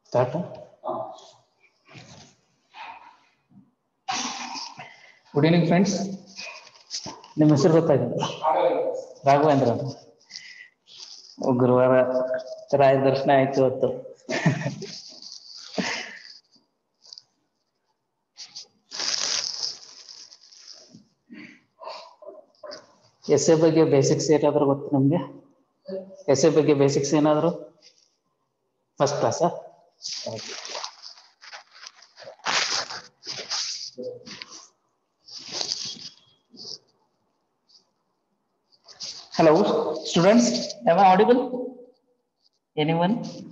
Start. Good evening, friends. ನಿಮ್ಮ ಹೆಸರು ಗೊತ್ತಾಗಿದೆ? ರಾಘವೇಂದ್ರ ಅಂತ. ಗುರುವಾರ ರಾಯ ದರ್ಶನ ಆಯ್ತು ಇವತ್ತು. ಎಸ್ ಎ ಬಗ್ಗೆ ಬೇಸಿಕ್ಸ್ ಏನಾದರೂ ಗೊತ್ತು ನಮಗೆ? ಎಸ್ ಎ ಬಗ್ಗೆ ಬೇಸಿಕ್ಸ್ ಏನಾದರೂ? ಫಸ್ಟ್ ಕ್ಲಾಸಾ? Hello, students. Am I audible? Anyone?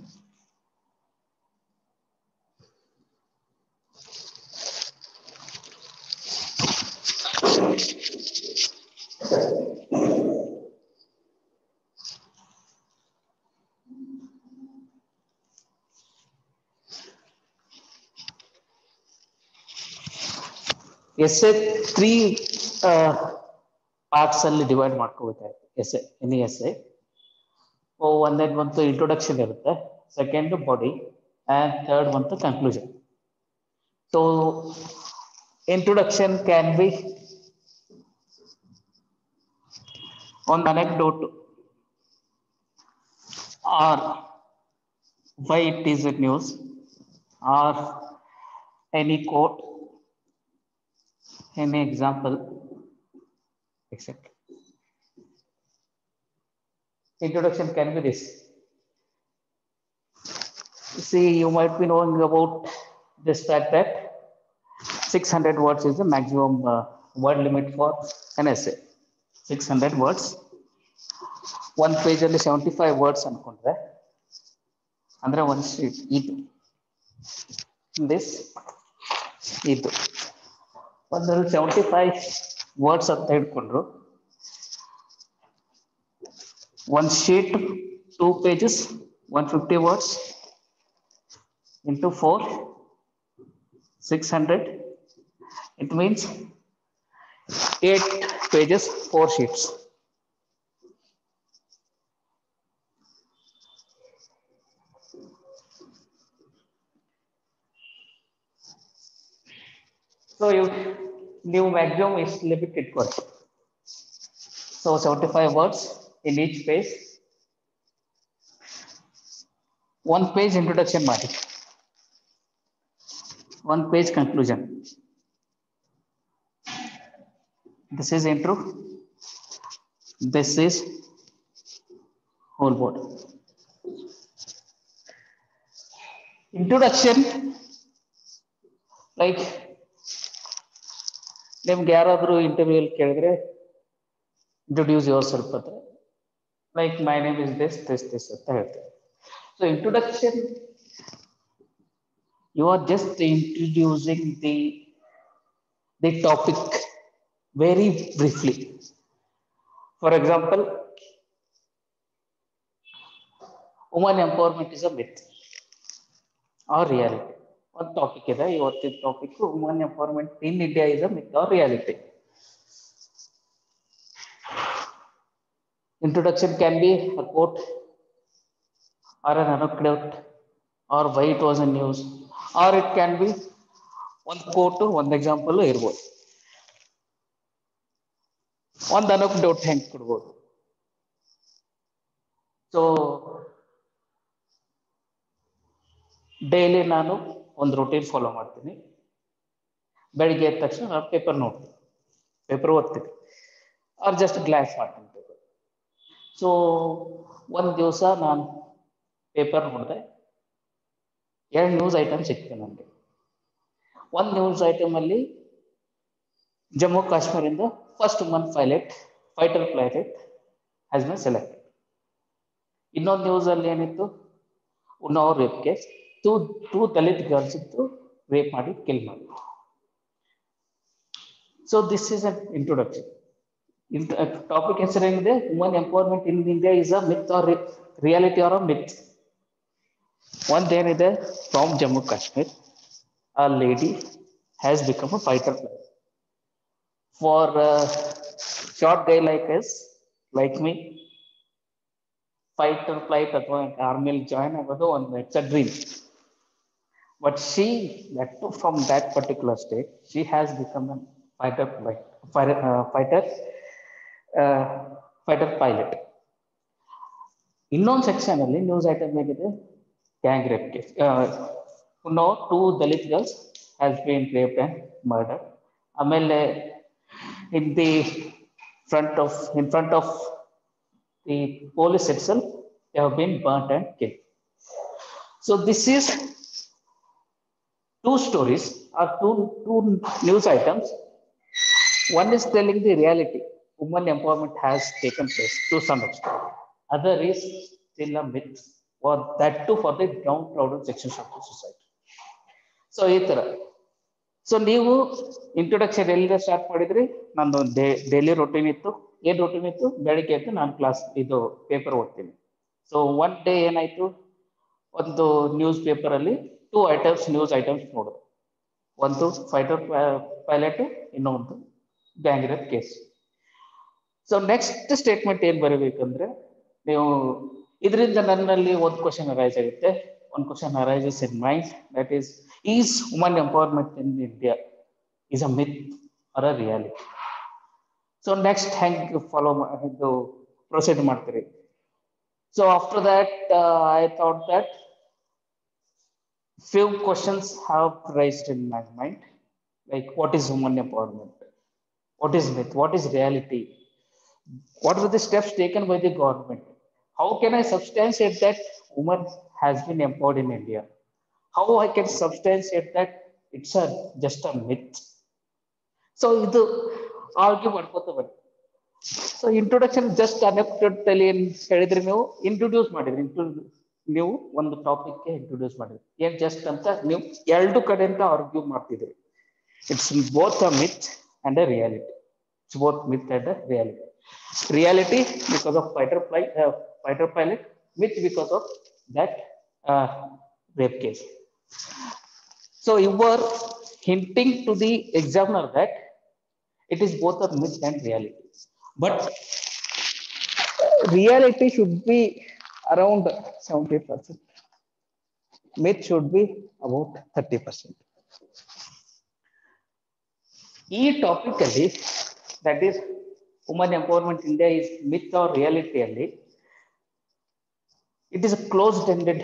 Essay 3 parts ಅಲ್ಲಿ ಡಿವೈಡ್ ಮಾಡ್ಕೋಬೇಕಾಗುತ್ತೆ. ಎಸ್ಎ ಎನಿ ಎಸ್ಎ ಒಂದೇದು ಬಂತು ಇಂಟ್ರೊಡಕ್ಷನ್ ಇರುತ್ತೆ, ಸೆಕೆಂಡ್ ಬಾಡಿ ಆ್ಯಂಡ್ ಥರ್ಡ್ ಬಂತು conclusion. So introduction can be ಒಂದು anecdote or why it is a news or any quote, any example, etc. Introduction can be this. See, you might be knowing about this fact that 600 words is the maximum word limit for an essay. 600 words. One page ಅಲ್ಲಿ 75 words ಅನ್ಕೊಂಡ್ರೆ ಅಂದ್ರೆ ಒಂದು sheet ಇದು this ಇದು ಒಂದ್ರಲ್ಲಿ 75 words ಅಂತ ಹಿಡ್ಕೊಂಡ್ರು. One sheet, 2 pages, 150 words into 4, 600. It means 8 pages, 4 sheets. So new maximum is limited for. So 75 words in each page. One page introduction ಮಾಡಿ, one page conclusion. This is intro, this is whole board. Introduction, like ನಿಮ್ಗೆ ಯಾರಾದರೂ interview ಅಲ್ಲಿ ಕೇಳಿದ್ರೆ introduce yourself ಅಂತ, like my name is this ಅಂತ ಹೇಳ್ತಾರೆ. So introduction, you are just introducing the topic very briefly. For example, woman empowerment is a myth or reality. One topic ಇದೆ ಇವತ್ತಿನ topic, woman empowerment in India is a myth or reality. Introduction can be a quote or an anecdote or why it was a news, or it can be one quote, one example ಇರ್ಬೋದು, ಒಂದು anecdote ಹೆಂಗೆ ಕೊಡ್ಬೋದು. So daily ನಾನು ಒಂದು routine follow ಮಾಡ್ತೀನಿ. ಬೆಳಿಗ್ಗೆ ಎದ್ದ ತಕ್ಷಣ ನಾನು ಪೇಪರ್ ನೋಡ್ತೀನಿ, ಪೇಪರ್ ಓದ್ತೀನಿ, ಅವ್ರು ಜಸ್ಟ್ ಗ್ಲಾನ್ಸ್ ಮಾಡ್ತೀನಿ ಪೇಪರ್. ಸೊ ಒಂದು ದಿವಸ ನಾನು ಪೇಪರ್ ನೋಡಿದೆ, 2 ನ್ಯೂಸ್ ಐಟಮ್ ಸಿಕ್ತು ನನಗೆ. ಒಂದು ನ್ಯೂಸ್ ಐಟಮಲ್ಲಿ ಜಮ್ಮು ಕಾಶ್ಮೀರಿಂದ first woman fighter pilot has been selected. ಇನ್ನೊಂದು ನ್ಯೂಸಲ್ಲಿ ಏನಿತ್ತು, Unnao rape case, two Dalit girls ಇತ್ತು, ರೇಪ್ ಮಾಡಿ ಕಿಲ್ ಮಾಡಿ. So this is an introduction. Topic ಹೆಸರೇನಿದೆ, woman empowerment in India is a myth or reality or a myth. ಒಂದೇನಿದೆ, from Jammu Kashmir a lady has become a fighter pilot. For a short guy like me, fighter flight ಅಥವಾ ಆರ್ಮಿಲಿ join ಆಗೋದು ಒಂದು it's a dream. But she, that too from that particular state, she has become a fighter, uh, fighter pilot. ಇನ್ನೊಂದು section ಅಲ್ಲಿ news item ಏನಿದೆ gang rape case no two Dalit girls has been rape and murder ಆಮೇಲೆ in the front of the police itself they have been burnt and killed. So this is two stories or two news items. One is telling the reality. Women empowerment has taken place to some extent. Other is still a myth, or that too for the downtrodden sections of the society. So, ಈ ತರ so ನೀವು introduction ಎಲ್ಲಿಂದ start ಮಾಡಿದ್ರಿ? ನಂದು daily routine ಇತ್ತು. ಏನ್ routine ಇತ್ತು? ಬೆಳಿಗ್ಗೆ ಎದ್ದು ನಾನು ಕ್ಲಾಸ್ ಇದು ಪೇಪರ್ ಓದ್ತೀನಿ. ಸೊ ಒನ್ ಡೇ ಏನಾಯ್ತು, ಒಂದು ನ್ಯೂಸ್ ಪೇಪರ್ ಅಲ್ಲಿ ನ್ಯೂಸ್ ಐಟಮ್ಸ್ ನೋಡೋದು. ಒಂದು ಫೈಟರ್ ಪೈಲಟ್, ಇನ್ನೊಂದು gang rape case. So next statement ಏನ್ ಬರೀಬೇಕಂದ್ರೆ, ನೀವು ಇದರಿಂದ ನನ್ನಲ್ಲಿ ಒಂದು ಕ್ವಶನ್ ಅರೈಸ್ ಆಗುತ್ತೆ. ಒಂದು question arises in mind, that is woman empowerment in India is a myth or a reality? So next ಹೆಂಗ್ ಇದು ಪ್ರೊಸೀಡ್ ಮಾಡ್ತೀರಿ? So after that I thought that few questions have raised in my mind, like what is women empowerment, what is myth, what is reality, what are the steps taken by the government, how can I substantiate that woman has been empowered in India, how I can substantiate that it's just a myth. So idu argue ಮಾಡ್ಕೋತ ಬನ್ನಿ. So introduction just ಅನೆಪ್ಟಲ್ಲಿ ಏನ್ ಹೇಳಿದ್ರಿ, ನೀವು introduce ಮಾಡಿದ್ರಿ, ನೀವು ಒಂದು ಟಾಪಿಕ್ಗೆ introduce ಮಾಡಿದ್ರಿ. ಏನ್ ಜಸ್ಟ್ ಅಂತ ನೀವು ಎರಡು ಕಡೆಯಿಂದ ಆರ್ಗ್ಯೂ ಮಾಡ್ತಿದ್ರಿ. It's both a myth and a reality. It's both myth and a reality. Reality because of fighter pilot, myth because of that rape case. So you are hinting to the examiner that it is both a myth and reality, but reality should be around 70%, myth should be about 30%. ಈ topic ಅಲ್ಲಿ, that is woman empowerment India is myth or reality ಅಲ್ಲಿ, it is a closed ended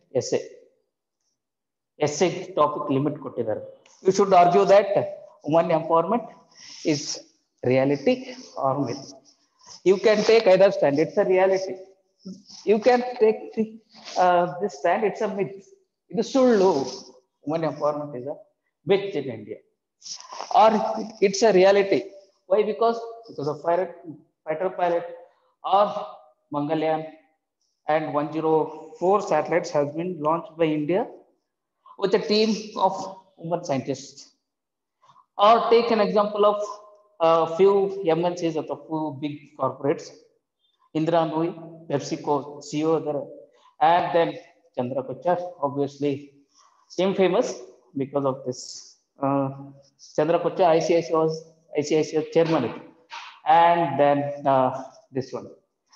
essay topic limit ಕೊಟ್ಟಿದ್ದಾರೆ. You should argue that woman empowerment is reality or myth. You can take either stand, it's a reality. You can take this stand, it's a myth. It is sullu, women empowerment is a myth in India, or it's a reality. Why? Because of fighter pilot or Mangalyaan and 104 satellites has been launched by India with a team of women scientists. Or take an example of a few MNCs or a few big corporates, Indra Nooyi, PepsiCo CEO there, and then Chandra Kochhar, obviously infamous because of this. Chandra Kochhar, ICICI chairman, and then this one.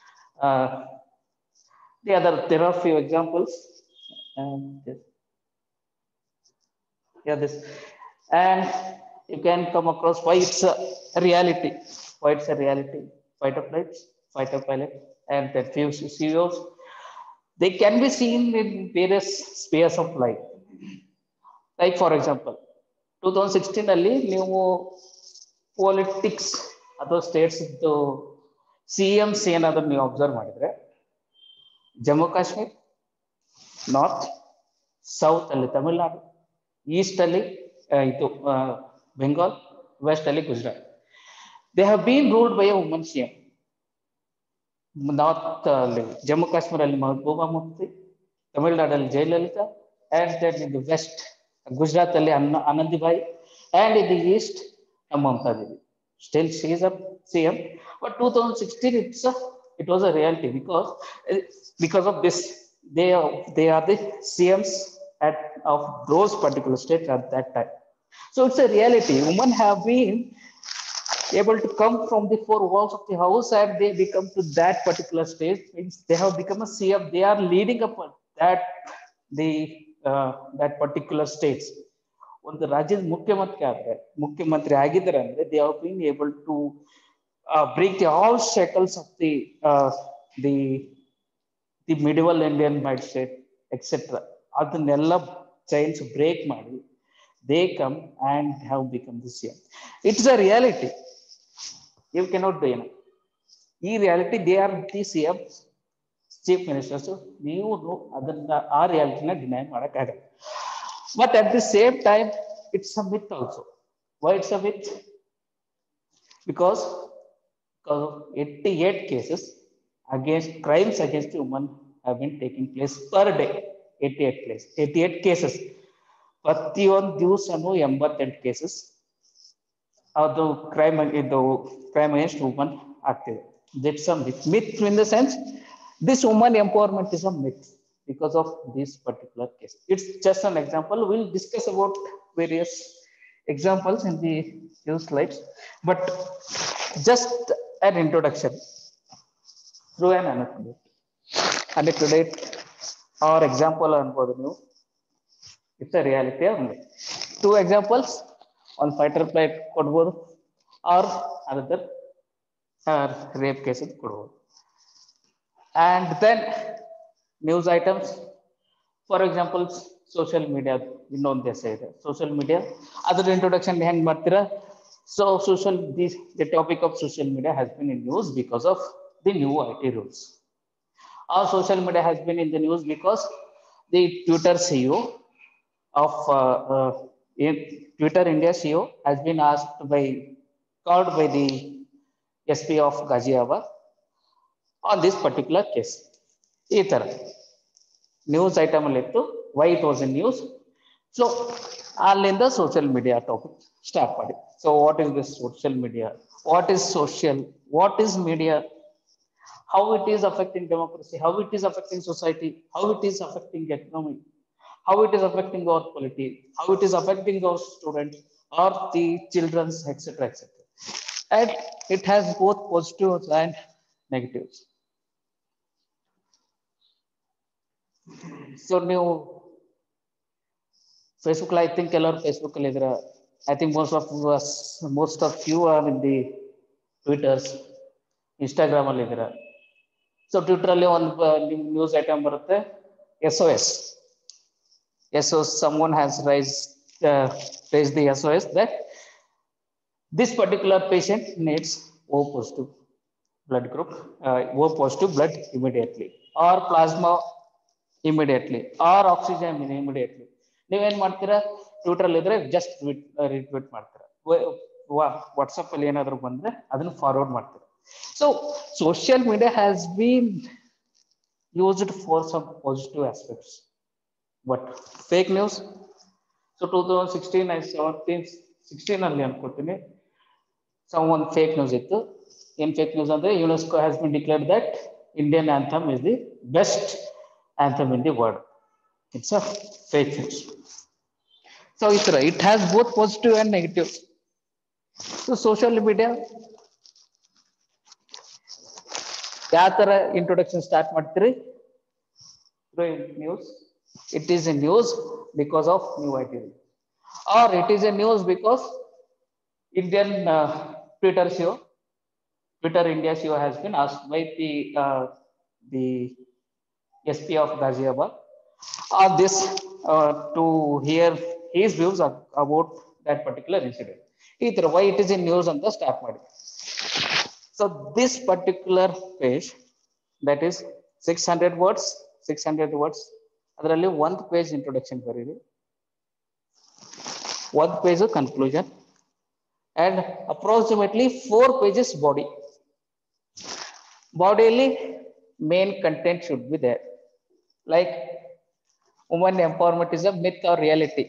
There are few examples. This. And you can come across why it's a reality. Why it's a reality. Fighter pilot, and the few CEOs, they can be seen in various spheres of life. Like for example, 2016 ಅಲ್ಲಿ ನೀವು politics ಅಥವಾ States CMs ಏನಾದ್ರು ನೀವು observe ಮಾಡಿದ್ರೆ, Jammu Kashmir, north, south ಅಲ್ಲಿ Tamil Nadu, East ಅಲ್ಲಿ ಇದು Bengal, west ಅಲ್ಲಿ Gujarat. They have been ruled by a woman CM. North ಅಲ್ಲಿ ಜಮ್ಮು ಕಾಶ್ಮೀರ ಅಲ್ಲಿ ಮಹಬೂಬಾ ಮುಫ್ತಿ, ತಮಿಳುನಾಡಲ್ಲಿ Jayalalitha, and then in the west Gujarat ಅಲ್ಲಿ Anandibai, and in the east Mamata Devi. Still she is a CM, but 2016 it was a reality because of this. They are the CMs of those particular states at that time. So it's a reality. Women have been able to come from the four walls of the house and they become to that particular stage. Means they have become a CM. They are leading up that the that particular states. ಒಂದು ರಾಜ್ಯದ ಮುಖ್ಯಮಂತ್ರಿ ಆಗಿದ್ದಾರೆ ಅಂದ್ರೆ they have been able to break the all shackles of the the medieval Indian mindset, etc. ಅದನ್ನೆಲ್ಲ chains break ಮಾಡಿ they come and have become the CM. It's a reality. You cannot do it. In reality, they are the CM, chief ministers. So ನೀವು ಅದನ್ನ ಆ ರಿಯಾಲಿಟಿನ deny ಮಾಡಕ್ಕಾಗಲ್ಲ. But at the same time, it's a myth also. Why it's a myth? Because of 88 cases against crimes against women have been taking place per day. 88 cases. ಪ್ರತಿಯೊಂದು ದಿವಸನೂ 88 cases ಅದು crime against woman ಆಗ್ತಿದೆ. That's a myth in the sense this woman empowerment is a myth because of this particular case. It's just an example. We'll discuss about various examples in the few slides, but just an introduction through an anecdote or example ಅನ್ಬೋದು ನೀವು. It's a reality only. Two examples on fighter plate ಕೊಡ್ಬೋದು or another rape cases ಕೊಡ್ಬೋದು. And then news items, for example, social media. ಇನ್ನೊಂದು ದೇಶ ಇದೆ social media. ಅದರ introduction ಹೆಂಗ್ ಮಾಡ್ತೀರಾ? So the topic of social media has been in news because of the new IT rules. Our social media has been in the news because the Twitter CEO of Twitter India CEO has been called by the SP of Ghaziabad on this particular case. ಈ ತರ news item ಅಲ್ಲಿ ಇತ್ತು, why it was in news. So ಅಲ್ಲಿಂದ social media topic start ಮಾಡಿ. So what is this social media? What is social? What is media? How it is affecting democracy? How it is affecting society? How it is affecting economy? How it is affecting our polity? How it is affecting our students or the children's, etc., etc. And it has both positives and negatives. So new Facebook, I think ಎಲ್ಲರೂ Facebook ಅಲ್ಲಿ ಇದ್ರ. I think most of you are in the Twitters, Instagram ಅಲ್ಲಿ ಇದ್ರ. So Twitter ಅಲ್ಲಿ ಒಂದು news item ಬರುತ್ತೆ, SOS. Someone has raised the SOS that this particular patient needs O positive blood group, O positive blood immediately, or plasma immediately, or oxygen immediately. ನೀವೇನ್ ಮಾಡ್ತೀರಾ? Twitter ಅಲ್ಲಿ ಇದ್ರೆ just retweet ಮಾಡ್ತೀರಾ, WhatsApp ಅಲ್ಲಿ ಏನಾದ್ರು ಬಂದ್ರೆ ಅದನ್ನ ಫಾರ್ವರ್ಡ್ ಮಾಡ್ತೀರಾ. So social media has been used for some positive aspects, but fake news. So 2016 ಅಲ್ಲಿ ಅನ್ಕೋತೀನಿ ಒಂದು ಫೇಕ್ ನ್ಯೂಸ್ ಇತ್ತು. ಏನ್ ಫೇಕ್ ನ್ಯೂಸ್ ಅಂದ್ರೆ UNESCO has been declared that Indian anthem is the best anthem in the world. It's a fake news. So it has both positive and negative. So social media ಯಾವ ತರ introduction start ಮಾಡ್ತೀರಿ? News. It is a news because of new idea, or it is a news because Indian Twitter India CEO has been asked by the SP of Ghaziabad on this to hear his views about that particular incident. Either why it is in news on the start ಮಾಡಿ. So this particular page, that is 600 words, ಅದರಲ್ಲಿ ಒಂದು page introduction ಬರೀರಿ, ಒಂದು page conclusion, and approximately 4 pages ಬಾಡಿಯಲ್ಲಿ main content should be there, like women empowerment is a myth or reality.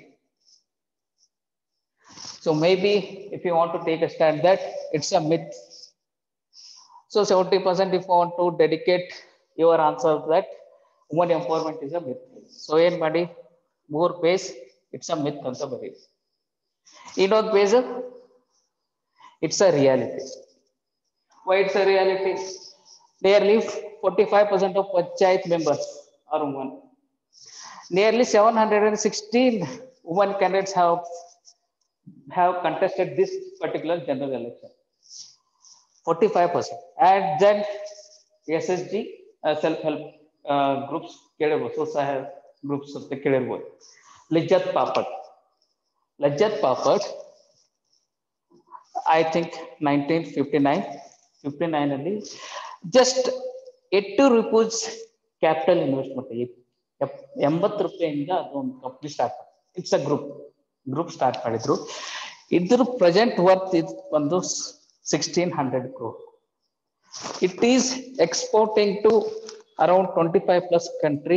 So maybe if you want to take a stand that it's a myth, so 70% if you want to dedicate your answer that women empowerment is a myth. So ಏನ್ ಮಾಡಿ 3 page it's a myth ಅಂತ ಬರೀ. ಇನ್ನೊಂದು page it's a reality. Why it's a reality? Nearly 45% of panchayat members are women. Nearly 716 women candidates have contested this particular general election. 45%. And then SSG self-help groups ಸ್ವಸಹಾಯ groups ಅಂತ ಕೇಳಿರ್ಬೋದು. Lajjat Papat, I think 1959, 59 ಅಲ್ಲಿ just 80 rupees capital investment, 80 ರೂಪಾಯಿಯಿಂದ ಅದೊಂದು company start ಮಾಡಿ, it's a group start ಮಾಡಿದ್ರು. ಇದ್ರ present worth ಇದು ಒಂದು 1600 crore. It is exporting to around 25 plus country.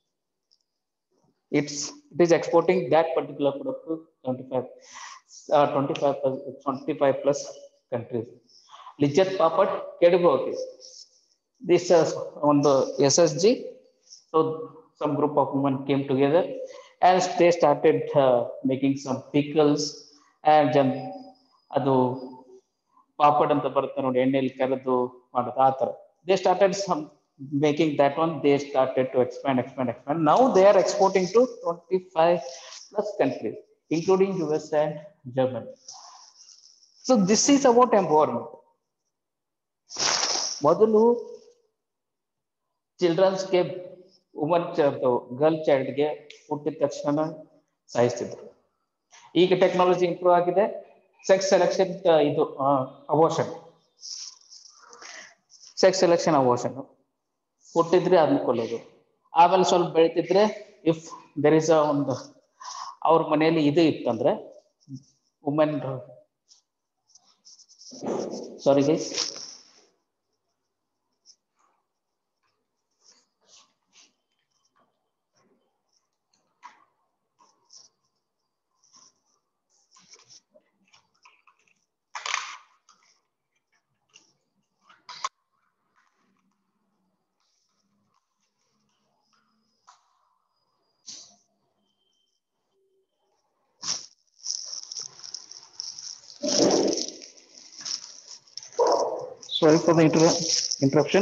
It is exporting that particular product to 25 plus countries. Lajjat Papat ಕೇಳಬಹುದು. This is on the SSG. So some group of women came together and they started making some pickles and then ಅದು ಪಾಪಡ್ ಅಂತ ಬರುತ್ತೆ ನೋಡಿ, ಎಣ್ಣೆಯಲ್ಲಿ ಕರೆದು ಮಾಡೋದು ಆ ಥರ. They started making that one. They started to expand. Now they are exporting to 25 plus countries, including US and Germany. So this is about empowerment. ಮೊದಲು ಚಿಲ್ಡ್ರನ್ಸ್ಗೆ ಗರ್ಲ್ ಚೈಲ್ಡ್ಗೆ ಹುಟ್ಟಿದ ತಕ್ಷಣ ಸಾಯಿಸ್ತಿದ್ರು. ಈಗ ಟೆಕ್ನಾಲಜಿ ಇಂಪ್ರೂವ್ ಆಗಿದೆ. ಸೆಕ್ಸ್ ಸೆಲೆಕ್ಷನ್ ಇದು ಅಬೋರ್ಷನ್ ಹುಟ್ಟಿದ್ರೆ ಅದನ್ನ ಕೊಲ್ಲೋದು. ಆಮೇಲೆ ಸ್ವಲ್ಪ ಬೆಳಿತಿದ್ರೆ ಇಫ್ ದೆರ್ ಇಸ್ ಒಂದು ಅವ್ರ ಮನೆಯಲ್ಲಿ ಇದು ಇತ್ತಂದ್ರೆ women, sorry guys, sorry for the interruption.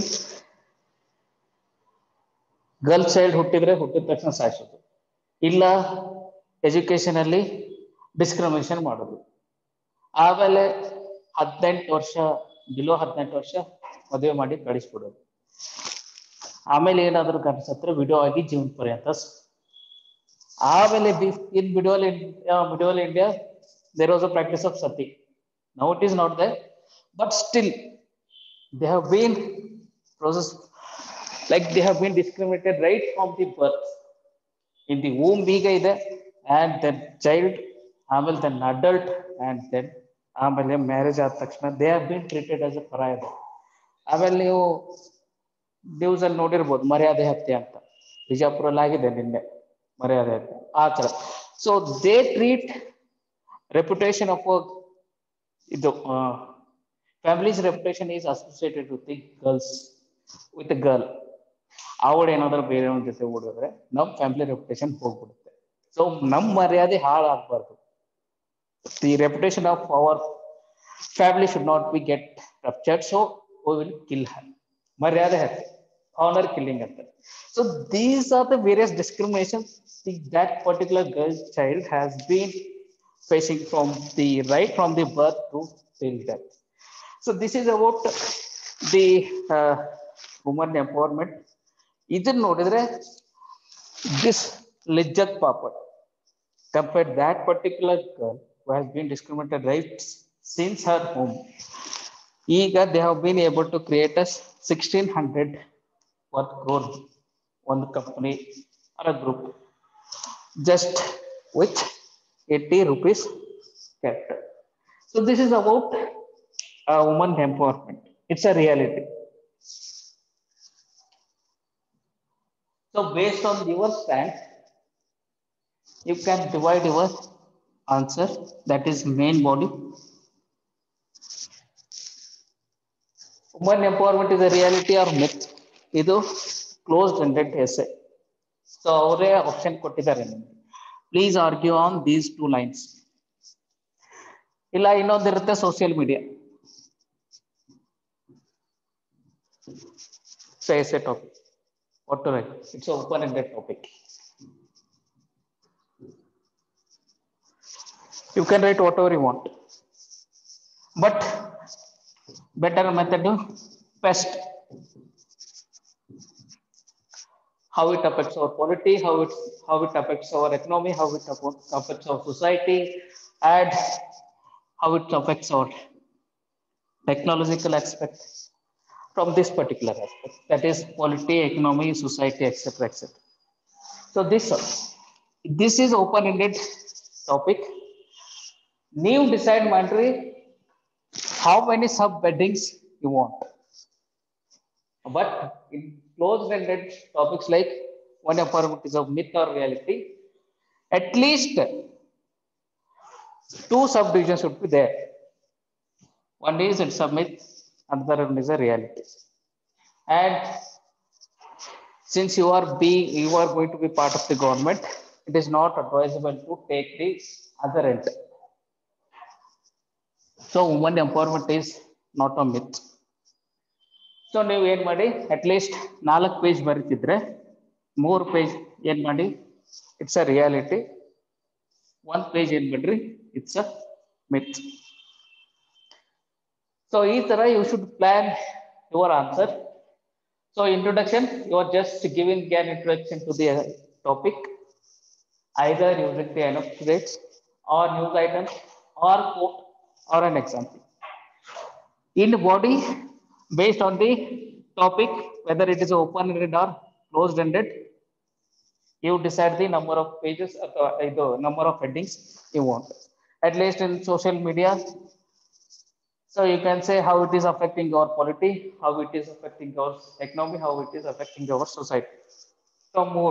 Girl child ಹುಟ್ಟಿದ ತಕ್ಷಣ ಸಾಯಿಸೋದು, ಇಲ್ಲ ಎಜುಕೇಶನ್ ಅಲ್ಲಿ ಡಿಸ್ಕ್ರಿಮಿನೇಷನ್ ಮಾಡೋದು. ಆಮೇಲೆ 18 ವರ್ಷ ಬಿಲೋ 18 ವರ್ಷ ಮದುವೆ ಮಾಡಿ ಕಳಿಸ್ಬಿಡೋದು. ಆಮೇಲೆ ಏನಾದ್ರು ಕನ್ಸತ್ರ ವಿಡೋ ಆಗಿ ಜೀವನ ಪರ್ಯಂತ. ಆಮೇಲೆ in middle India there was a practice of sati. Now it is not there, but still they have been process, like they have been discriminated right from the birth. In the womb big ide, and then child, ಆಮೇಲೆ then adult, and then ಆಮೇಲೆ marriage ಆದ ತಕ್ಷಣ they have been treated as a pariah. ಆಮೇಲೆ ನೀವು news ಅಲ್ಲಿ ನೋಡಿರ್ಬೋದು ಮರ್ಯಾದೆ ಹತ್ಯೆ ಅಂತ, ಬಿಜಾಪುರಲ್ಲಿ ಆಗಿದೆ ನಿನ್ನೆ ಮರ್ಯಾದೆ ಹತ್ಯೆ ಆ ತರ. So they treat reputation of ಇದು families reputation is associated with the girls, with girl. ಅವಳು ಏನಾದ್ರು ಬೇರೆ ಜೊತೆ ಓಡಿದ್ರೆ ನಮ್ ಫ್ಯಾಮಿಲಿ ರೆಪ್ಯುಟೇಷನ್ ಹೋಗ್ಬಿಡುತ್ತೆ. ಸೊ ನಮ್ ಮರ್ಯಾದೆ ಹಾಳಾಗಬಾರ್ದು. The reputation of our family should not be get ruptured, so we will kill her. Maryada hai, honor killing hai. So these are the various discriminations that particular girl child has been facing from the birth to till death. So this is about the woman empowerment. Idan nodidre this Lajjat Papat compared that particular girl who has been discriminated right since her home. Eager, they have been able to create a 1600 worth crore one company or a group just with 80 rupees capital. So this is about woman empowerment. It's a reality. So based on your stand, you can divide your answer, that is main body. Women empowerment is a reality or myth? ಇದು closed ended essay. So ಅವರೇ option ಕೊಟ್ಟಿದ್ದಾರೆ ನಿಮಗೆ. Please argue on these 2 lines. ಇಲ್ಲ ಇನ್ನೊಂದಿರುತ್ತೆ social media. So essay topic what to write, it's open ended topic. You can write whatever you want, but better method to best how it affects our polity, how it affects our economy, how it affects our society, and how it affects our technological aspect from this particular aspect, that is polity, economy, society, etc., etc. So this is open-ended topic. New decide mandatory how many sub-headings you want. But in closed-ended topics like one empowerment is a myth or reality, at least two subdivisions should be there. One is it's a myth, another one is a reality. And since you are going to be part of the government, it is not advisable to take the other end. So women empowerment is not a myth. So ನೀವು ಏನು ಮಾಡಿ at least 4 page ಬರೀತಿದ್ರೆ 3 page ಏನು ಮಾಡಿ it's a reality, 1 page ಏನು ಬಿಡ್ರಿ it's a myth. So ಈ ತರ you should plan your answer. So introduction, you are just giving an introduction to the topic, either using the annotates or news items or quote or an example. In the body, based on the topic, whether it is open-ended or closed-ended, you decide the number of pages, the number of headings you want. At least in social media, so you can say how it is affecting our polity, how it is affecting our economy, how it is affecting our society. So more.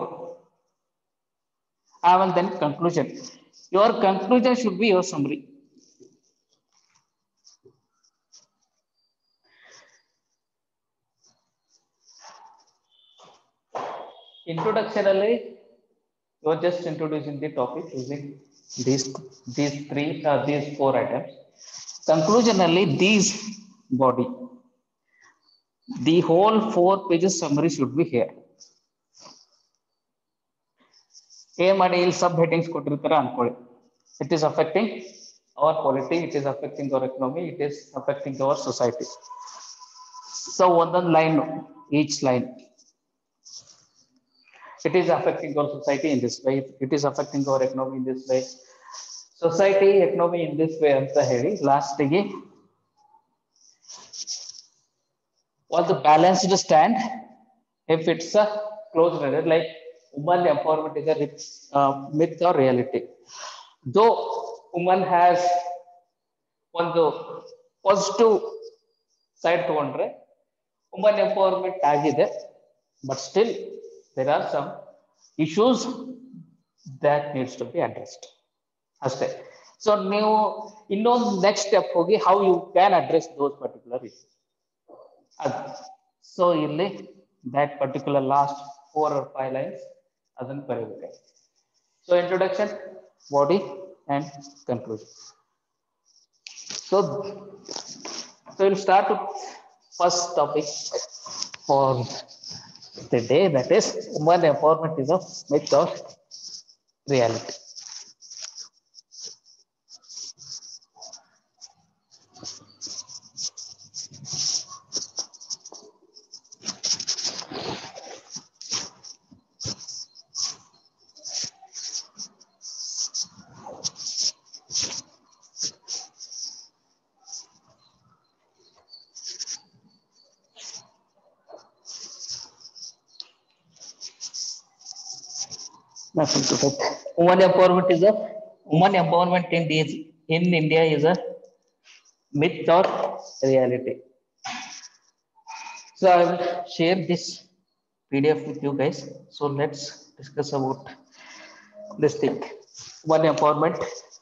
And then conclusion. Your conclusion should be your summary. Introduction, you are just introducing the topic using these 4 items. Conclusion, these body. The whole 4 pages summary should be here. Sub-headings it is affecting our polity, it is affecting our economy, it is affecting our society. So one line, each line. It is affecting our society in this way, it is affecting our economy in this way, society, economy in this way anta heli last ಗೆ was the balanced stand if it's a closed ended, like woman empowerment is a myth or reality. Though woman has ಒಂದು positive side ತಗೊಂಡ್ರೆ woman empowerment ಆಗಿದೆ, but still there are some issues that needs to be addressed ಅಷ್ಟೇ. So ನೀವು ಇನ್ನೊಂದು next step ಹೋಗಿ how you can address those particular issues. So ಇಲ್ಲಿ that particular last 4 or 5 lines ಅದನ್ನು ಬರೀಬೇಕು. So introduction, body and conclusion. So we'll start with first topic for the day, that is women empowerment is a myth or reality. Nothing to it. Women empowerment in India is a myth or reality. So I will share this PDF with you guys. So let's discuss about this thing. Women empowerment.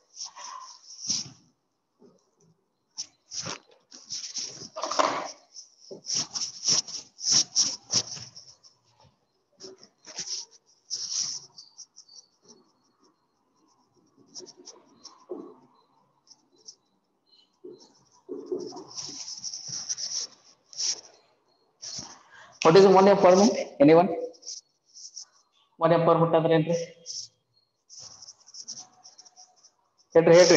What is women empowerment? Anyone? Women empowerment ಅಂದ್ರೆ ಏನ್ರಿ? ಹೇಳ್ರಿ ಹೇಳ್ರಿ.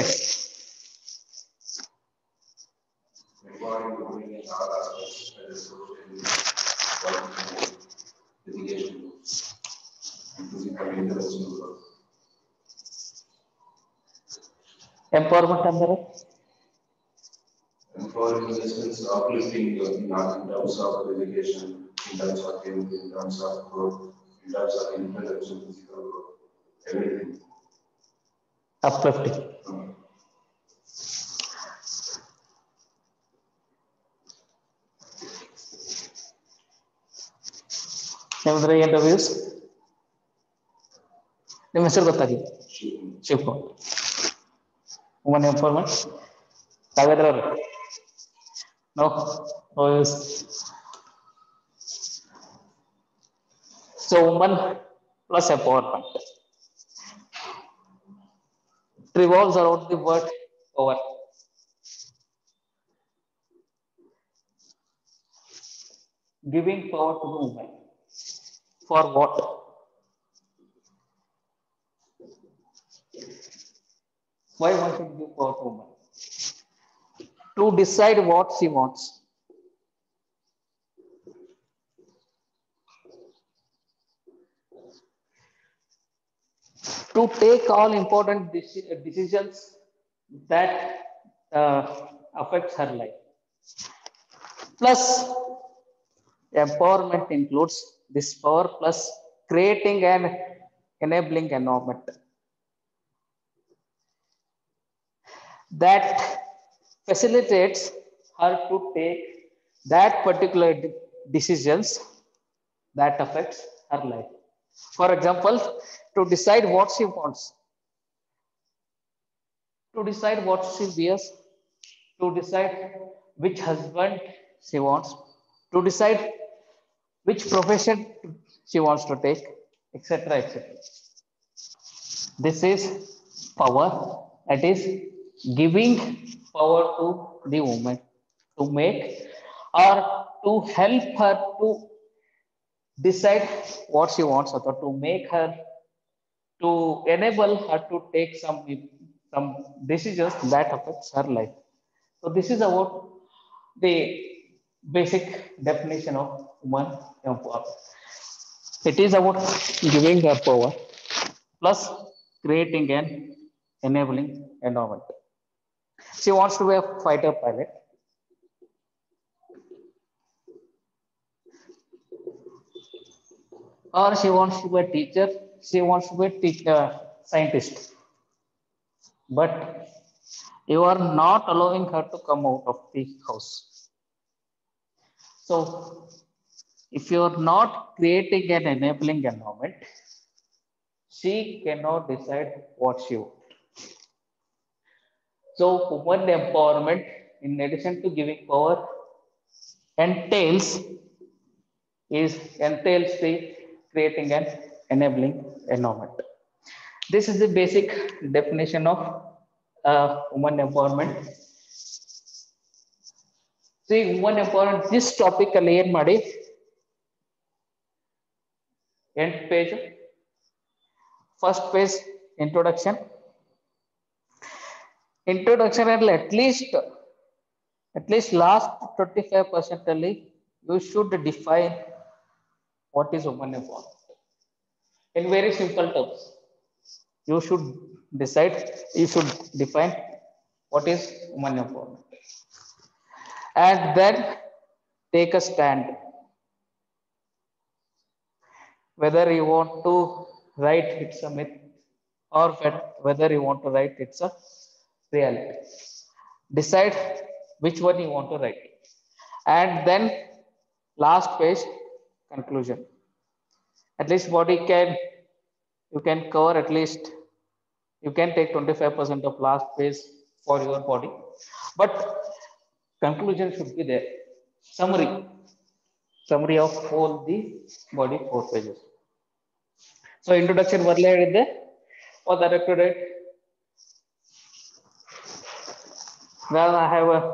Empowerment ಅಂದ್ರೆ empowering in the sense of uplifting not in terms of education, in terms of health, in terms of growth, in terms of intellectual, physical growth, everything. Uplifting. ನಿಮ್ದ್ರೆ ಏನ್ reviews? ನಿಮ್ಮ ಹೆಸರು ಗೊತ್ತಾಗಿದೆ? Shivakumar. Woman empowerment ತಾವೇದ್ರ no reviews. So woman plus empowerment revolves around the word power. Giving power to the woman. For what? Why one should give power to woman? To decide what she wants. To take all important decisions that affects her life. Plus, empowerment includes this power plus creating an enabling environment that facilitates her to take that particular decisions that affects her life. For example, to decide what she wants, to decide what she wears, to decide which husband she wants, to decide which profession she wants to take, etc. etc. This is power, that is giving power to the woman to make or to help her to decide what she wants, or to make her, to enable her to take some decisions that affects her life. So this is about the basic definition of woman empowerment. It is about giving her power plus creating an enabling environment. She wants to be a fighter pilot. Or she wants to be a teacher, she wants to be a scientist. But you are not allowing her to come out of the house. So, if you are not creating an enabling environment, she cannot decide what she wants. So, woman empowerment, in addition to giving power, entails the creating an enabling environment. This is the basic definition of woman empowerment. See, woman empowerment, this topic ಅಲ್ಲಿ ಏನ್ ಮಾಡಿ 8 page, first page introduction ಅಲ್ಲಿ at least last 25% ಅಲ್ಲಿ you should define what is woman empowerment in very simple terms. You should define what is woman empowerment, and then take a stand whether you want to write it's a myth or whether you want to write it's a reality. Decide which one you want to write, and then last page conclusion. At least you can cover, at least you can take 25% of last page for your body, but conclusion should be there. Summary of all the body 4 pages. So introduction ಬರ್ಲೇ ಹೇಳಿದ್ದೆ, for the recorded. Well, I have a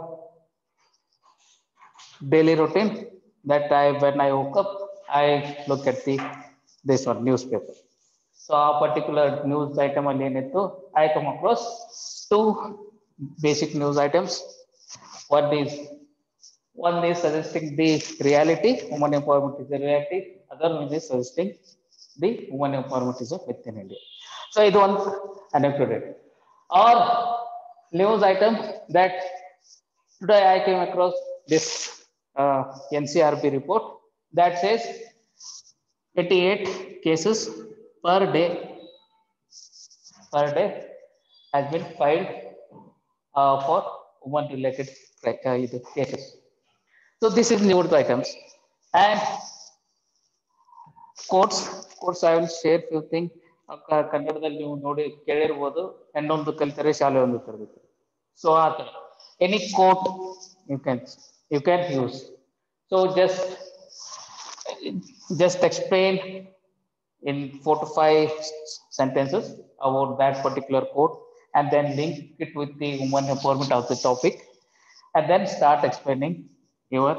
daily routine that when I woke up, I look at this one newspaper. So a particular news item ಅಲ್ಲಿ ಏನಿತ್ತು, I come across two basic news items. One is suggesting the reality, women empowerment is the reality. Other one is suggesting the women empowerment is a myth in India. So it one anecdote or news item that today I came across this NCRB report that says 88 cases per day has been filed for women related cases. So this is news items and course I will share few thing. ಕನ್ನಡದಲ್ಲಿ ನೀವು ನೋಡಿ ಕೇಳಿರ್ಬೋದು, ಹೆಣ್ಣೊಂದು ಕಲಿತರೆ ಶಾಲೆ ಒಂದು ತರಬೇಕು. So ಆ ಥರ any quote you can use. So just explain in 4 to 5 sentences about that particular quote and then link it with the women empowerment of the topic and then start explaining your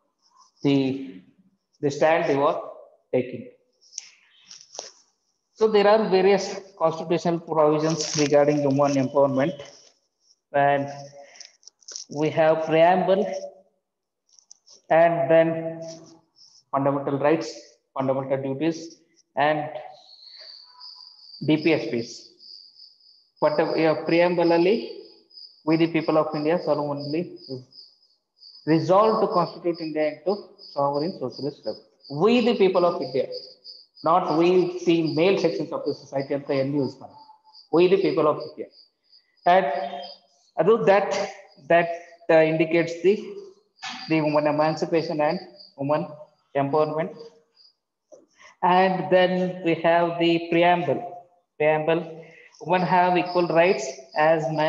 the stand you are taking. So there are various constitutional provisions regarding women empowerment, and we have preamble and then fundamental rights, fundamental duties, and DPSPs. But preamble ali, we the people of India solemnly resolve to constitute India into sovereign socialist republic. We the people of India, not we the male sections of the society ಅಂತ ಎಲ್ಲಿ use ಮಾಡಿ, we the people of India. And that indicates the woman emancipation and woman empowerment. And then we have the preamble. Women have equal rights as men.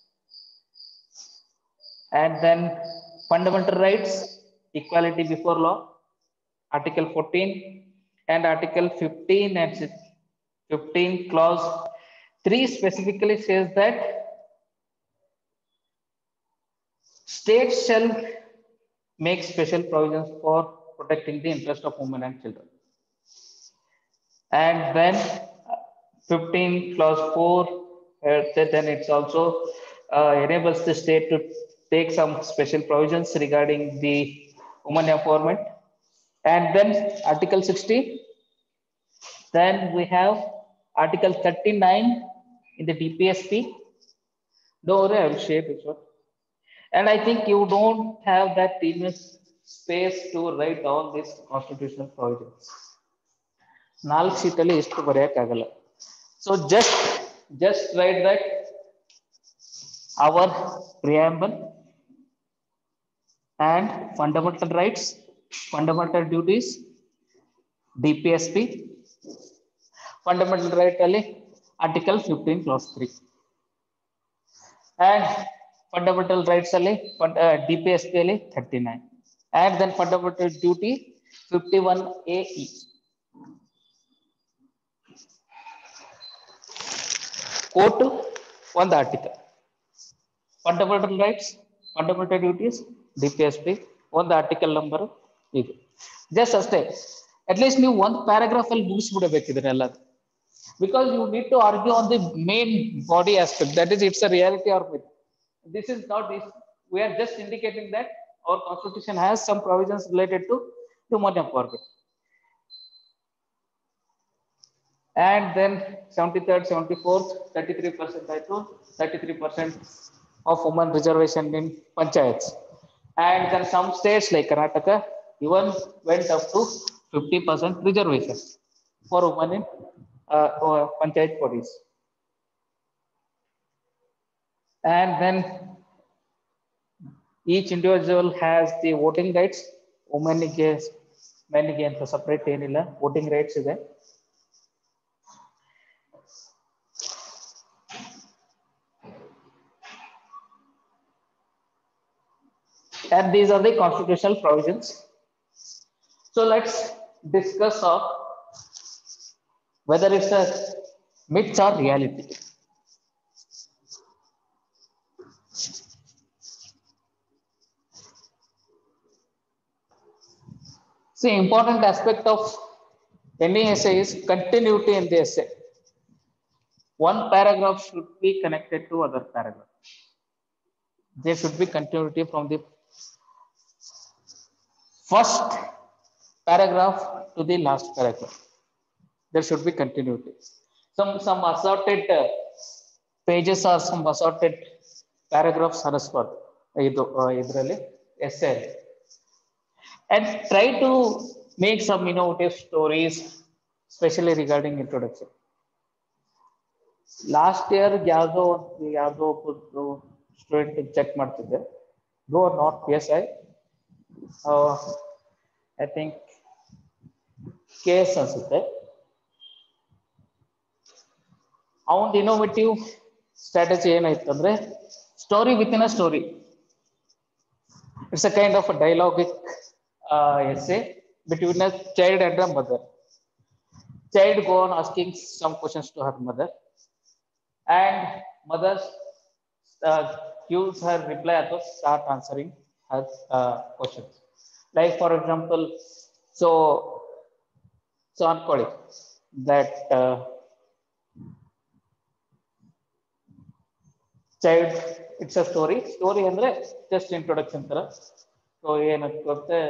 And then fundamental rights, equality before law, Article 14 and Article 15 and 15 clause 3 specifically says that states shall make special provisions for protecting the interest of women and children. And then 15 clause 4 then it's also enables the state to take some special provisions regarding the women empowerment. And then Article 16, then we have Article 39 in the DPSP. Don't worry, I will share this one. And I think you don't have that enough space to write all these constitutional provisions. 4 ಶೀಟಲ್ಲಿ ಇಷ್ಟು ಬರೆಯೋಕ್ಕಾಗಲ್ಲ. So just write that our preamble and fundamental rights, fundamental duties, DPSP, fundamental right ಅಲ್ಲಿ Article 15 clause 3 and fundamental rights ಅಲ್ಲಿ DPSP ಅಲ್ಲಿ 39 and then fundamental duty 51AE. Quote ಒಂದು article, fundamental rights, fundamental duties, DPSP ಒಂದು article number. ಇದು just ಅಷ್ಟೇ. At least ನೀವು ಒಂದು paragraph ಅಲ್ಲಿ ಮುಗಿಸ್ಬಿಡಬೇಕಿದ್ರೆಲ್ಲ, because you need to argue on the main body aspect, that is it's a reality or myth. This is not this, we are just indicating that our constitution has some provisions related to women empowerment. And then 73rd, 74th, 33% ಆಯ್ತು, 33% of women reservation in panchayats. And then some states like Karnataka even went up to 50% reservation for women in panchayat bodies. And then each individual has the voting rights. ವುಮೆನ್ಗೆ ಮೆನ್ಗೆ ಅಂತ separate ಏನಿಲ್ಲ, voting rights ಇದೆ. And these are the constitutional provisions. So let's discuss of whether it's a myth or reality. See, important aspect of any essay is continuity in the essay. one paragraph should be connected to other paragraph. There should be continuity from the first paragraph to the last paragraph. There should be continuity. Some assorted pages or some assorted paragraphs ಹರಿಸ್ಬಾರ್ದು ಇದು ಇದರಲ್ಲಿ essay and try to make some innovative stories, especially regarding introduction. Last year ಯಾವ್ದೋ ಒಬ್ಬರು student check ಮಾಡ್ತಿದ್ದೆ, go not as I think case ಅನ್ಸುತ್ತೆ. ಅವನ್ innovative strategy ಏನಾಯ್ತು ಅಂದ್ರೆ story with in a story. It's a kind of a dialogic essay between a child and a mother. Child go on asking some questions to her mother, and mother gives her reply to start answering her questions. Like for example, so ಅನ್ಕೊಳ್ಳಿ that child, it's a story ಅಂದ್ರೆ just introduction ತರ. So ಏನಂತೆ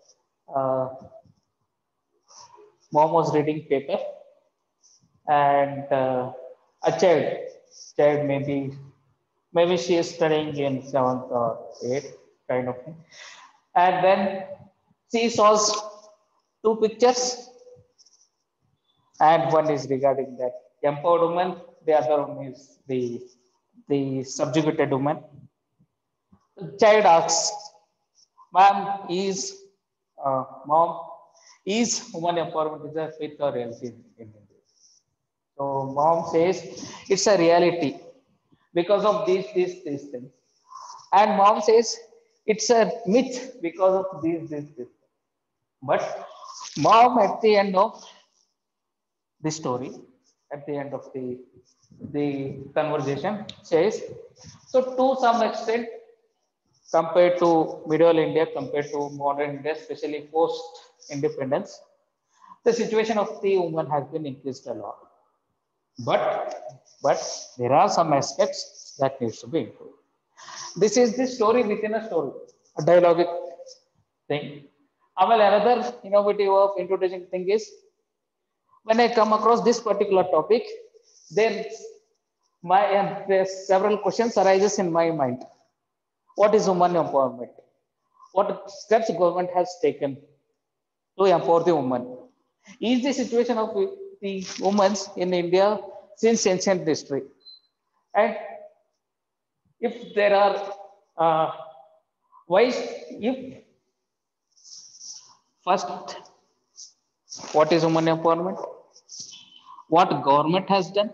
mom was reading paper and a child maybe she is studying in 7th or 8th kind of thing, and then she saws two pictures, and one is regarding that empowered woman, the other one is the subjugated woman. The child asks, mom, is woman empowerment is a myth or reality in India? So mom says it's a reality because of these things, and mom says it's a myth because of these. But mom at the end of the story, at the end of the conversation says, so to some extent, compared to medieval India, compared to modern India, especially post independence, the situation of the woman has been increased a lot. But there are some aspects that needs to be improved. This is the story within a story, a dialogic thing. Another innovative of introducing thing is, when I come across this particular topic, there's several questions arises in my mind. What is woman empowerment? What steps government has taken to empower the woman? Is the situation of the women in India since ancient history? And if there are first, what is woman empowerment? What government has done?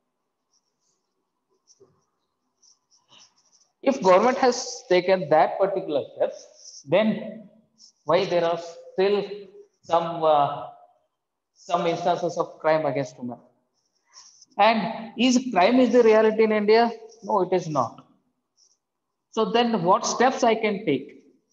If government has taken that particular steps, then why there are still some instances of crime against women? And is crime is the reality in India? No, it is not. So then what steps I can take?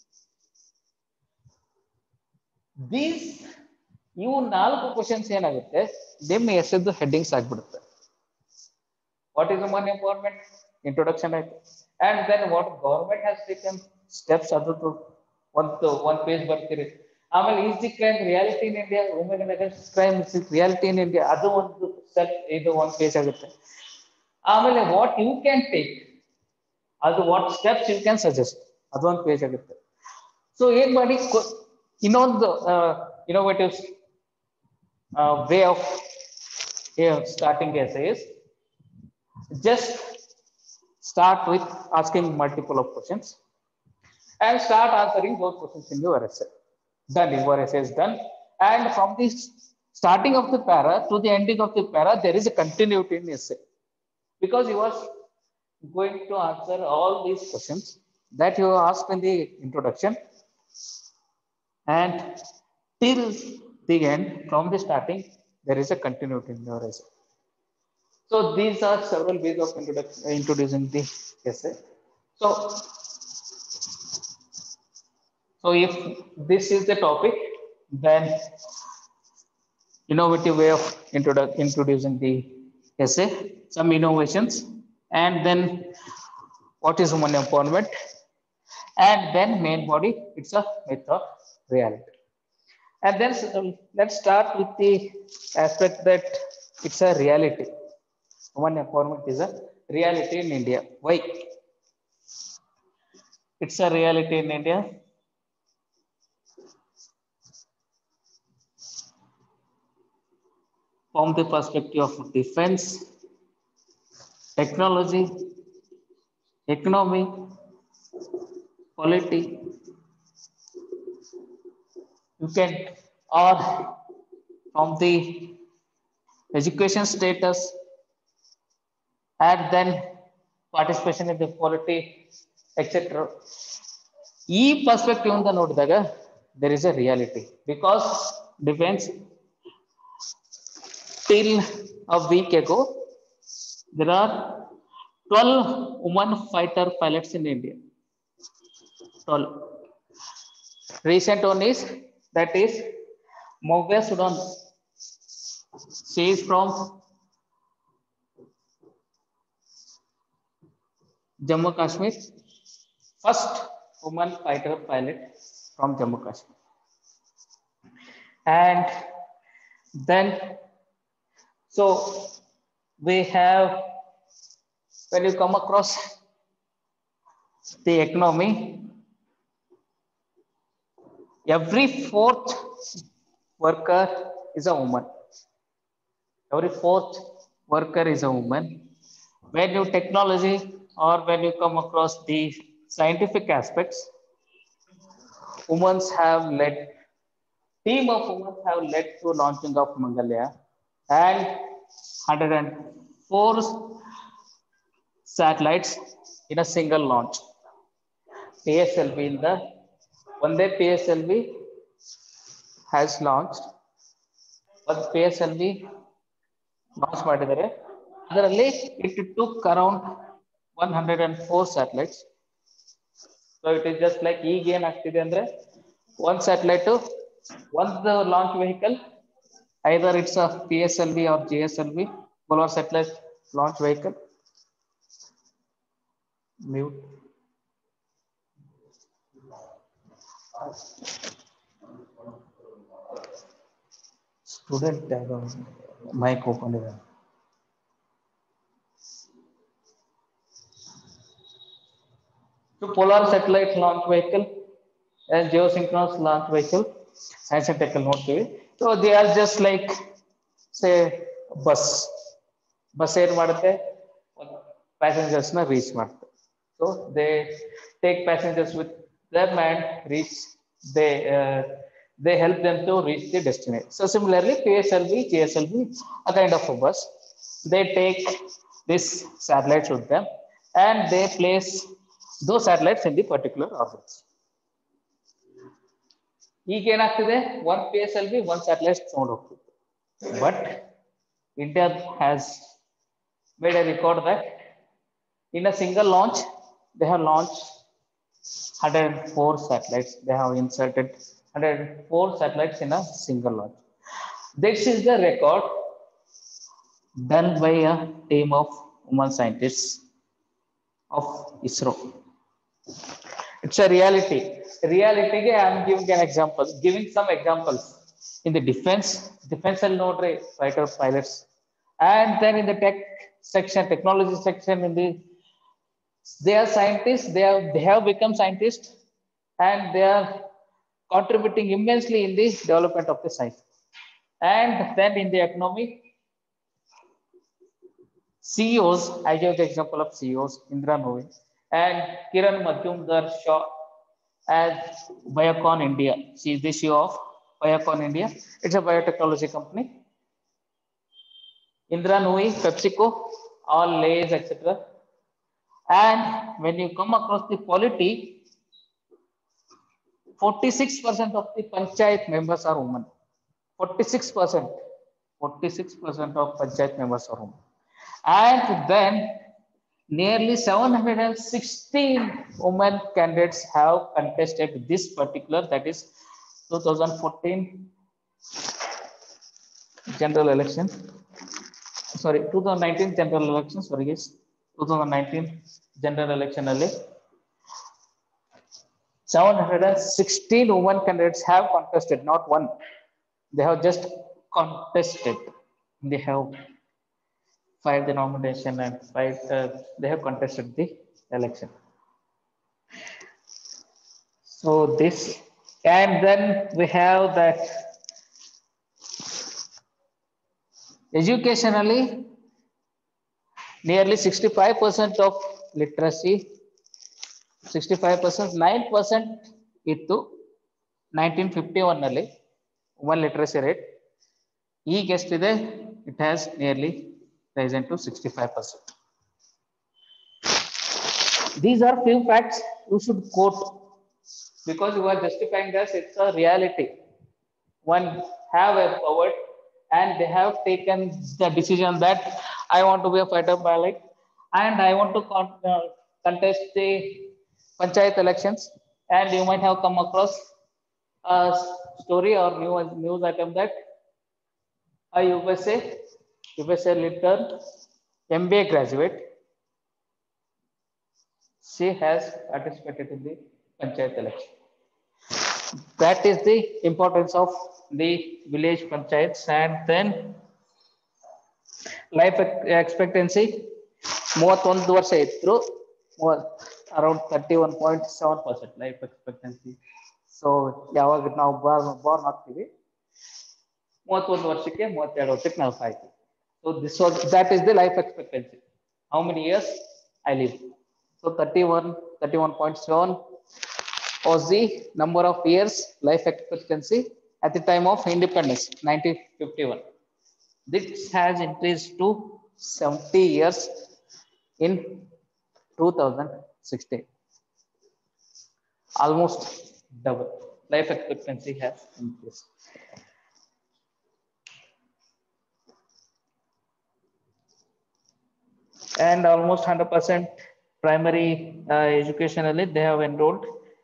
These ಇವು 4 questions ಏನಾಗುತ್ತೆ ನಿಮ್ಮ ಎಸ್ಸೆದ್ದು headings ಆಗ್ಬಿಡುತ್ತೆ. What is woman empowerment, introduction ಆಯ್ತು, and then what government has taken steps, ಅದು ಒಂದು page ಬರ್ತೀರಿ. ಆಮೇಲೆ is the crime reality in India, women against crime reality in India, ಅದು ಒಂದು ಸ್ಟೆಪ್, ಇದು ಒಂದು ಪೇಜ್ ಆಗುತ್ತೆ. ಆಮೇಲೆ ವಾಟ್ ಯು ಕ್ಯಾನ್ ಟೇಕ್, ಅದು what steps you can suggest, ಅದೊಂದು ಪೇಜ್ ಆಗುತ್ತೆ. ಸೊ ಏನ್ ಮಾಡಿ, ಇನ್ನೊಂದು innovative way of starting essays, just start with asking multiple of questions and start answering those questions in your essay. Done, your essay is done, and from the starting of the para to the ending of the para, there is a continuity in essay, because you are going to answer all these questions that you asked in the introduction, and till the end, from the starting, there is a continuity in your essay. So these are several ways of introducing the essay. So if this is the topic, then innovative way of introducing the essay, some innovations, and then what is women empowerment, and then main body, it's a myth or reality. And then let's start with the aspect that it's a reality. Women empowerment is a reality in India. Why? It's a reality in India. From the perspective of defense, technology, economy, polity, you can, or from the education status, and then participation in the polity, etc. ಈ perspective ಅಂತ ನೋಡಿದಾಗ there is a reality, because defense till a week ago there are 12 women fighter pilots in India. 12. Recent one is, that is Mawia Sudan. She is from Jammu Kashmir, first woman fighter pilot from Jammu Kashmir. And then, so we have, when you come across the economy, every fourth worker is a woman. Every fourth worker is a woman. When you technology, or when you come across the scientific aspects, women have led, team of women have led to launching of Mangalyaan, and 104 satellites in a single launch. PSLV in the one day PSLV has launched. But PSLV launch ಮಾಡಿದರೆ ಅದರಲ್ಲಿ it took around 104 satellites. So it is just like ಈಗ ಏನಾಗ್ತಿದೆ ಅಂದ್ರೆ one satellite to one launch vehicle, either it's a PSLV or GSLV, polar satellite launch vehicle. Mute. Student mic open ಇದೆ. So polar satellite launch vehicle and geosynchronous launch vehicle, science and tech ನೋಡ್ತೀವಿ. So they are just like, say, bus ಏನ್ ಮಾಡುತ್ತೆ, passengers na reach ಮಾಡುತ್ತೆ. So they take passengers with them and reach, they help them to reach the destination. So similarly, PSLV, GSLV, a kind of a bus, they take these satellites with them and they place those satellites in the particular orbits. ಈಗ ಏನಾಗ್ತಿದೆ, one PSLV, one satellite ತಗೊಂಡು ಹೋಗ್ತಿದೆ. But India has made a record that in a single launch, they have launched 104 satellites. They have inserted 104 satellites in a single launch. This is the record done by a team of women scientists of ISRO. It's a reality. Reality, I am giving an example, giving some examples. In the defense nodre fighter pilots, and then in the tech section, technology section, in the, they are scientists, they have become scientists, and they are contributing immensely in the development of the science. And then in the economy, CEOs, I gave the example of CEOs, Indra Nooyi and Kiran Mazumdar-Shaw as Biocon India. She is the CEO of Biocon India. It's a biotechnology company. Indra Nooyi, PepsiCo, all Lays, etc. And when you come across the polity, 46% of the panchayat members are women. 46% of panchayat members are women. And then nearly 716 women candidates have contested this particular, that is 2014 general election. Sorry, 2019 general election, sorry guys, 2019 general election ಅಲ್ಲಿ 716 women candidates have contested, not one. They have just contested. They have filed the nomination and they have contested the election. So this, and then we have that educationally, nearly 65% of literacy, 65%, 9% ಇತ್ತು 1951 ನಲ್ಲಿ women literacy rate. ಈಗ ಎಷ್ಟಿದೆ? It has nearly risen to 65%. These are few facts you should quote because you are justifying this. It's a reality. One have empowered and they have taken the decision that I want to be a fighter pilot and I want to contest the panchayat elections. And you might have come across a story or news item that a USA leader MBA graduate, she has participated in the panchayat election. That is the importance of the village panchayats. And then life expectancy 31 ವರ್ಷ ಇದ್ರು, around 31.7% life expectancy. So ಯಾವಾಗ ನಾವು Born ಆಗ್ತೀವಿ 31 ವರ್ಷಕ್ಕೆ 32 ವರ್ಷಕ್ಕೆ ನಾವು ಸಾಯ್ತೀವಿ. So that is the life expectancy. How many years I live? So 31.7 was the number of years life expectancy at the time of independence, 1951. This has increased to 70 years in 2016. Almost double life expectancy has increased. And almost 100% primary educationally they have enrolled.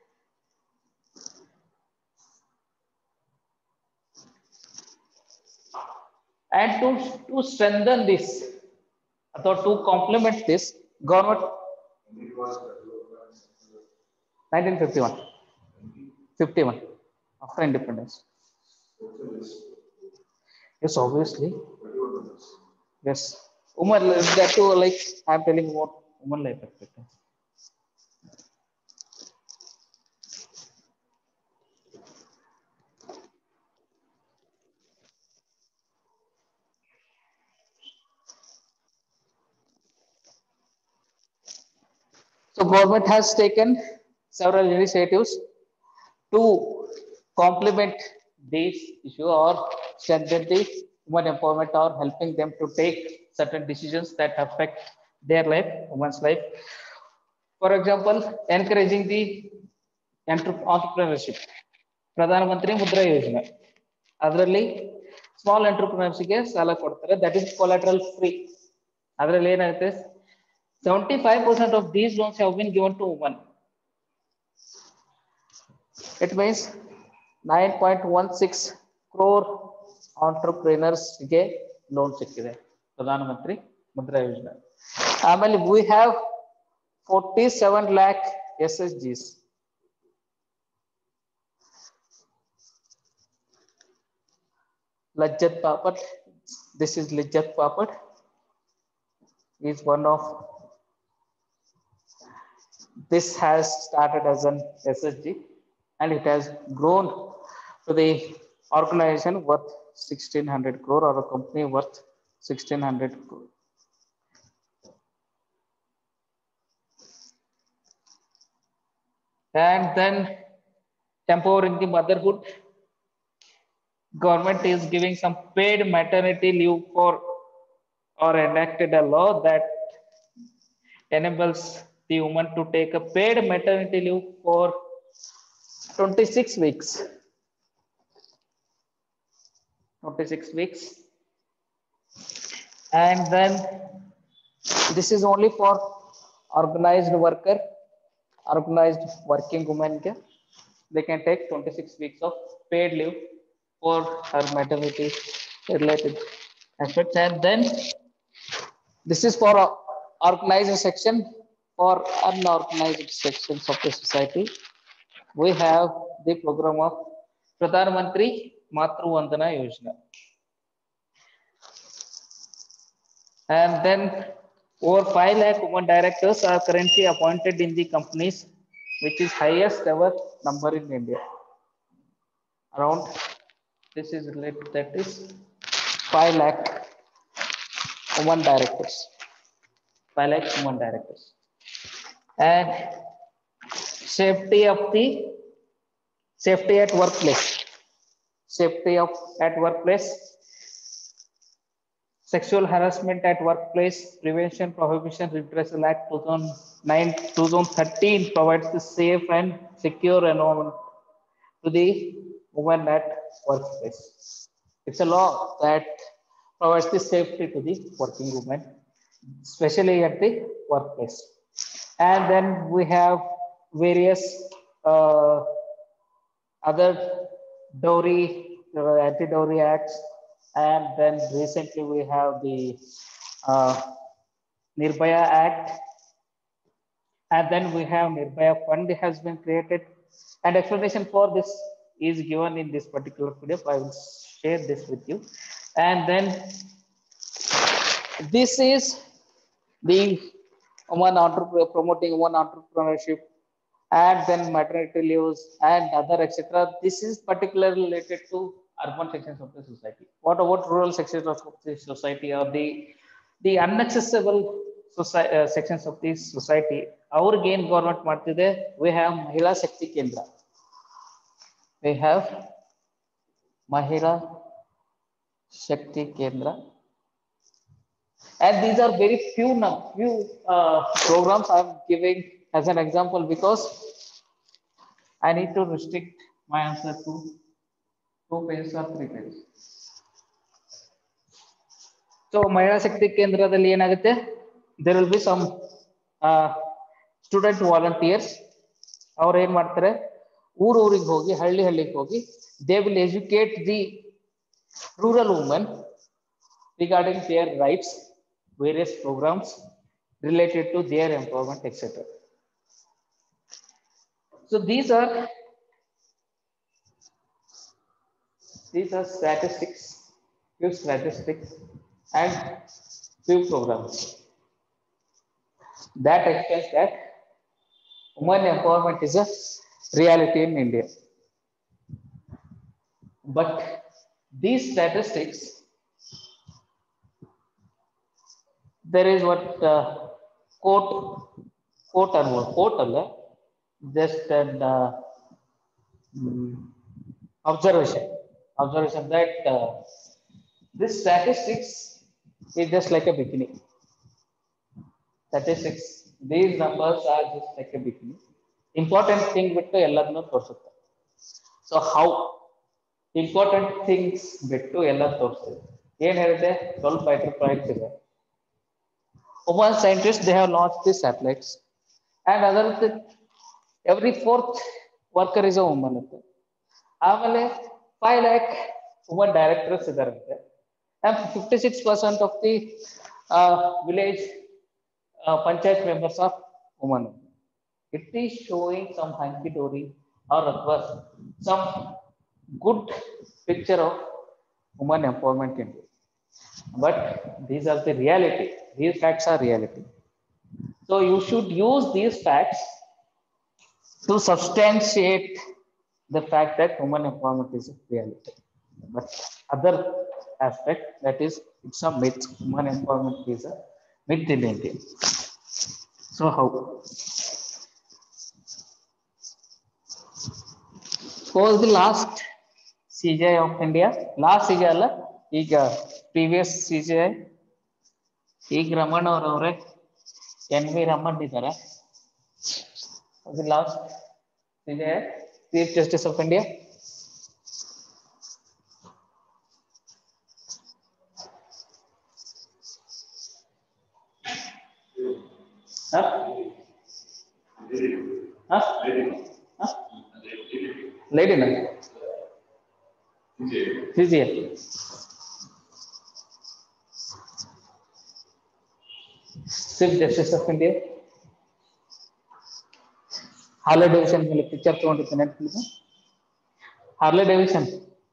And to strengthen this, or to complement this, government 1951 after independence. Yes, obviously. Yes, woman, that too, like I'm telling about woman life expectancy. So government has taken several initiatives to complement this issue or strengthen the women empowerment or helping them to take certain decisions that affect their life, women's life. For example, encouraging the entrepreneurship. Pradhan Mantri Mudra Yojana. ಅದರಲ್ಲಿ small ಎಂಟರ್ಪ್ರಿನರ್ಸ್ಗೆ ಸಾಲ ಕೊಡ್ತಾರೆ, that is collateral free. ಅದರಲ್ಲಿ ಏನಾಗುತ್ತೆ, 75% of these loans have been given to women. It means 9.16 crore entrepreneurs ಗೆ loan ಸಿಕ್ಕಿದೆ ಪ್ರಧಾನ ಮಂತ್ರಿ ಮುದ್ರಾ ಯೋಜನೆ. ಆಮೇಲೆ we have 47 lakh SSGs. Lajjat Papat, this is Lajjat Papat, is one of, this has started as an SSG and it has grown to the organization worth 1600 crore or a company worth 1600 crore. And then empowering the motherhood. Government is giving some paid maternity leave for, or enacted a law that enables the woman to take a paid maternity leave for 26 weeks. 26 weeks. And then this is only for organized worker, organized working women. They can take 26 weeks of paid leave for her maternity related aspects. And then This is for organized section. For unorganized sections of the society, we have the program of Pradhan Mantri Matru Vandana Yojana. And then over 5 lakh women directors are currently appointed in the companies, which is highest ever number in India. Around, this is related, that is 5 lakh women directors. 5 lakh women directors. And safety at workplace. Safety at workplace. Sexual Harassment at Workplace Prevention Prohibition Redressal Act 2013 provides the safe and secure environment to the women at workplace. It's a law that provides the safety to the working women, especially at the workplace. And then we have various other dowry, anti-dowry acts. And then recently we have the Nirbhaya Act. And then we have Nirbhaya Fund has been created. And explanation for this is given in this particular PDF. I will share this with you. And then this is the promoting women entrepreneurship, and then maternity leaves and other etc. This is particularly related to urban sections of the society. What about rural sections of the society, or the inaccessible sections of the society? Our gain government ಮಾಡ್ತಿದೆ. We have Mahila Shakti Kendra. We have Mahila Shakti Kendra. And these are very few programs I'm giving as an example, because I need to restrict my answer to 2 pages or 3 pages. So Mahila Shakti Kendradalli ಏನಾಗುತ್ತೆ, there will be some student volunteers. ಅವ್ರು ಏನ್ ಮಾಡ್ತಾರೆ, ಊರಿಗೆ ಹೋಗಿ ಹಳ್ಳಿಗೆ ಹೋಗಿ they will educate the rural women regarding their rights, various programs related to their empowerment, etc. So these are statistics, few statistics and few programs that explains that women empowerment is a reality in India. But these statistics, there is what quote alla, just an observation that this statistics is just like a bikini. Statistics, these numbers are just like a bikini. Important thing bittu elladnu ತೋರಿಸುತ್ತೆ. So how important things bittu ಎಲ್ಲ ತೋರಿಸುತ್ತೆ. ಏನು ಹೇಳಿದೆ, ಸ್ವಲ್ಪ ಐಟರ್ project ಇದೆ. Women scientists, they have launched the satellites, and other every 4th worker is a woman. ಆಮೇಲೆ 5 lakh women directors ಇದಾರಂತೆ, and 56% of the village panchayat members are women. It is showing some hanky dory or some good picture of women empowerment in India. But these are the reality. These facts are reality. So you should use these facts to substantiate the fact that women empowerment is a reality. But other aspect, that is, it's a myth. Women empowerment is a myth in India. So how? Who was the last CJI of India? Last CJI alla, ಈಗ previous CJI. ಈಗ Raman ಅವರವ್ರೆ, NV Raman ಇದ್ದಾರೆ. The last CJI, Chief Justice of India. Lady na? CJI. Chief Justice of India. Harley Davidson ಮೇಲೆ picture ತಗೊಂಡಿದ್ದೆ ನೆನಪಿದೆ. Harley Davidson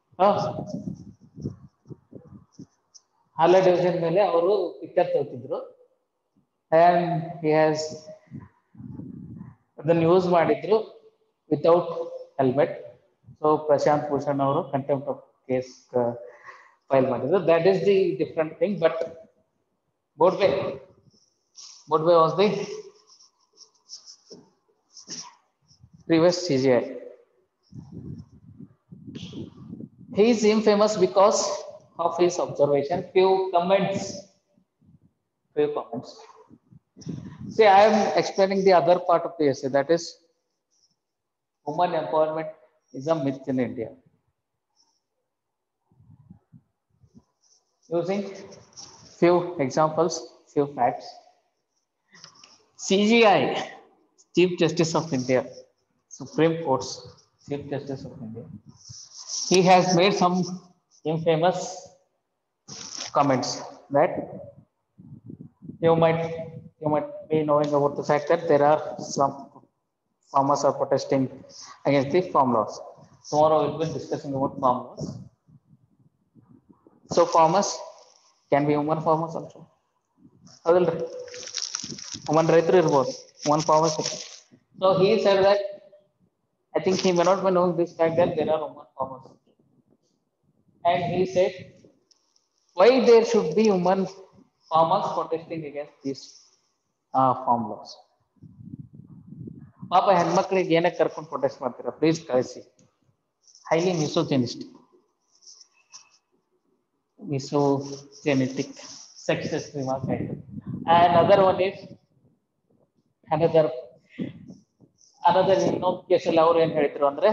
Harley Davidson ಮೇಲೆ ಅವರು picture ತಗೋತಿದ್ರು. And he has ಅದನ್ನು ಯೂಸ್ ಮಾಡಿದ್ರು without helmet. So Prashant Bhushan ಅವರು ಕಂಟೆಂಪ್ಟ್ ಆಫ್ ಕೇಸ್ ಫೈಲ್ ಮಾಡಿದ್ರು. That is the different thing. But Bodway was the previous CGI. He is infamous because of his observation. Few comments. See, I am explaining the other part of the essay, that is woman empowerment is a myth in India. Using few examples, few facts. CGI, Chief Justice of India, Supreme Court's Chief Justice of India, he has made some infamous comments that you might be knowing about the fact that there are some farmers are protesting against the farm laws. Tomorrow we'll be discussing about farm laws. So farmers can be women farmers also. Adalri women raitharu irbodu, women farmers. So he said that I think he may not be knowing this fact that there are women farmers. And he said why there should be women farmers protesting against these farm laws. ಪಾಪ ಹೆಣ್ಮಕ್ಳಿಗೆ ಏನಕ್ಕೆ ಕರ್ಕೊಂಡು protest ಮಾಡ್ತೀರಾ, please ಕಳಿಸಿ. Highly misogynistic sexist remark. And another one is another ಇನ್ನೊಂದು ಕೇಸಲ್ಲಿ ಅವ್ರು ಏನ್ ಹೇಳಿದ್ರು ಅಂದ್ರೆ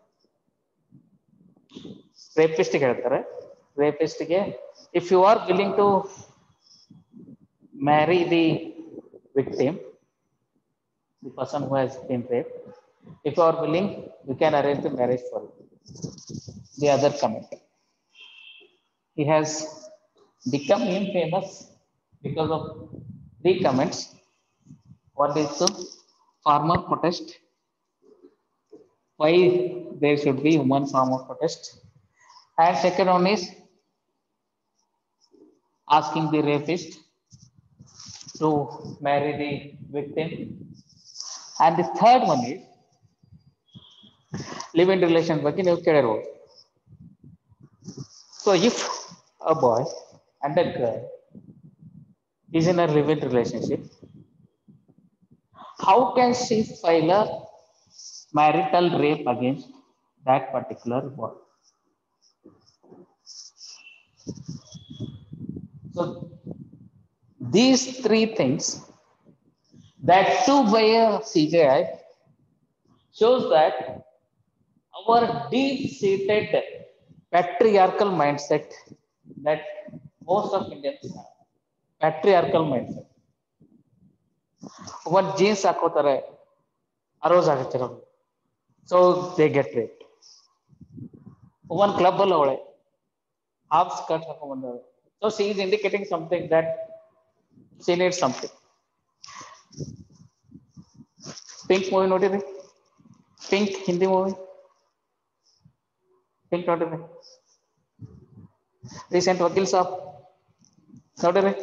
ರೇಪಿಸ್ಟ್ಗೆ ಹೇಳ್ತಾರೆ. ರೇಪಿಸ್ಟ್ಗೆ if you are willing to marry the victim, the person who has been raped, if you are willing, you can arrange the marriage for you. The other comment, he has become infamous because of three comments. One is the farmer protest, why there should be women farmer protest, and second one is asking the rapist to marry the victim, and the third one is live-in relation ಬಗ್ಗೆ ನೀವು ಕೇಳಿರ್ಬೋದು. So if a boy and a girl is in a live-in relationship, how can she file a marital rape against that particular boy? So these three things, that too by a CGI, shows that our deep-seated patriarchal mindset that most of Indians have. Patriarchal mindset. One jeans ಹಾಕೋತಾರೆ, ಅರೋಸ್ ಆಗುತ್ತಿರೋ, so they get raped. One club ಅಲ್ಲಿ ಅವಳೆ half skirt ಹಾಕೊಂಡ್ ಬಂದವಳೆ, so she is indicating something that she needs something. Pink movie ನೋಡಿರಿ? Pink Hindi movie Pink ನೋಡಿರಿ? Recent Vakeel Saab ನೋಡಿರಿ?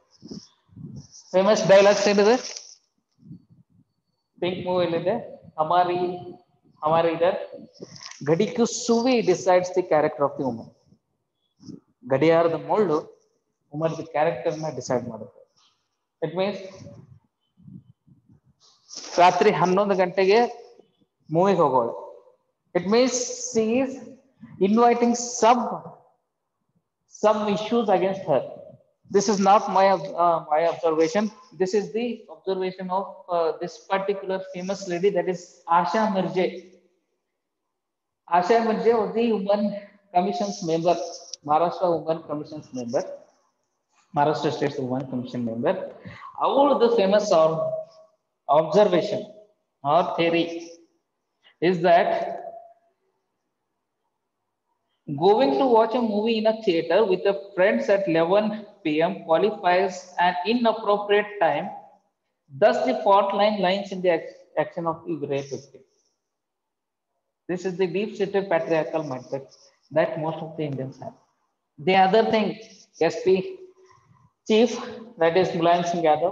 Famous dialogues ಏನಿದೆ ಪಿಂಕ್ ಮೂವಿಲಿದೆ? ಹಮಾರಿ ಇದರ್ ಗಡಿಕು ಸುವಿ decides the character of the woman. ಗಡಿಯಾರದ ಮುಳ್ಳು ವುಮನ್ ದಿ ಕ್ಯಾರೆಕ್ಟರ್ನ ಡಿಸೈಡ್ ಮಾಡುತ್ತೆ. ಇಟ್ ಮೀನ್ಸ್ ರಾತ್ರಿ 11 ಗಂಟೆಗೆ ಮೂವಿಗೆ ಹೋಗೋಳು. It means she is inviting some issues against her. This is not my observation. This is the observation of this particular famous lady, that is Asha Mirje. Asha Mirje was the Women Commission's member, Maharashtra Women Commission's member, Maharashtra State's Women Commission member. All the famous observation or theory is that Going to watch a movie in a theater with a friends at 11 p.m. qualifies an inappropriate time. Thus, the fault line lies in the action of the rape victim. This is the deep-seated patriarchal mindset that most of the Indians have. The other thing, SP chief, that is Mulayam Singh Yadav,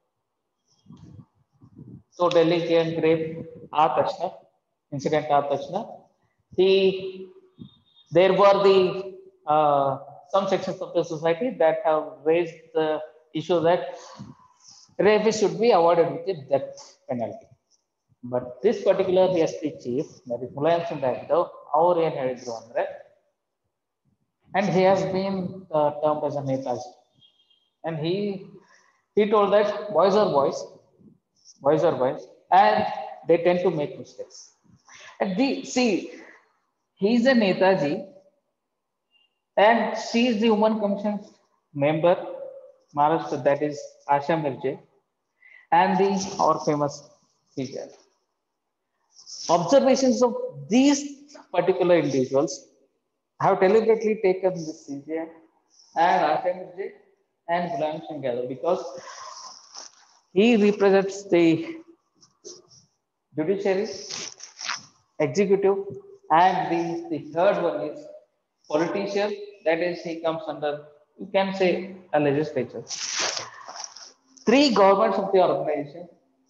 so Delhi gang rape ಆದ ತಕ್ಷಣ incident ಆದ ತಕ್ಷಣ he there were the some sections of the society that have raised the issue that rape should be awarded with a death penalty. But this particular SP chief, that is Mulayam Singh Yadav, ಅವರು ಏನು ಹೇಳಿದ್ರು ಅಂದ್ರೆ, and he has been termed as a Netaji, and he told that boys are boys, and they tend to make mistakes. And see, he's a Netaji, and she is the Women Commission member, Maharashtra, that is Asha Mirje, and our famous teacher. Observations of these particular individuals have deliberately taken this CJ and Asha Mirje and Mulayam Singh Yadav because he represents the judiciary, executive, and the third one is politician. That is, he comes under, you can say, a legislature. Three governments of the organization: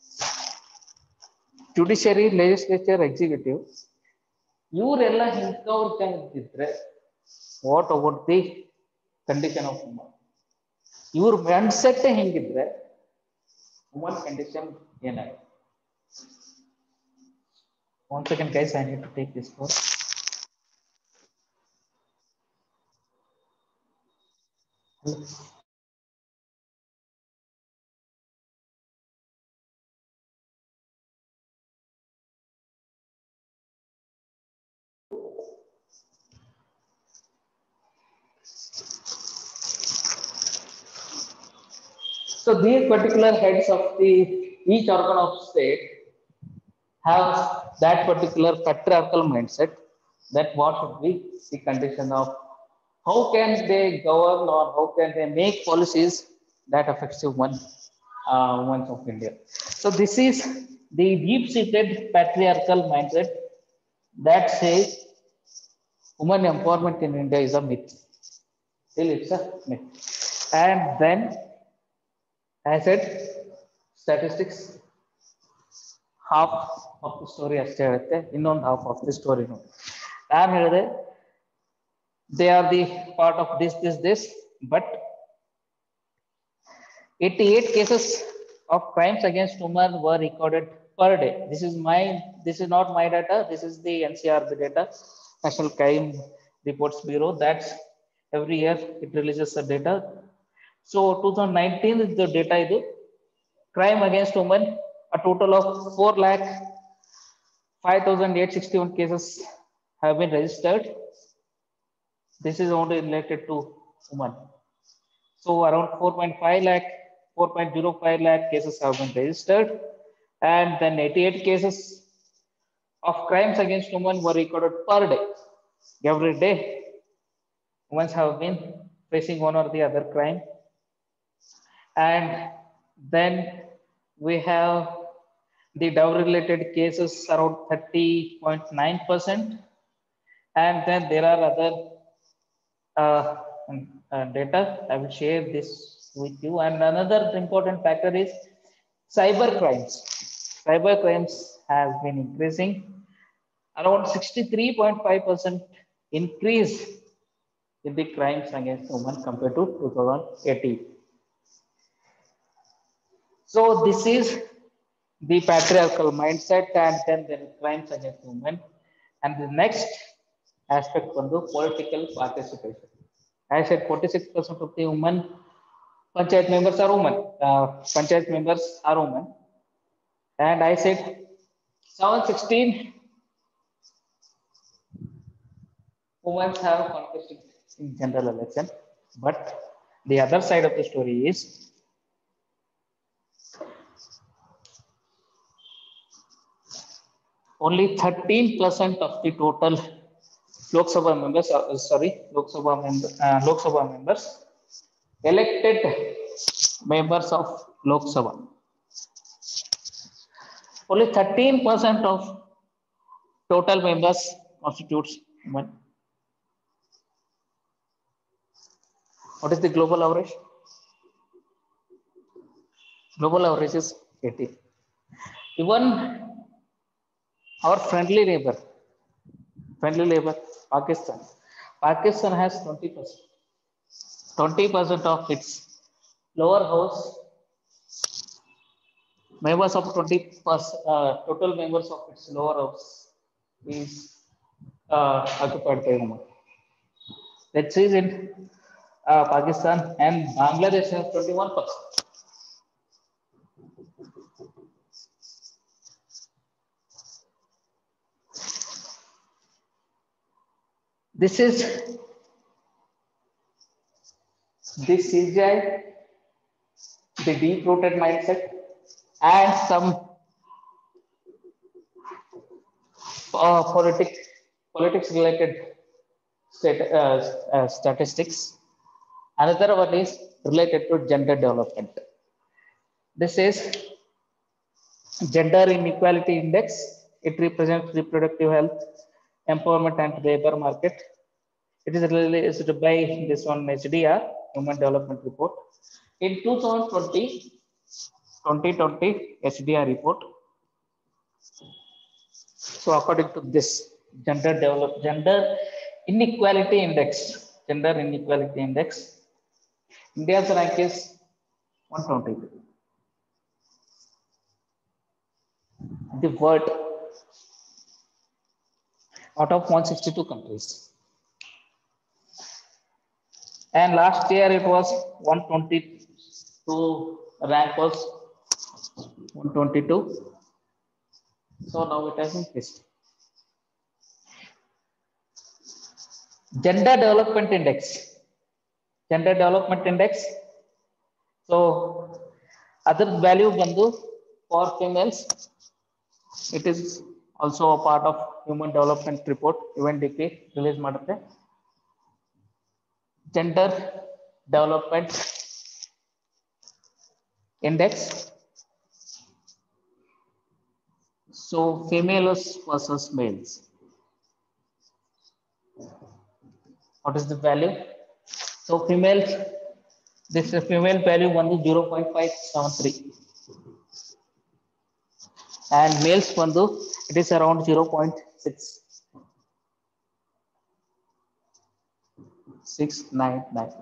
judiciary, legislature, executive. ಇವರೆಲ್ಲ ಇಂಥವ್ರು ಇದ್ದಿದ್ರೆ what about the condition of woman? ಇವ್ರ mindset ಹೆಂಗಿದ್ರೆ woman condition ಏನಾಗುತ್ತೆ? One second, guys, I need to take this call. So these particular heads of each organ of state have that particular patriarchal mindset that what should be the condition of how can they govern or how can they make policies that affects women of India. So this is the deep-seated patriarchal mindset that says women empowerment in India is a myth. Still, it's a myth. And then I said statistics, half of the story ಅಷ್ಟೇ ಹೇಳುತ್ತೆ, ಇನ್ನೊಂದು half of the story ನೋಡಿ. ನಾನು ಹೇಳಿದೆ they are the part of this, but 88 cases of crimes against women were recorded per day. This is not my data, this is the NCRB data, National Crime Reports Bureau. That's every year it releases the data. So 2019 is the data idu. Crime against women, a total of 4,05,861 cases have been registered. This is only related to women. So around 4.05 lakh cases have been registered, and then 88 cases of crimes against women were recorded per day. Every day, women have been facing one or the other crime. And then we have the dowry-related cases around 30.9%, and then there are other data. I will share this with you. And another important factor is cyber crimes. Cyber crimes has been increasing, around 63.5% increase in the crimes against women compared to 2018. So this is the patriarchal mindset, and then there are crimes against women. And the next aspect was the political participation. I said 46% of the women panchayat members are women. And I said 716 women have contested in general election. But the other side of the story is only 13% of the total Lok Sabha members, Lok Sabha members, elected members of Lok Sabha. Only 13% of total members constitutes women. What is the global average? Global average is 18. Even our friendly neighbor, Pakistan. Pakistan has 20%. 20% of its lower house, members of 20%, total members of its lower house is occupied by women. That is in Pakistan, and Bangladesh has 21%. This is the CGI, the deep-rooted mindset, and some politics related statistics. Another one is related to gender development. This is gender inequality index. It represents reproductive health, empowerment, and labor market. It is released by this one HDR, Human Development Report. In 2020 HDR report. So according to this gender inequality index, India's rank is 122. The world out of 162 countries. And last year it was 122, rank was 122. So now it has increased. Gender development index. So other value bandu for females. It is also a part of Human Development Report, UNDP release ಮಾಡುತ್ತೆ. Gender development index. So females versus males. What is the value? So females, this is female value 0.573. And males bandu, it is around 0.699.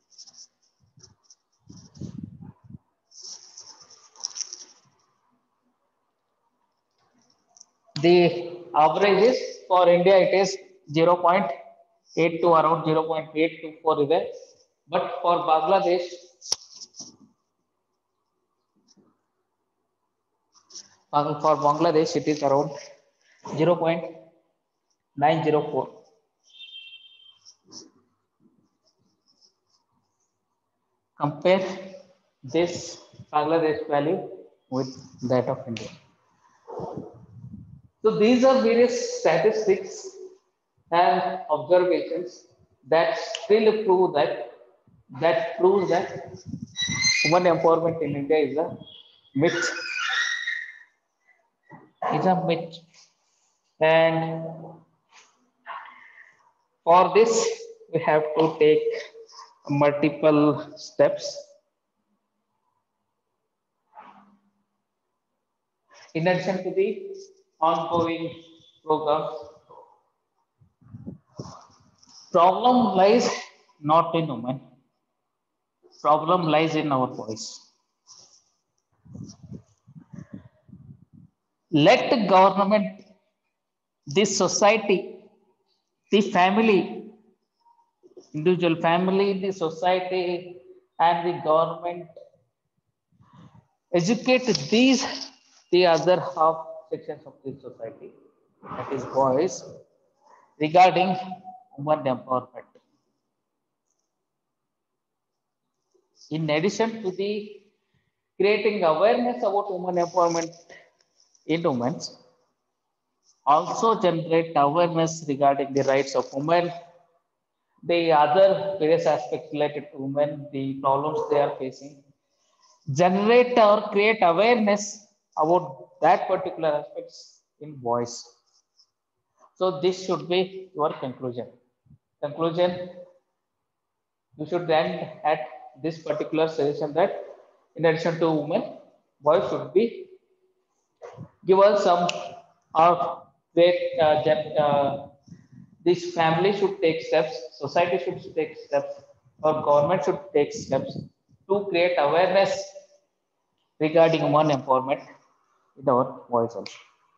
The average is for India, it is 0.8 to around 0.824 is there. But for Bangladesh, it is around 0.904. Compare this Bangladesh value with that of India. So these are various statistics and observations that still prove that women empowerment in India is a myth. And for this, we have to take multiple steps. In addition to the ongoing programs, problem lies not in women. Problem lies in our boys. Let the government, this society, the family, individual family, the society, and the government educate the other half sections of the society, that is boys, regarding women empowerment. In addition to the creating awareness about women empowerment in women, also generate awareness regarding the rights of women, the other various aspects related to women, the problems they are facing, generate or create awareness about that particular aspects in voice. So this should be your conclusion. Conclusion, you should end at this particular suggestion that in addition to women, boys should be given some of great this family should take steps, society should take steps, or government should take steps to create awareness regarding women empowerment in our voice also.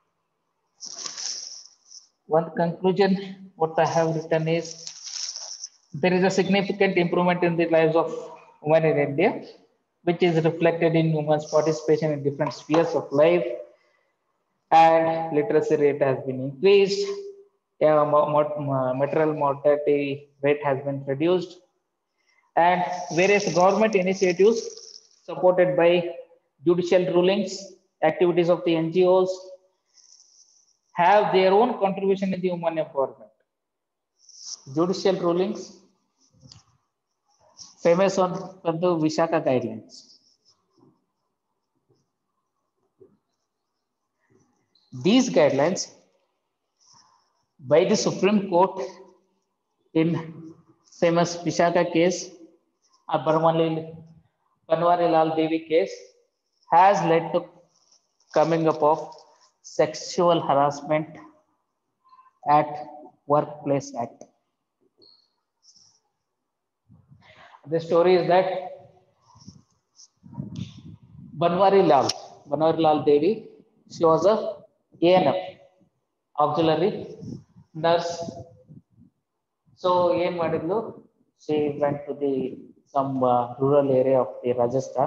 One conclusion, what I have written is there is a significant improvement in the lives of women in India, which is reflected in women's participation in different spheres of life, and literacy rate has been increased. Maternal mortality rate has been reduced, and various government initiatives supported by judicial rulings, activities of the NGOs have their own contribution in the women empowerment. Judicial rulings, famous on the Vishaka guidelines. These guidelines by the Supreme Court in famous Vishaka case, Banwari Lal Devi case, has led to coming up of Sexual Harassment at Workplace Act. The story is that Banwari Lal Devi, she was a ANM, auxiliary nurse. So, she went to the some rural area of the Rajasthan.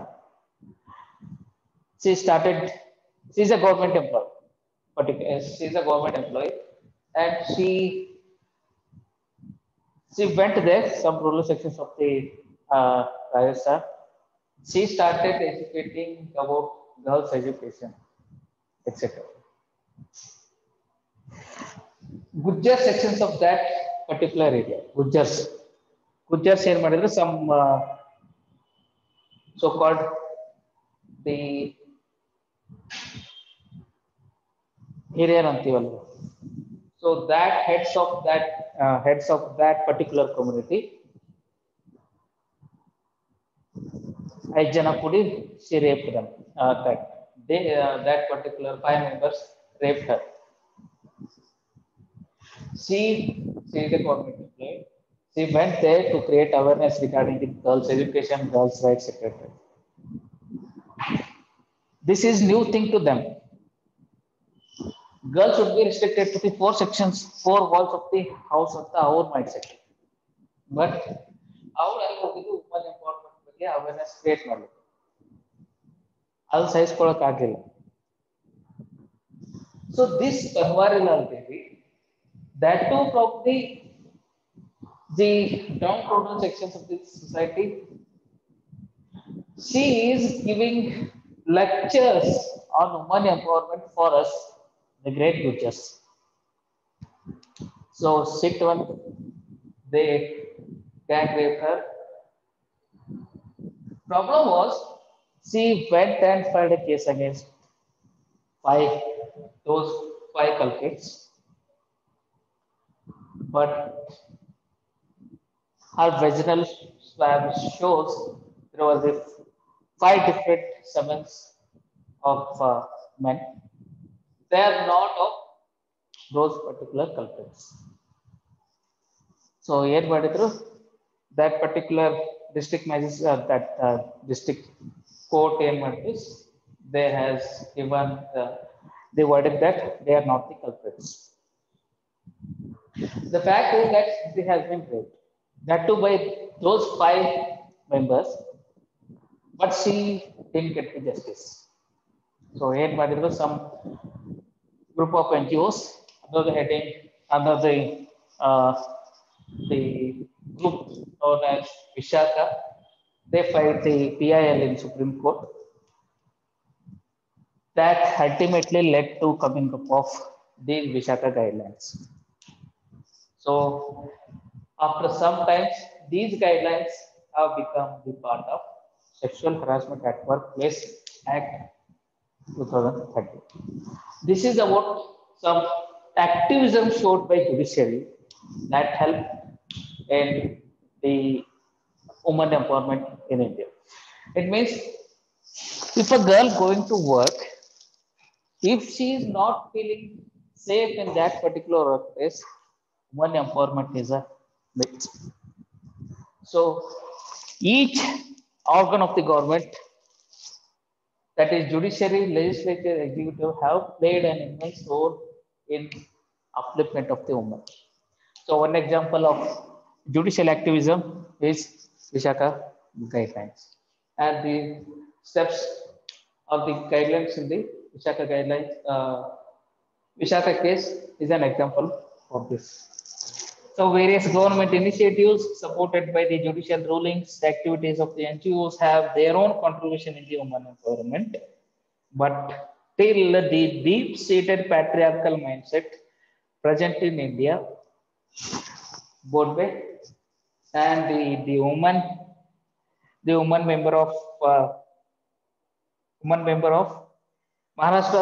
She started, she's a government employee, she's a government employee, and she went there, some rural sections of the Rajasthan. She started educating about girls' education, etc. Gujjar sections of that particular area, Gujjars ಏನು ಮಾಡಿದ್ರು, some so called the ಹಿರಿಯರು ಅಂತೀವಲ್ಲ, so that heads of that particular community, 5 ಜನ ಕೂಡಿ she raped them. That particular 5 members raped her. She is a government employee. She went there to create awareness regarding the girls' education, girls' rights, etc. This is new thing to them. Girls should be restricted to the 4 sections, 4 walls of the house of the our mindset. But ಅವರು ಅಲ್ಲಿ ಹೋಗಿದ್ದು woman empowerment ಬಗ್ಗೆ awareness create ಮಾಡಲಿಕ್ಕೆ, ಅದು ಸಹಿಸ್ಕೊಳ್ಳೋಕೆ ಆಗಲಿಲ್ಲ. So this Banwari Lal Devi, that too probably the downtrodden sections of the society, she is giving lectures on women empowerment for us, the great Gujjars. So sit one, they gang raped her. Problem was, she went and filed a case against those 5 culprits, but her vaginal swab shows there was 5 different summons of men. They are not of those particular culprits. So ಏನು ಮಾಡಿದ್ರು, that particular district magistrate, that district court ಏನು ಮಾಡಿದ್ರು, they has given the verdict that they are not the culprits. The fact is that she has been raped, that too by those 5 members, but she didn't get the justice. So ಏನು ಮಾಡಿದ್ರು, some group of NGOs under the heading, under the group known as Vishaka, they filed the PIL in Supreme Court. That ultimately led to coming up of these Vishaka guidelines. So after some times, these guidelines have become the part of Sexual Harassment at Workplace Act 2030. This is about some activism showed by judiciary that helped in the women empowerment in India. It means if a girl going to work, if she is not feeling safe in that particular workplace, women empowerment is a myth. So each organ of the government, that is judiciary, legislature, executive, have played an immense role in upliftment of the woman. So one example of judicial activism is Vishaka guidelines. And the steps of the guidelines in the Vishaka guidelines, Vishaka case is an example of this. So various government initiatives supported by the judicial rulings, the activities of the NGOs have their own contribution in the women empowerment. But till the deep-seated patriarchal mindset present in India, both way, and the woman member of uh, woman member of Maharashtra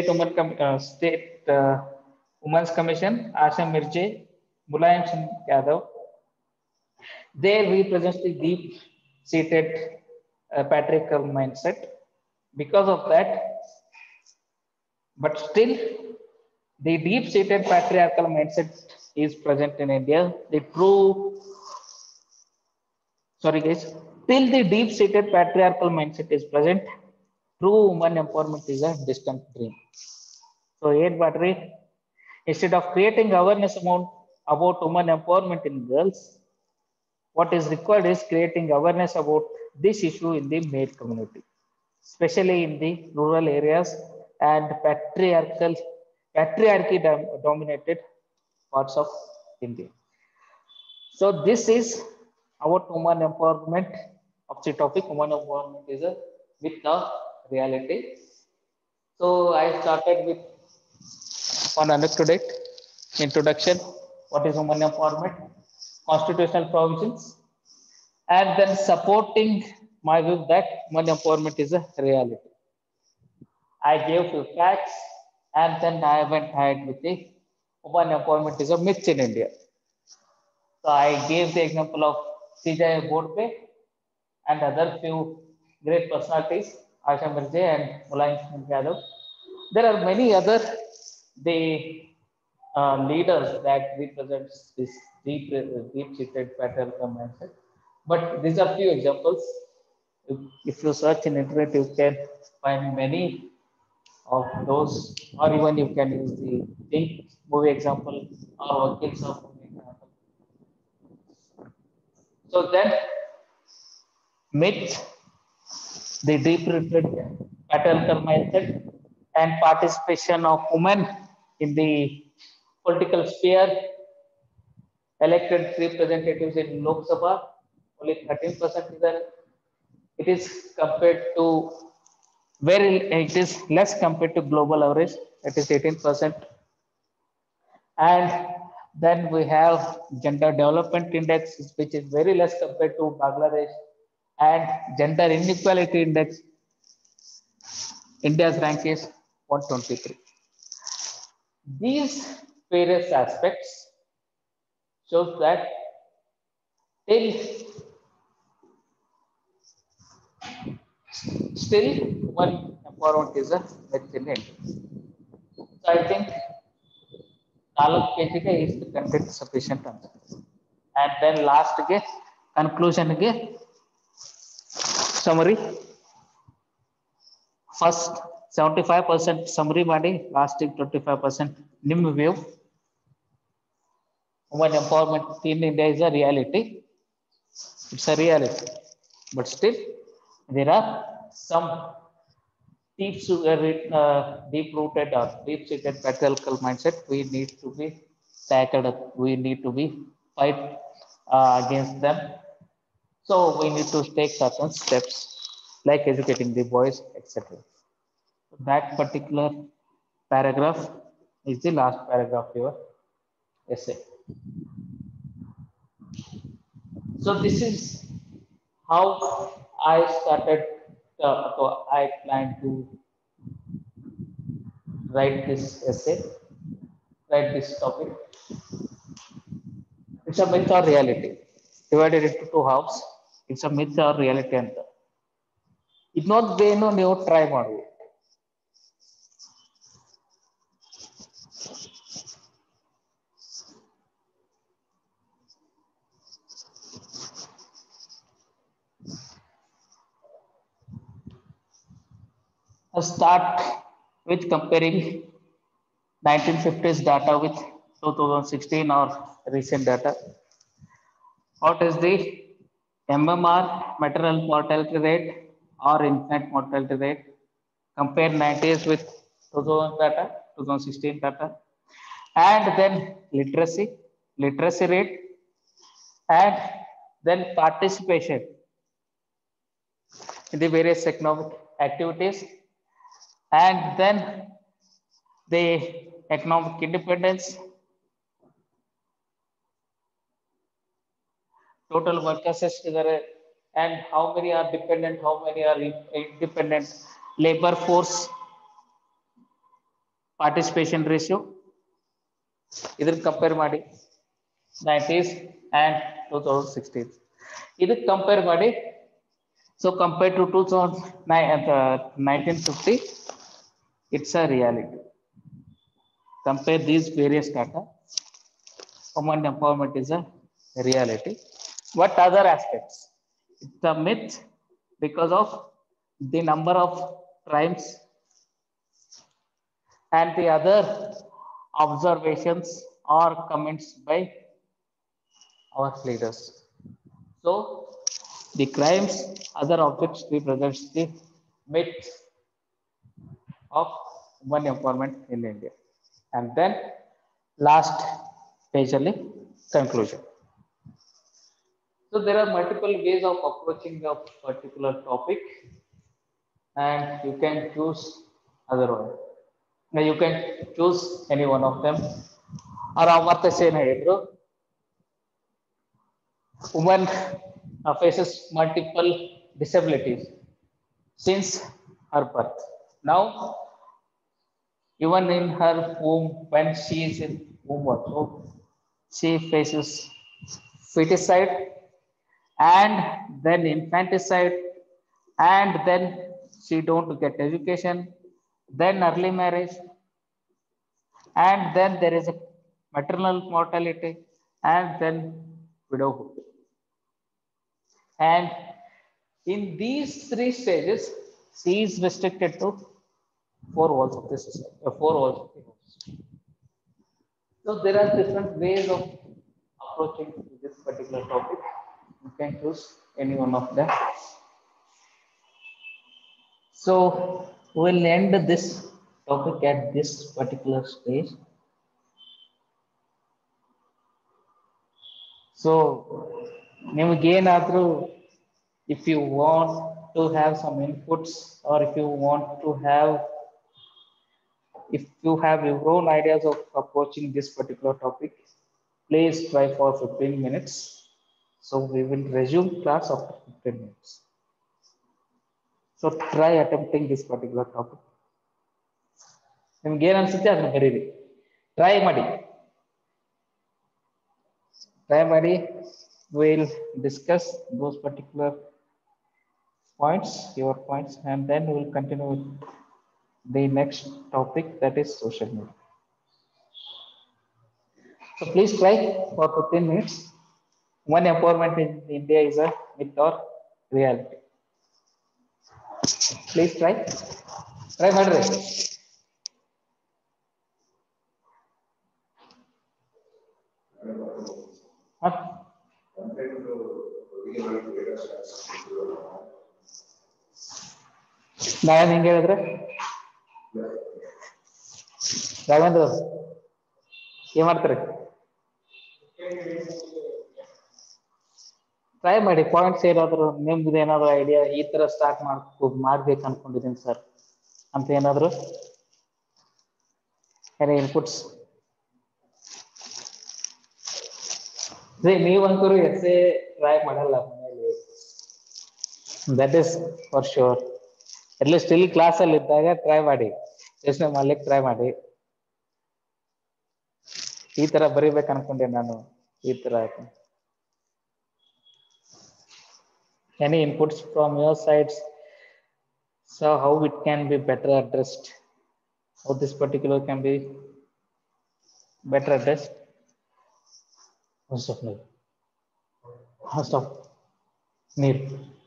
State Women's Commission, Asha Mirje, Mulayam Singh Yadav. They represent the deep-seated patriarchal mindset. Because of that, but still, the deep-seated patriarchal mindset is present in India. The true, sorry guys, till the deep-seated patriarchal mindset is present, true woman empowerment is a distant dream. So, yet, battery, instead of creating awareness about women empowerment in girls, what is required is creating awareness about this issue in the male community, especially in the rural areas and patriarchy dominated parts of India. So this is about women empowerment of the topic. Women empowerment is a with the reality. So I started with one anecdote introduction. What is women empowerment? Constitutional provisions, and then supporting my view that women empowerment is a reality. I gave few facts, and then I went ahead with the women empowerment is a myth in India. So I gave the example of CJ Bodpe and other few great personalities, Asha Mirje and Mulayam Singh Yadav. There are many other the leaders that represents this deep-seated patriarchal mindset. But these are few examples. If you search in internet, you can find many of those, or even you can use the Think movie example or Wakil Saab movie example. So then, myth, the deep-rooted patriarchal mindset, and participation of women in the political sphere, elected representatives in Lok Sabha, only 13% is there. It is compared to it is less compared to global average, that is 18%. And then we have gender development index, which is very less compared to Bangladesh, and gender inequality index. India's rank is 123. These various aspects shows that till still one empowerment is a myth in India. So I think 4 kg is the content sufficient answer. And then last ಗೆ conclusion ಗೆ summary. First 75% summary ಮಾಡಿ last 25% ನಿಮ್ಮ view. Women empowerment in India is a reality. It's a reality. But still there are some deep-rooted or deep-seated patriarchal mindset. We need to be tackled up. We need to be fight against them. So we need to take certain steps like educating the boys, etc. That particular paragraph is the last paragraph of your essay. So this is how I started, I plan to write this essay, write this topic. It's a myth or reality. Divided into two halves. It's a myth or reality ಅಂತ. ಇನ್ನೊಂದೇನು ನೀವು try ಮಾಡಬಹುದು. I'll start with comparing 1950s data with 2016 or recent data. What is the MMR, maternal mortality rate or infant mortality rate? Compare 90s with 2000 data, 2016 data, and then literacy rate, and then participation in the various economic activities, and then the economic independence, total workers ಎಷ್ಟಿದ್ದಾರೆ, and how many are dependent, how many are independent, labor force participation ratio, ಇದನ್ನ compare ಮಾಡಿ 90s and 2016 ಇದಕ್ಕೆ compare ಮಾಡಿ. So compared to 1950, it's a reality. Compare these various data. Women empowerment is a reality. What other aspects? It's a myth because of the number of crimes and the other observations or comments by our leaders. So the crimes, other objects represents the myth of women empowerment in India. And then last page only conclusion. So there are multiple ways of approaching a particular topic, and you can choose other one. Now you can choose any one of them. Or Amartya Sen ಹೇಳಿದ್ರು, woman faces multiple disabilities since her birth. Now, even in her womb, when she is in womb also, she faces feticide and then infanticide, and then she don't get education, then early marriage, and then there is a maternal mortality, and then widowhood. And in these three stages, she is restricted to four walls of the society, four walls of the house. So there are different ways of approaching this particular topic. You can choose any one of them. So we'll end this topic at this particular stage. So ನಿಮಗೇನಾದರೂ, if you want to have some inputs, or if you have your own ideas of approaching this particular topic, please try for 15 minutes. So we will resume class after 15 minutes. So try attempting this particular topic. ನಿಮ್ಗೆ ಏನು ಅನ್ಸುತ್ತೆ ಅದನ್ನ ಬರೀರಿ, try ಮಾಡಿ. We'll discuss those particular points, your points, and then we'll continue with the next topic, that is social media. So please try for 15 minutes. Women empowerment in India is a myth or reality. Please try ಮಾಡ್ರಿ. ನಾನು ಹೆಂಗೆ ಹೇಳಿದ್ರೆ ರಾಘವೇಂದ್ರ ಏನ್ ಮಾಡ್ತಾರೆ, try ಮಾಡಿ. Points ಏನಾದ್ರು ನಿಮ್ದು ಏನಾದ್ರು ಐಡಿಯಾ, ಈ ತರ ಸ್ಟಾರ್ಟ್ ಮಾಡ್ಬೇಕು ಅನ್ಕೊಂಡಿದ್ದೀನಿ ಸರ್ ಅಂತ ಏನಾದ್ರು Any inputs? ನೀವಂತೂ ಎಸ್ಸೆ ಟ್ರೈ ಮಾಡಲ್ಲ ಮನೆಯಲ್ಲಿ, that is for sure. At least ಇಲ್ಲಿ ಕ್ಲಾಸಲ್ಲಿ ಇದ್ದಾಗ ಟ್ರೈ ಮಾಡಿ, ಯೋಚನೆ ಮಾಡ್ಲಿಕ್ಕೆ ಟ್ರೈ ಮಾಡಿ. ಈ ತರ ಬರಿಬೇಕು ಅನ್ಕೊಂಡೆ ನಾನು, ಈ ತರ ಆಯ್ತು. Any inputs from your sides? So how it can be better addressed? How this particular can be better addressed? Stop. Stop. Near.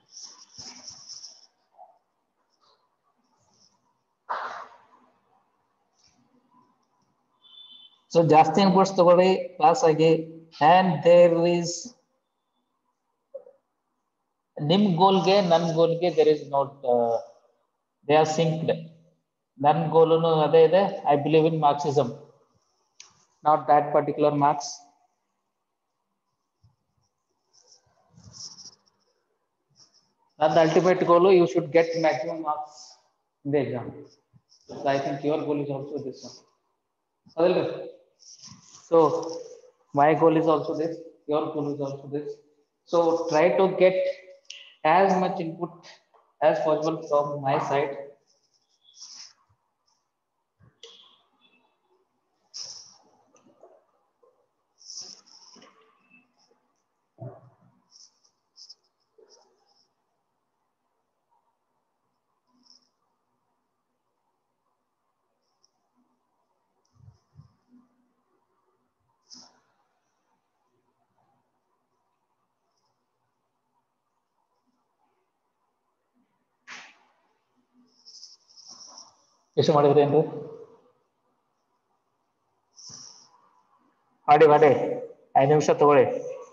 So ಜಾಸ್ತಿ ಇನ್ಪುಟ್ಸ್ ತಗೊಳ್ಳಿ ಕ್ಲಾಸ್ ಆಗಿ. And there is ನಿಮ್ ಗೋಲ್ಗೆ ನನ್ನ ಗೋಲ್ಗೆ there is not they are synced. ನನ್ನ ಗೋಲುನು ಅದೇ ಇದೆ. I believe in Marxism, not that particular Marx. And the ultimate goal, you should get maximum marks in the exam. So I think your goal is also this one. So my goal is also this, your goal is also this. So try to get as much input as possible from my side. ಎಷ್ಟು ಮಾಡಿದ್ರಿ ಅಂದ್ರೆ ಮಾಡಿ 5 ನಿಮಿಷ ತಗೊಳ್ಳಿ.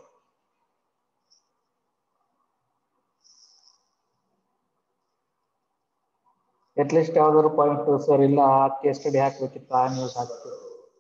At least ಯಾವ್ದಾದ್ರು point sir ಇಲ್ಲ case study ಹಾಕ್ಬೇಕಿತ್ತು, ಆ ನ್ಯೂಸ್ ಹಾಕ್ಬೇಕು.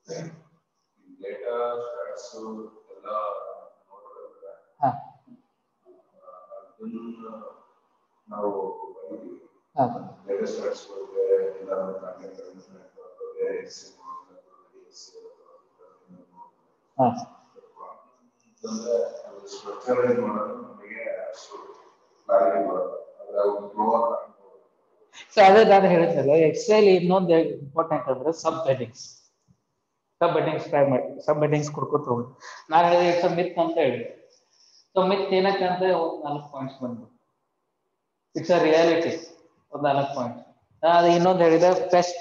ಸೊ ಅದೇ ನಾನು ಹೇಳಿದ್ನಲ್ಲ, ಎಕ್ಸೆಲ್ ಇನ್ನೊಂದು ಇಂಪಾರ್ಟೆಂಟ್ ಅಂದ್ರೆ ಸಬ್ ಹೆಡಿಂಗ್ಸ್. ಟ್ರೈ ಮಾಡಿ, ಸಬ್ ಹೆಡಿಂಗ್ಸ್ ಕೊಡ್ಕೊತ ಹೋಗಿ. ನಾನು ಹೇಳಿದೆ ಇಟ್ಸ್ ಮಿತ್ ಅಂತ ಹೇಳಿದೆ. ಸೊ ಮಿತ್ ಏನಕ್ಕೆ ಅಂತ ಒಂದು 4 ಪಾಯಿಂಟ್ಸ್ ಬಂದು, ಇಟ್ಸ್ ಅ ರಿಯಾಲಿಟಿ, ಒಂದು 4 ಪಾಯಿಂಟ್. ಅದು ಇನ್ನೊಂದು ಹೇಳಿದೆ PEST,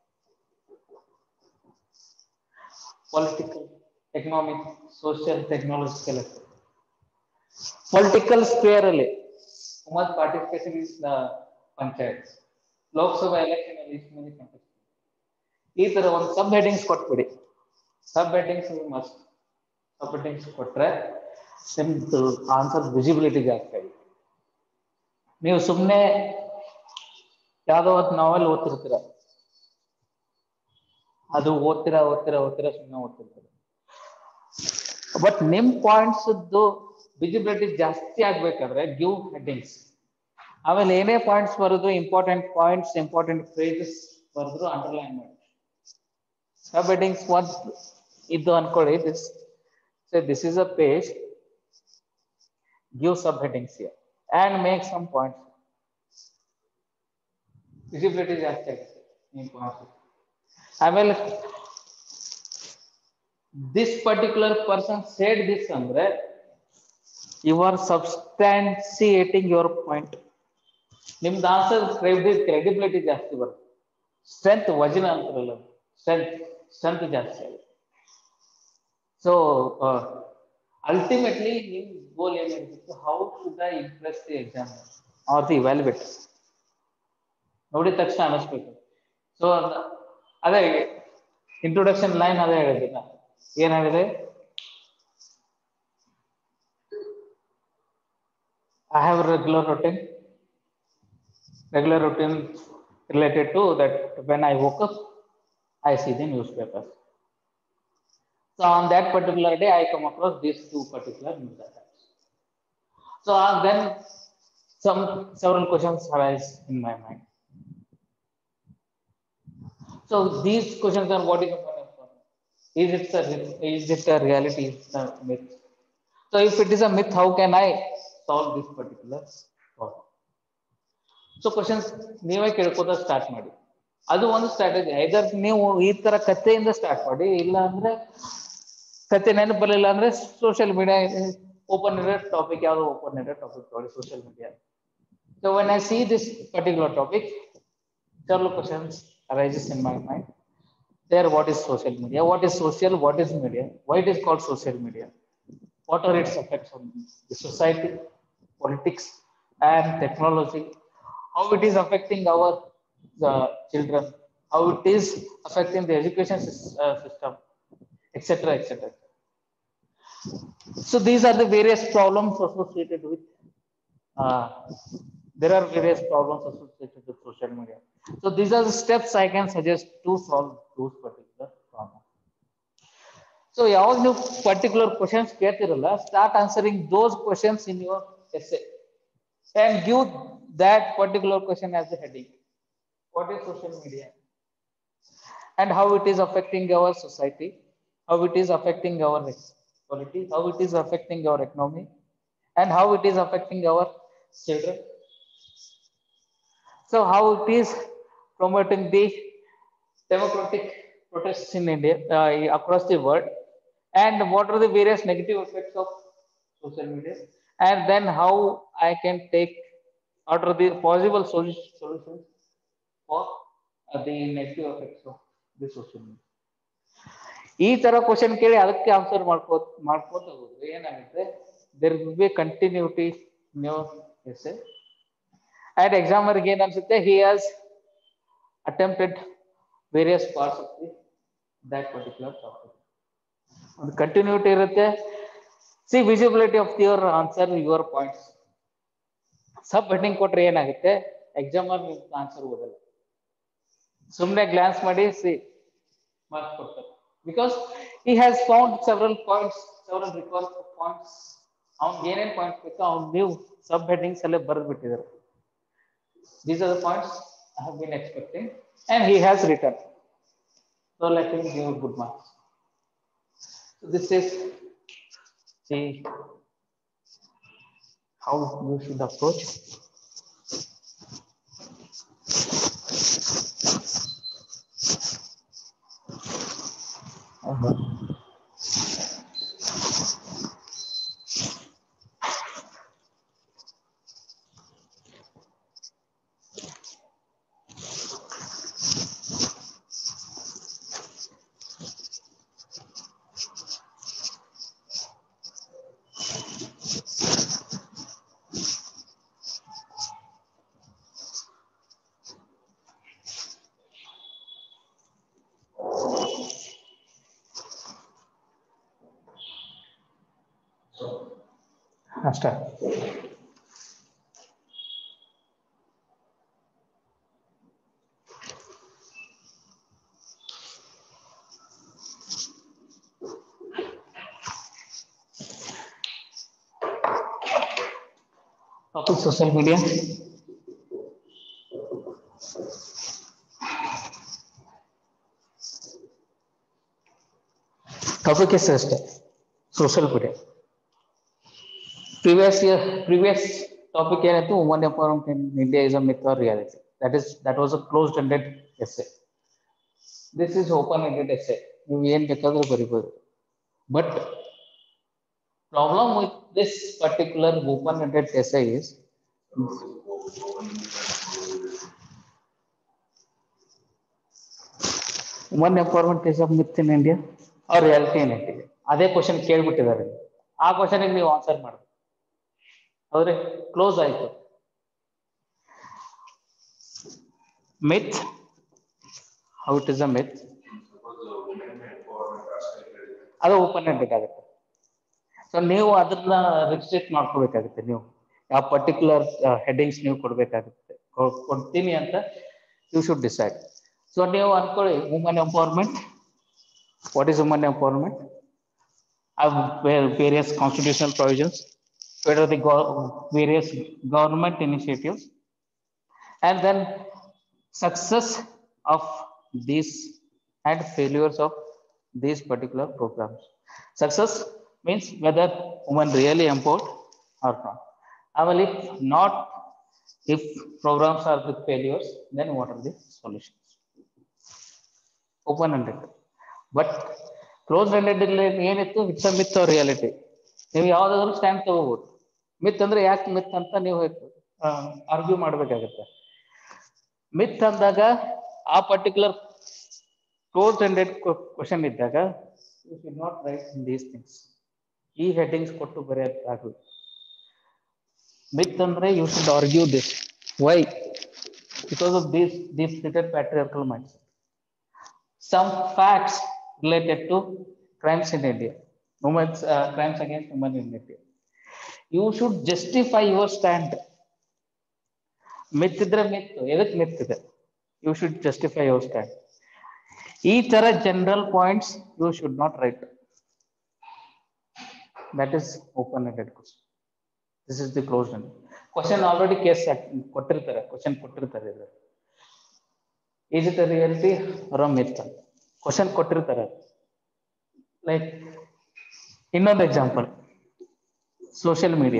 political, economic, social, technological. Political sphere ಅಲ್ಲಿ ಉಮದ್ participation is panchayat, Lok Sabha election ಅಲ್ಲಿ ಇಷ್ಟು ಮಂದಿ ಕಂಟೆಸ್ಟ್. ಈ ತರ ಒಂದು ಸಬ್ ಹೆಡಿಂಗ್ಸ್ ಕೊಟ್ಬಿಡಿ. Subheadings must. Subheadings ಕೊಟ್ರೆ ನಿಮ್ದು ಆನ್ಸರ್ ವಿಸಿಬಿಲಿಟಿ ಜಾಸ್ತಿ ಆಗುತ್ತೆ. ನೀವು ಸುಮ್ಮನೆ ಯಾವ್ದೋ ಒಂದು ನಾವೆಲ್ ಓದ್ತಿರ್ತೀರ, ಅದು ಓದ್ತೀರಾ ಸುಮ್ಮನೆ ಓದ್ತಿರ್ತೀರ. ಬಟ್ ನಿಮ್ ಪಾಯಿಂಟ್ಸ್ ವಿಸಿಬಿಲಿಟಿ ಜಾಸ್ತಿ ಆಗ್ಬೇಕಾದ್ರೆ ಗಿವ್ ಹೆಡಿಂಗ್ಸ್. ಆಮೇಲೆ ಏನೇ ಪಾಯಿಂಟ್ಸ್ ಬರೋದು, ಇಂಪಾರ್ಟೆಂಟ್ ಪಾಯಿಂಟ್ಸ್, ಇಂಪಾರ್ಟೆಂಟ್ ಫ್ರೇಸಸ್ ಬರೆದ್ರು ಅಂಡರ್ಲೈನ್ ಮಾಡಿ. ಸಬ್ ಹೆಡಿಂಗ್ಸ್ ಇದು ಅನ್ಕೊಳ್ಳಿ, this is a page, give subheadings here and make some points. Visibility ಜಾಸ್ತಿ ಆಗುತ್ತೆ ನಿಮ್ ಪಾಯಿಂಟ್ಸ್. ಆಮೇಲೆ this particular person said this ಅಂದ್ರೆ you are substantiating your point. ನಿಮ್ದು ಆನ್ಸರ್ ಕ್ರೆಡಿಬಿಲಿಟಿ ಜಾಸ್ತಿ ಬರುತ್ತೆ. ಸ್ಟ್ರೆಂತ್, ವಜನ ಅಂತಾರಲ್ಲ, ಸ್ಟ್ರೆಂತ್ ಜಾಸ್ತಿ ಆಗುತ್ತೆ. ಸೊ ಅಲ್ಟಿಮೇಟ್ಲಿ ನಿಮ್ ಗೋಲ್ ಏನಿರ್ಬೇಕು, how should I impress the exam or the evaluator. ನೋಡಿದ ತಕ್ಷಣ ಅನಿಸ್ಬೇಕು. ಸೊ ಅದೇ ಇಂಟ್ರೊಡಕ್ಷನ್ ಲೈನ್ ಅದೇ ಹೇಳಿದ್ದೆ. ಏನ್ ಹೇಳಿದೆ? I have a regular routine related to that. When I woke up, I see the newspapers. So on that particular day, I come across these 2 particular news items. So then several questions arise in my mind. So these questions are what is the woman empowerment? Is it a reality? Is it a myth? So if it is a myth, how can I solve this particular problem? So questions ನೀವೇ ಕೇಳ್ಕೋದ start ಮಾಡಿ. ಅದು ಒಂದು strategy. ಐದರ್ ನೀವು ಈ ತರ ಕಥೆಯಿಂದ start ಮಾಡಿ, ಇಲ್ಲ ಅಂದ್ರೆ ಕತೆ ನೆನಪು ಬರಲಿಲ್ಲ ಅಂದ್ರೆ ಸೋಷಿಯಲ್ ಮೀಡಿಯಾ ಓಪನ್ ಇರೋ ಟಾಪಿಕ್, ಯಾವ್ದು ಓಪನ್ ಇರೋ ಟಾಪಿಕ್ ನೋಡಿ social media. So when I see this particular topic, several questions arises in my mind. There, what is social media? What is social? What is media? Why it is called social media? What are its effects on the society, politics, and technology? How it is affecting our children? How it is affecting the education system, etc., etc. So these are the various problems associated with. There are various problems associated with social media. So these are the steps I can suggest to solve those particular problems. So ಯಾವಾಗ ನೀವು particular questions ಕೇಳ್ತಿರಲ್ಲ, start answering those questions in your essay and give that particular question as the heading. What is social media and how it is affecting our society, how it is affecting our politics, how it is affecting our economy, and how it is affecting our children. So how it is promoting the democratic protests in India, across the world, and what are the various negative effects of social media, and then how I can take, what are the possible solutions for the negative effects of the social media. ಈ ತರ question ಕೇಳಿ ಅದಕ್ಕೆ answer ಮಾಡ್ಕೋತ ಹೋದ್ರೆ ಏನಾಗುತ್ತೆ, there will be continuity in your essay. And ಎಕ್ಸಾಮರ್ಗೆ ಏನ್ ಅನ್ಸುತ್ತೆ, he has attempted various parts of that particular topic. ಒಂದು ಕಂಟಿನ್ಯೂಟಿ ಇರುತ್ತೆ. See visibility of your answer, your points. Subheading ಕೊಟ್ರೆ ಏನಾಗುತ್ತೆ, ಎಕ್ಸಾಮರ್ ನೀವು ಆನ್ಸರ್ ಓದಲ್ಲ, ಸುಮ್ಮನೆ ಗ್ಲಾನ್ಸ್ ಮಾಡಿ ಸಿ ಮಾರ್ಕ್ಸ್ ಕೊಡ್ತಾರೆ. Because he has found several points, several record points. ಅವ್ನಿಗೆ ಏನೇನು ಪಾಯಿಂಟ್ಸ್ ಬೇಕೋ ಅವ್ನು ನೀವು ಸಬ್ ಹೆಡ್ಡಿಂಗ್ಸ್ ಅಲ್ಲೇ ಬರೆದು ಬಿಟ್ಟಿದ್ದಾರೆ. These are the points I have been expecting, and he has written. So let him give good marks. So this is the how you should approach. Start. Topic social media. Topic is social media. Previous topic ಏನಾಯ್ತು, woman empowerment in India is a myth or reality. That was a closed ended essay. This is open ended essay. ನೀವು ಏನ್ ಬೇಕಾದ್ರೂ ಬರಿಬೋದು. But problem with this particular open ended essay is women empowerment is a myth in India or reality in India. ಅದೇ question ಕೇಳ್ಬಿಟ್ಟಿದ್ದಾರೆ. ಆ ಕ್ವಶನ್ಗೆ ನೀವು answer ಮಾಡಿ ಅವ್ರೆ ಕ್ಲೋಸ್ ಆಯ್ತು. Myth, how it is a myth, ಅದು ಓಪನ್ ಎಂಡೆಡ್ ಆಗುತ್ತೆ. ಸೊ ನೀವು ಅದನ್ನ ರಿಸ್ಟ್ರಿಕ್ಟ್ ಮಾಡ್ಕೋಬೇಕಾಗುತ್ತೆ. ನೀವು ಯಾವ ಪರ್ಟಿಕ್ಯುಲರ್ ಹೆಡ್ಡಿಂಗ್ಸ್ ನೀವು ಕೊಡ್ತೀನಿ ಅಂತ ಯು ಶುಡ್ ಡಿಸೈಡ್. ಸೊ ನೀವು ಅನ್ಕೊಳ್ಳಿ, woman empowerment, what is woman empowerment, various constitutional provisions, what are the various government initiatives, and then success of these and failures of these particular programs. Success means whether women really empowered or not. Well, if not, if programs are with failures, then what are the solutions? Open ended. But close ended ಏನಿತ್ತು, it's a myth or reality. ನೀವು ಯಾವ್ದಾದ್ರು stand ತಗೋಬಹುದು. ಮಿತ್ ಅಂದ್ರೆ ಯಾಕೆ ಮಿತ್ ಅಂತ ನೀವು argue ಮಾಡ್ಬೇಕಾಗತ್ತೆ. Myth ಅಂದಾಗ ಆ ಪರ್ಟಿಕ್ಯುಲರ್ ಕ್ಲೋಸ್ ಎಂಡೆಡ್ ಕ್ವಶನ್ ಇದ್ದಾಗ you should not write in these things. ಈ ಹೆಡ್ಡಿಂಗ್ಸ್ ಕೊಟ್ಟು ಬರೆಯೋಕ್ಕಾಗಲ್ಲ. ಮಿತ್ ಅಂದ್ರೆ you should argue this. Why? Because of these stated patriarchal mindset. Some facts related to crimes in India, women's crimes against women in India. You should justify your stand. Myth idre myth, eduk myth ide, you should justify your stand. Ee tara general points you should not write. That is open-ended question. This is the closed-ended question. Already case ಕೊಟ್ಟಿರ್ತಾರೆ, question ಕೊಟ್ಟಿರ್ತಾರೆ. Is it a reality or a myth? Question ಕೊಟ್ಟಿರ್ತಾರೆ. Like ಇನ್ನೊಂದು example, social media.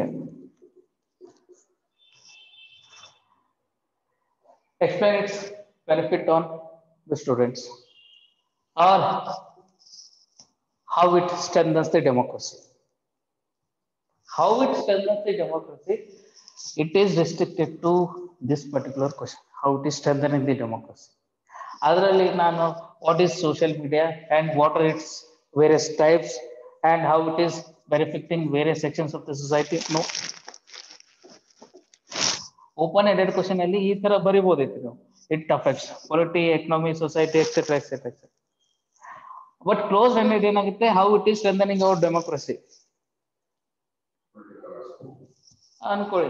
Explain its benefit on the students or how it strengthens the democracy. How it strengthens the democracy, it is restricted to this particular question. How it is strengthening the democracy. ಅದರಲ್ಲಿ ನಾನು what is social media and what are its various types and how it is benefiting various sections of the society. No. Open ended question ಅಲ್ಲಿ ಈ ತರ ಬರಿಬೋದಿತ್ತು ನೀವು. It affects polity, economy, society etcetera etcetera etcetera. But close ended ಏನಾಗುತ್ತೆ, how it is strengthening our democracy ಅನ್ಕೊಳ್ಳಿ.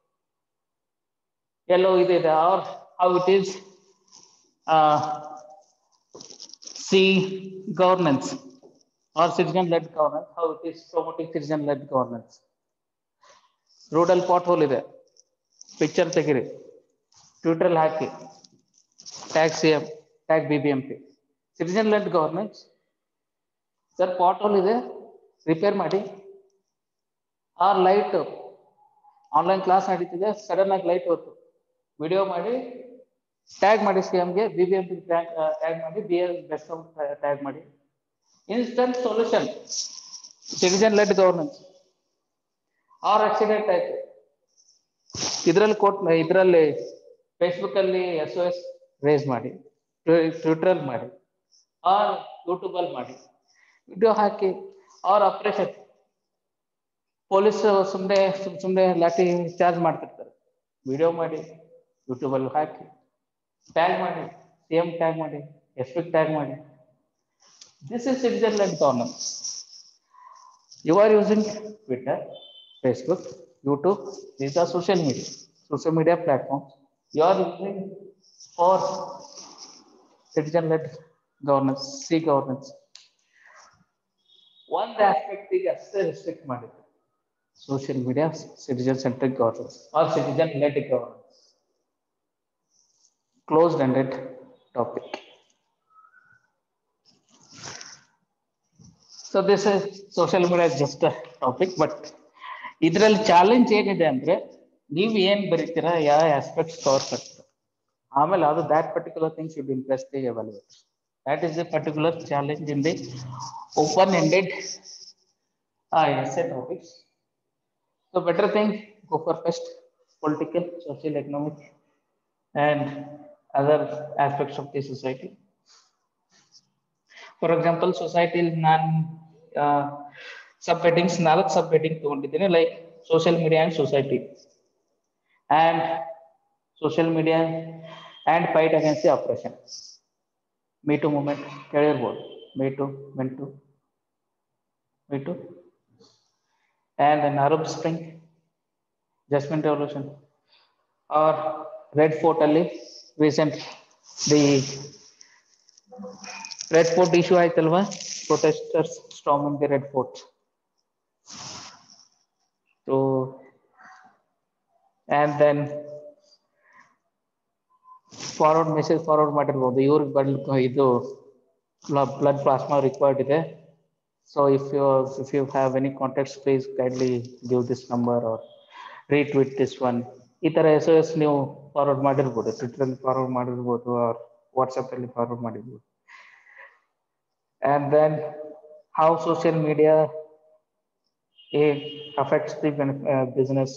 ಎಲ್ಲೋ ಇದೆ, or how it is see governance or citizen-led governance, how it is promoting citizen-led governance. Roadal pothole ಇದೆ, picture ತೆಗಿರಿ, Twitter ಹಾಕಿ, tag CM, tag BBMP. citizen-led governance. Sir pothole ಇದೆ, repair ಮಾಡಿ. ಆ light online class ನಡೀತಿದೆ, sudden ಆಗಿ light ಹೋಯ್ತು, video ಮಾಡಿ ಟ್ಯಾಗ್ ಮಾಡಿ CMಗೆ, BBMP ಟ್ಯಾಗ್ ಮಾಡಿ, BS ಬೆಸ್ಟ್ ಟ್ಯಾಗ್ ಮಾಡಿ. Instant solution, citizen led governance. Or accident ಆಯ್ತು, ಇದರಲ್ಲಿ ಫೇಸ್ಬುಕ್ ಅಲ್ಲಿ SOS ರೇಸ್ ಮಾಡಿ, ಟ್ವಿಟರ್ ಮಾಡಿ, ಆರ್ ಯೂಟ್ಯೂಬ್ ಅಲ್ಲಿ ಮಾಡಿ, ವಿಡಿಯೋ ಹಾಕಿ. ಆರ್ ಆಪರೇಷನ್, ಪೊಲೀಸ್ ಸುಮ್ಮನೆ ಲಾಠಿ ಚಾರ್ಜ್ ಮಾಡ್ತಿರ್ತಾರೆ, ವಿಡಿಯೋ ಮಾಡಿ ಯೂಟ್ಯೂಬ್ ಅಲ್ಲಿ ಹಾಕಿ, ಟ್ಯಾಗ್ ಮಾಡಿ, CM ಟ್ಯಾಗ್ ಮಾಡಿ, SP ಟ್ಯಾಗ್ ಮಾಡಿ. This is citizen-led governance. You are using Twitter, Facebook, YouTube. These are social media platforms. You are using for citizen-led governance, governance. One aspect is ಅಷ್ಟೇ restrict ಮಾಡಿದ್ರು, social media citizen-centric governance or citizen-led governance. Closed-ended topic. So this is social media is just a topic, but ಇದರಲ್ಲಿ challenge ಏನಿದೆ ಅಂದ್ರೆ ನೀವು ಏನ್ ಬರೀತೀರಾ, ಯಾವ aspects cover ಮಾಡ್ತೀರಾ, ಆಮೇಲೆ ಅದು that particular thing should impress the evaluator. That is the particular challenge in the open-ended essay topics. So better thing, go for first political, social, economic and other aspects of the society. For example, society ನಾನು subheadings 4 subheading ತಗೊಂಡಿದ್ದೀನಿ, like social media and society and fight against the oppression. Me Too movement ಕೇಳಿರ್ಬೋದು, Me Too and then Arab Spring, Jasmine Revolution or Red Fort ಅಲ್ಲಿ recent the Red Fort issue ಆಯ್ತಲ್ವಾ, protesters storming the Red Fort. So and then forward message forward ಮಾಡಿರ್ಬೋದು, ಇವ್ರಿಗೆ ಇದು blood plasma required ಇದೆ. So if you have any contacts, please kindly give this number or retweet this one. ಈ ಥರ SMS ನೀವು forward ಮಾಡಿರ್ಬೋದು, ಟ್ವಿಟರಲ್ಲಿ forward ಮಾಡಿರ್ಬೋದು, ಆರ್ ವಾಟ್ಸಪ್ಪಲ್ಲಿ ಫಾರ್ವರ್ಡ್ ಮಾಡಿರ್ಬೋದು. And then how social media it affects the business,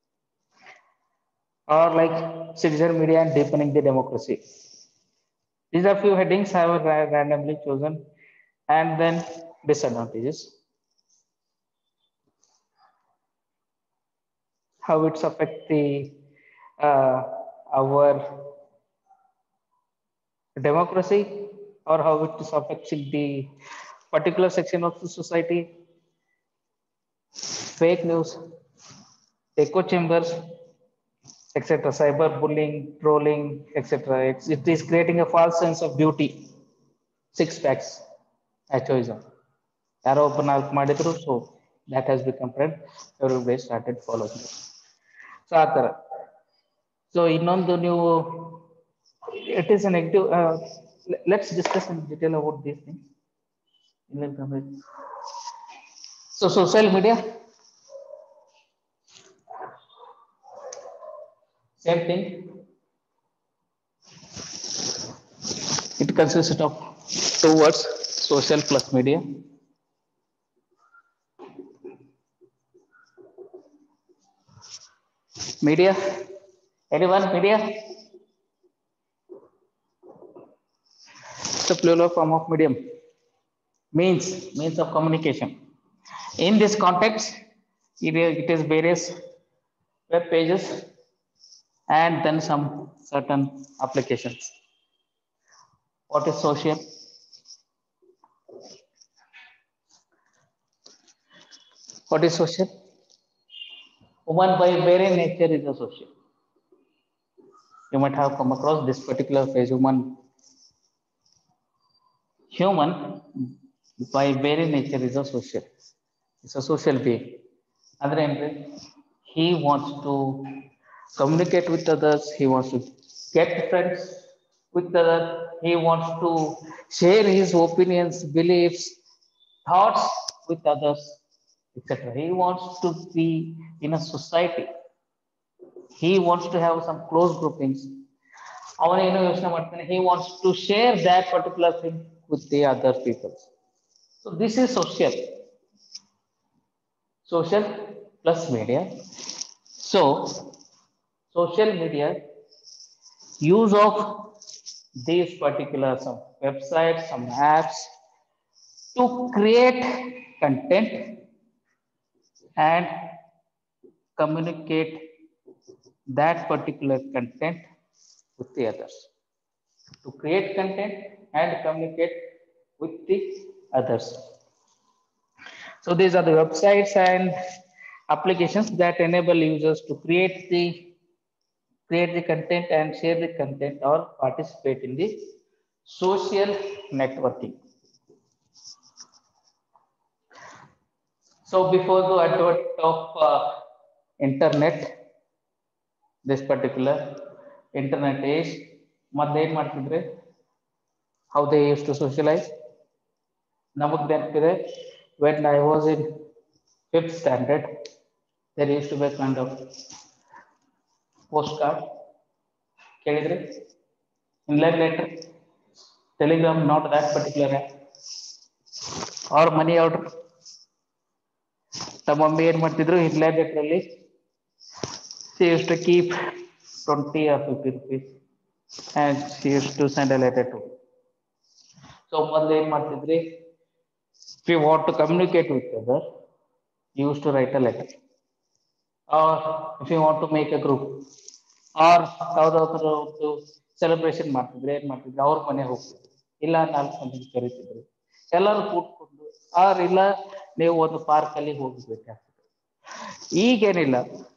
or like citizen media and deepening the democracy. These are few headings I have randomly chosen. And then disadvantages, how it's affect the our democracy, or how it is affecting the particular section of the society. Fake news, echo chambers, etc., cyberbullying, trolling, etc. It is creating a false sense of beauty. 6 facts, achoism. ಯಾರೋ ಒಬ್ಬ 4 ಮಾಡಿದ್ರು, so that has become trend, everybody started following. So ಆ ಥರ. So ಇನ್ನೊಂದು ನೀವು it is a negative. Let's discuss in detail about these things. So social media, same thing. It consists of 2 words, social plus media. Media, anyone? Media, it's a plural form of medium, means of communication. In this context, it is various web pages and then some certain applications. What is social? What is social? Woman by very nature is a social. You might have come across this particular phrase, human by very nature is a social. It's a social being. Andre he wants to communicate with others, he wants to get friends with others, he wants to share his opinions, beliefs, thoughts with others, etc. He wants to be in a society. He wants to have some close groupings. He wants to share that particular thing with the other people. So this is social. Social plus media. So social media, use of these particular some websites, some apps to create content and communicate that particular content with the others. To create content and communicate with the others. So these are the websites and applications that enable users to create the content and share the content or participate in the social networking. So before the advent of internet, this particular internet age, how they used to socialize. When I was in 5th standard, there used to be a kind of postcard, inland letter, telegram, not that particular app, or money order. The mummy inland letter, she used to keep 20 or 50 rupees and she used to send a letter to. So if you want to communicate with others, you used to write a letter. Or if you want to make a group, or celebration ಅವ್ರ ಮನೆ ಹೋಗ್ತಿದ್ರು, ಇಲ್ಲ 4 ಮಂದಿ ಕರೀತಿದ್ರು, ಎಲ್ಲರೂ ಕೂತ್ಕೊಂಡು, R ಇಲ್ಲ ನೀವು ಒಂದು ಪಾರ್ಕ್ ಅಲ್ಲಿ ಹೋಗ್ಬೇಕಾಗ್ತದೆ. ಈಗೇನಿಲ್ಲ,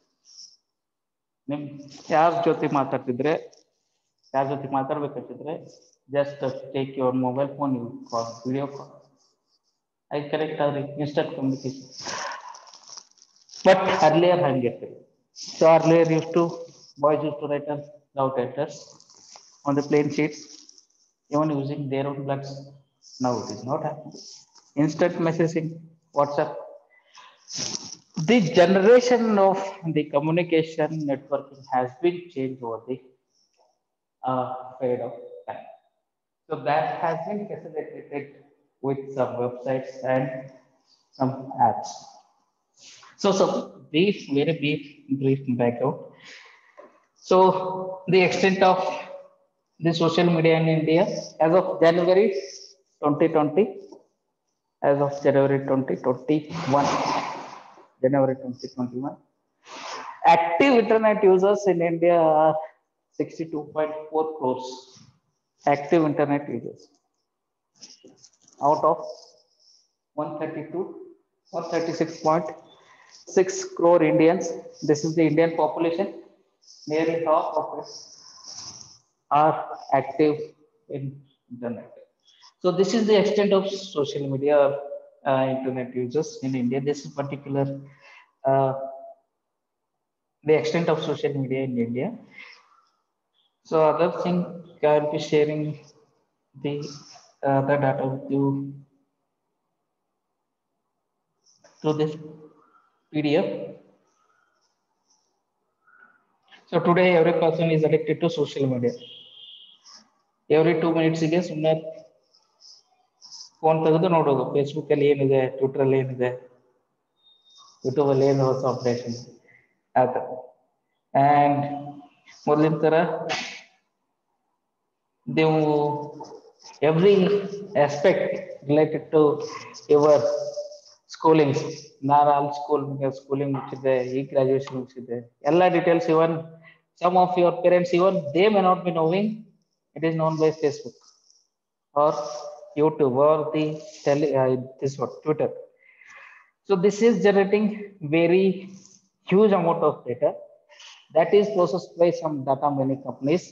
ನಿಮ್ ಯಾರ ಜೊತೆ ಮಾತಾಡ್ಬೇಕಂತಿದ್ರೆ just take your mobile phone, you call, video call. I correct instant communication. But earlier hangitte. So earlier boys used to write love letters, on the plain sheets, even using their own bloods. Now it is not happening. Instant messaging, WhatsApp. The generation of the communication networking has been changed over the period of time. So that has been facilitated with some websites and some apps. So some brief, very brief background. So the extent of the social media in India as of January 2020, as of January 2021, January 2021, active internet users in India are 62.4 crores. Active internet users out of 132, 136.6 crore Indians. This is the Indian population. Nearly half of it are active in internet. So this is the extent of social media internet users in India. This is particular uh, the extent of social media in India. So other thing I will be sharing the data with you through this PDF. So today every person is addicted to social media. Every 2 minutes ಗೆ ಸುಮ್ಮನೆ phone ತೆಗೆದು ನೋಡೋದು, Facebook ಅಲ್ಲಿ ಏನಿದೆ, Twitter ಅಲ್ಲಿ ಏನಿದೆ, YouTube ಅಲ್ಲಿ ಏನು ಹೊಸ ಅಪ್ಡೇಷನ್ ಆ ಥರ. ಆ್ಯಂಡ್ ಮೊದಲಿನ ಥರ ನೀವು every aspect related to your schooling, ನಾನು ಅಲ್ಲಿ ಸ್ಕೂಲಿಂಗ್ ಮುಗಿಸಿದ್ದೆ, ಈ ಗ್ರಾಜುಯೇಷನ್ ಮುಗಿಸಿದ್ದೆ, ಎಲ್ಲ details even some of your parents even they may not be knowing it is known by Facebook or YouTube or this what Twitter. So this is generating very huge amount of data that is processed by some data mining companies.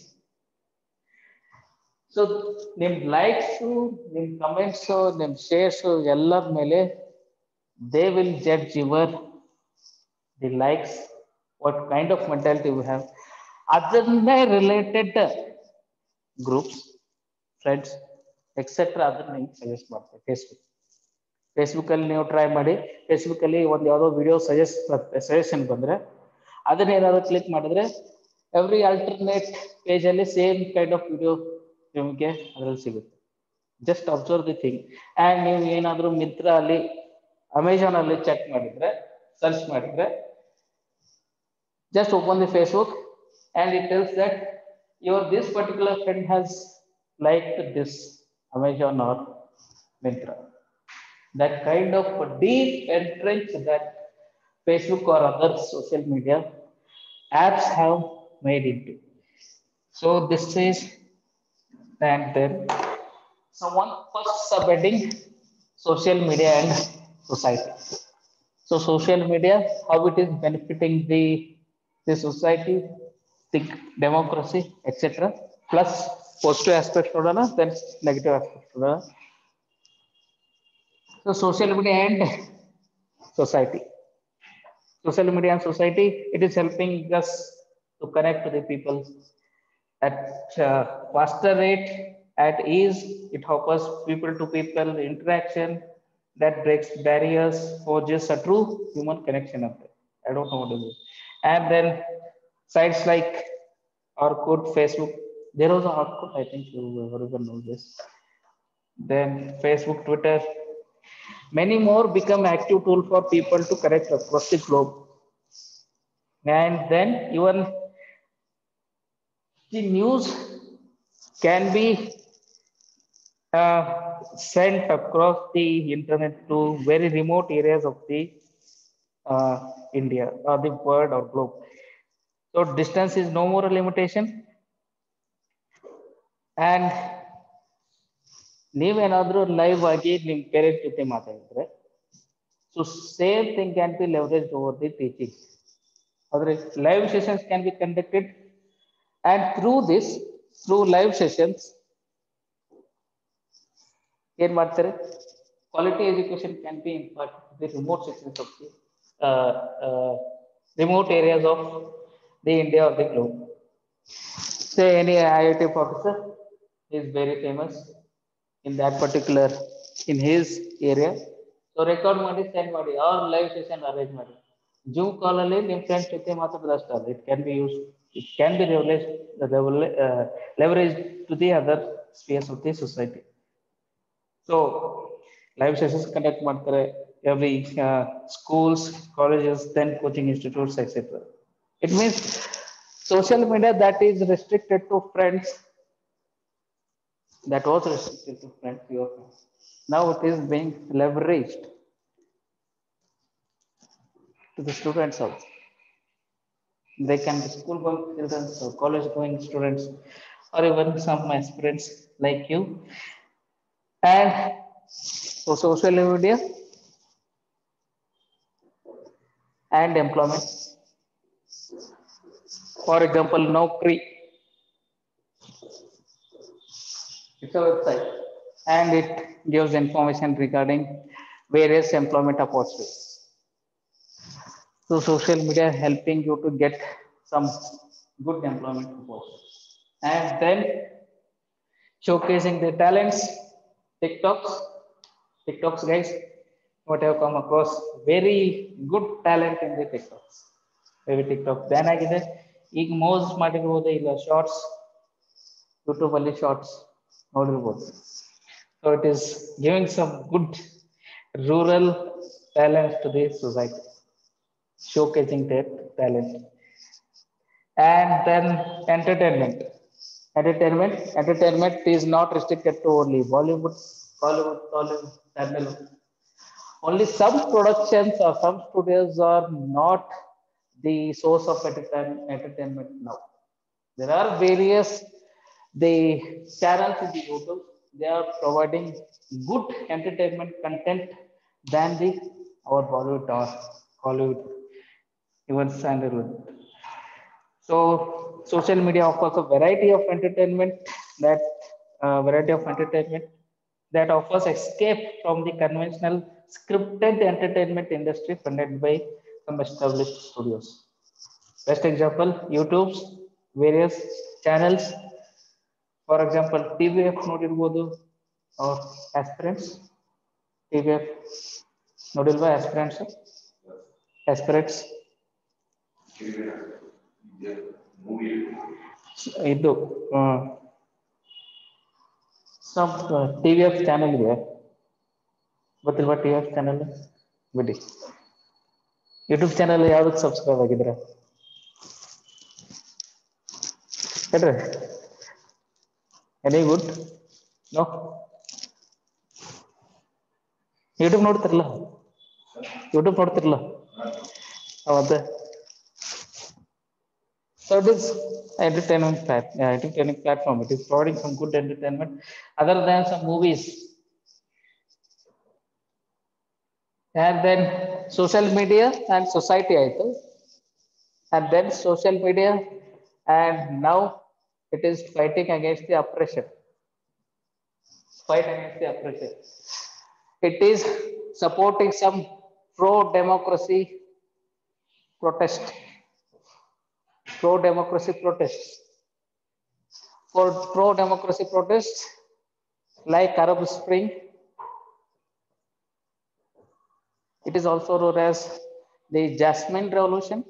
So name likes, name comments, name shares, ಎಲ್ಲರ ಮೇಲೆ they will judge your the likes, what kind of mentality you have. ಅದನ್ನೇ related groups, friends etcetera ಅದನ್ನ ನಿಮ್ಗೆ suggest ಮಾಡ್ತಾರೆ. ಫೇಸ್ಬುಕ್ಕಲ್ಲಿ ನೀವು try ಮಾಡಿ, ಫೇಸ್ಬುಕ್ಕಲ್ಲಿ ಒಂದು ಯಾವುದೋ ವಿಡಿಯೋ ಸಜೆಷನ್ ಬಂದರೆ ಅದನ್ನ ಏನಾದ್ರು ಕ್ಲಿಕ್ ಮಾಡಿದ್ರೆ ಎವ್ರಿ ಆಲ್ಟರ್ನೇಟ್ ಪೇಜಲ್ಲಿ ಸೇಮ್ ಕೈಂಡ್ ಆಫ್ ವಿಡಿಯೋ ನಿಮಗೆ ಅದರಲ್ಲಿ ಸಿಗುತ್ತೆ. Just observe the thing. And ನೀವು ಏನಾದರೂ ಮಿಂತ್ರ ಅಲ್ಲಿ, ಅಮೆಝಾನಲ್ಲಿ ಚೆಕ್ ಮಾಡಿದರೆ, ಸರ್ಚ್ ಮಾಡಿದರೆ, just open the Facebook and it tells that this particular friend has liked this Amazon or Myntra. That kind of deep entrance that Facebook or other social media apps have made into. So this is, and then someone first subheading social media and society. So social media, how it is benefiting the society, the democracy, etc. Plus positive aspects ನೋಡೋಣ, then negative aspects ನೋಡೋಣ. So social media and society. Social media and society, it is helping us to connect to the people at faster rate, at ease. It offers people to people interaction that breaks barriers for just a true human connection. I don't know what it is. And then sites like Orkut, Facebook. There was a Orkut, I think everyone knows this. Then Facebook, Twitter. Many more become active tool for people to connect across the globe. And then even the news can be sent across the internet to very remote areas of the India or the world or globe. So distance is no more a limitation. And ನೀವೇನಾದ್ರೂ live ಆಗಿ ನಿಮ್ಮ parents ಜೊತೆ ಮಾತಾಡಿದ್ರೆ, so same thing can be leverage over the teaching. ಆದರೆ live sessions can be conducted, and through live sessions ಏನ್ ಮಾಡ್ತಾರೆ, quality education can be imparted to the remote sections of the remote areas of the India or the globe. Say any IIT professor is very famous in that particular in his area. So record ಮಾಡಿ send ಮಾಡಿ or live session arrange ಮಾಡಿ. Zoom call ಅಲ್ಲಿ ನಿಮ್ಮ friends ಜೊತೆ ಮಾತಾಡೋದಷ್ಟೇ ಅಲ್ಲ. It can be used, it can be leveraged to the other spheres of the society. So live sessions conduct ಮಾಡ್ತಾರೆ every schools, colleges, then coaching institutes, etc. It means social media that is restricted to friends, that was restricted to friends, your friends. Now it is being leveraged to the students also. They can be school going students or college going students or even some aspirants like you. And for social media and employment. For example, Naukri, it's a website and it gives information regarding various employment opportunities. So social media helping you to get some good employment opportunities. And then showcasing their talents, TikToks, TikToks guys, what have come across very good talent in the TikToks. Maybe TikTok ban ಆಗಿದೆ. ಈಗ most ಮಾಡಿರ್ಬೋದು ಇಲ್ಲ shorts YouTube ಅಲ್ಲಿ shorts ನೋಡಿರ್ಬೋದು. So it is giving some good rural talents to the society, showcasing their talent. And then entertainment. Entertainment is not restricted to only Bollywood, Hollywood, Tollywood, Tamil. Only some productions or some studios are not the source of entertainment now. There are various the channels in the YouTube. They are providing good entertainment content than the our Bollywood or Hollywood, even Sandalwood. So social media offers a variety of entertainment that offers escape from the conventional scripted entertainment industry funded by some established studios. Best example, YouTube's various channels. For example, TVF ನೋಡಿರ್ಬೋದು or aspirants. TVF ನೋಡಿಲ್ವಾ aspirants? Aspirants. ಇದು some TVF channel ಇದೆ, ಗೊತ್ತಿಲ್ವಾ TVF channel? ಬಿಡಿ. YouTube channel ಯಾವ್ದಕ್ಕೆ subscribe ಆಗಿದ್ರೆ ಹೇಳ್ರಿ. Any good? No? YouTube ನೋಡ್ತಿರಲ್ಲ? ಯೂಟ್ಯೂಬ್ ನೋಡ್ತಿರಲ್ಲ ಮತ್ತೆ? So it is entertainment platform. It is providing some good entertainment other than some movies. And then social media and society ಆಯ್ತು. And then social media and now it is fighting against the oppression. Fight against the oppression. It is supporting some pro-democracy protest. Pro-democracy protests. For pro-democracy protests like Arab Spring, it is also known as the Jasmine Revolution.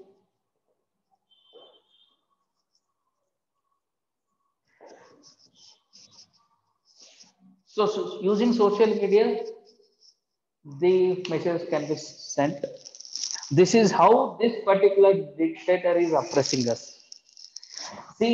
So using social media, the messages can be sent. This is how this particular dictator is oppressing us. See,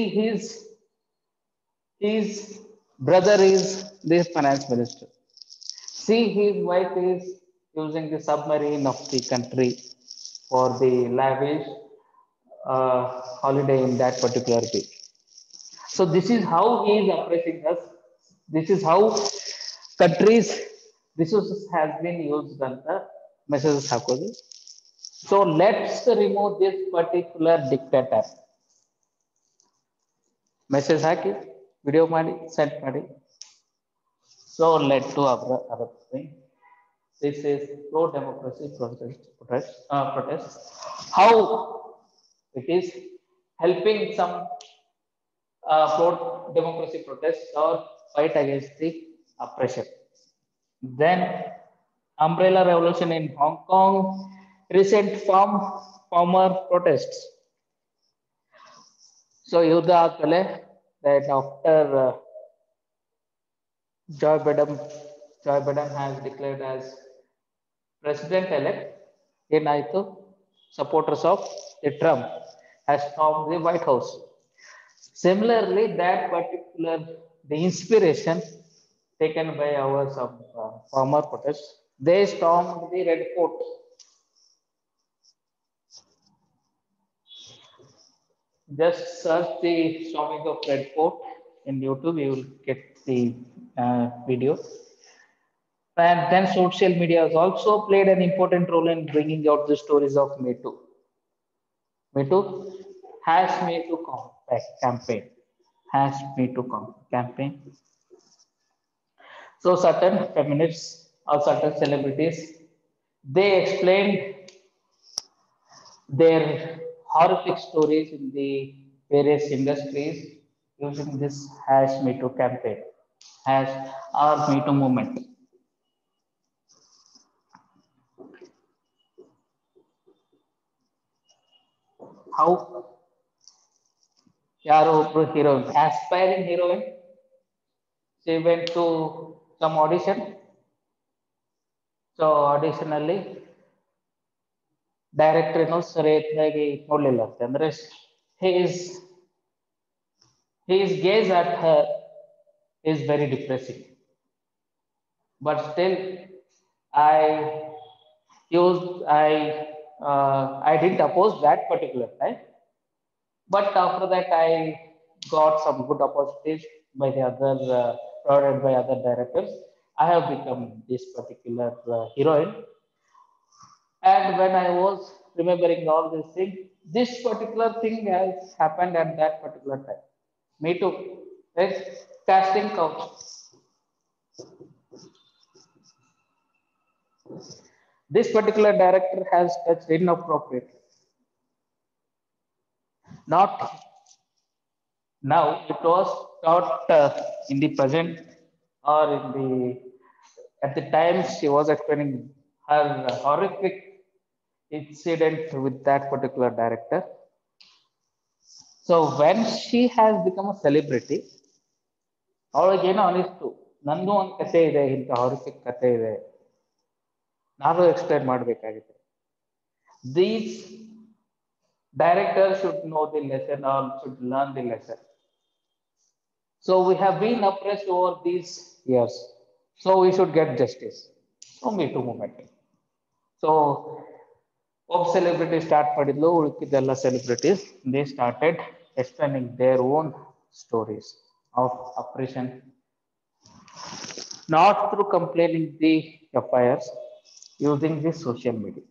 his brother is the finance minister. See, his wife is using the submarine of the country for the lavish holiday in that particular day. So this is how he is oppressing us. This is how countries resources has been used ಅಂತ messages ಹಾಕೋದು. So let's remove this particular dictator. Message ಹಾಕಿ video ಮಾಡಿ send ಮಾಡಿ. So led to Arab Spring. This is pro-democracy protest. How it is helping some pro-democracy protests or fight against the oppression. Then umbrella revolution in Hong Kong, recent farmer protests. So Yuddha ಆದ್ಮೇಲೆ that after Joe Biden has declared as president-elect, ಏನಾಯ್ತು? Supporters of the Trump has stormed the White House. Similarly, that particular the inspiration taken by our some farmer protests, they stormed the Red Fort. Just search the storming of Red Fort in YouTube, you will get the video. And then social media has also played an important role in bringing out the stories of Me Too. Me Too has Me Too campaign. Has Me Too campaign. So certain feminists or certain celebrities, they explained their horrific stories in the various industries using this hash Me Too campaign, hash or Me Too movement. How ಯಾರೋ ಒಬ್ರು heroine, aspiring heroine, she went to some audition. So audition ಅಲ್ಲಿ director ಏನೋ ಸರಿಯಾಗಿ ನೋಡ್ಲಿಲ್ಲ ಅಂತ, ಅಂದ್ರೆ his gaze at her is very depressing. But still, I didn't oppose that particular time. But after that, I got some good opportunities by the other provided by other directors. I have become this particular heroine. And when I was remembering all these things, this particular thing has happened at that particular time. Me Too. Right? Casting couch. This particular director has touched inappropriately. Not now, it was not in the present or in the at the time she was explaining her horrific incident with that particular director. So when she has become a celebrity, ಅವಳಿಗೆ ಏನೋ ಅನಿಸ್ತು, ನಂದು ಒಂದು ಕಥೆ ಇದೆ, ಇಂಥ ಹಾರಿಫಿಕ್ ಕಥೆ ಇದೆ, ನಾನು ಎಕ್ಸ್ಪ್ಲೇನ್ ಮಾಡಬೇಕಾಗಿದೆ. These directors should know the lesson or should learn the lesson. So we have been oppressed over these years, so we should get justice. So Me Too movement. So ಒಬ್ಬ ಸೆಲೆಬ್ರಿಟಿ ಸ್ಟಾರ್ಟ್ ಮಾಡಿದ್ಲು, ಉಳಿಕಿದ್ದೆಲ್ಲ celebrities they started explaining their own stories of oppression, not through complaining the FIRs, using the social media.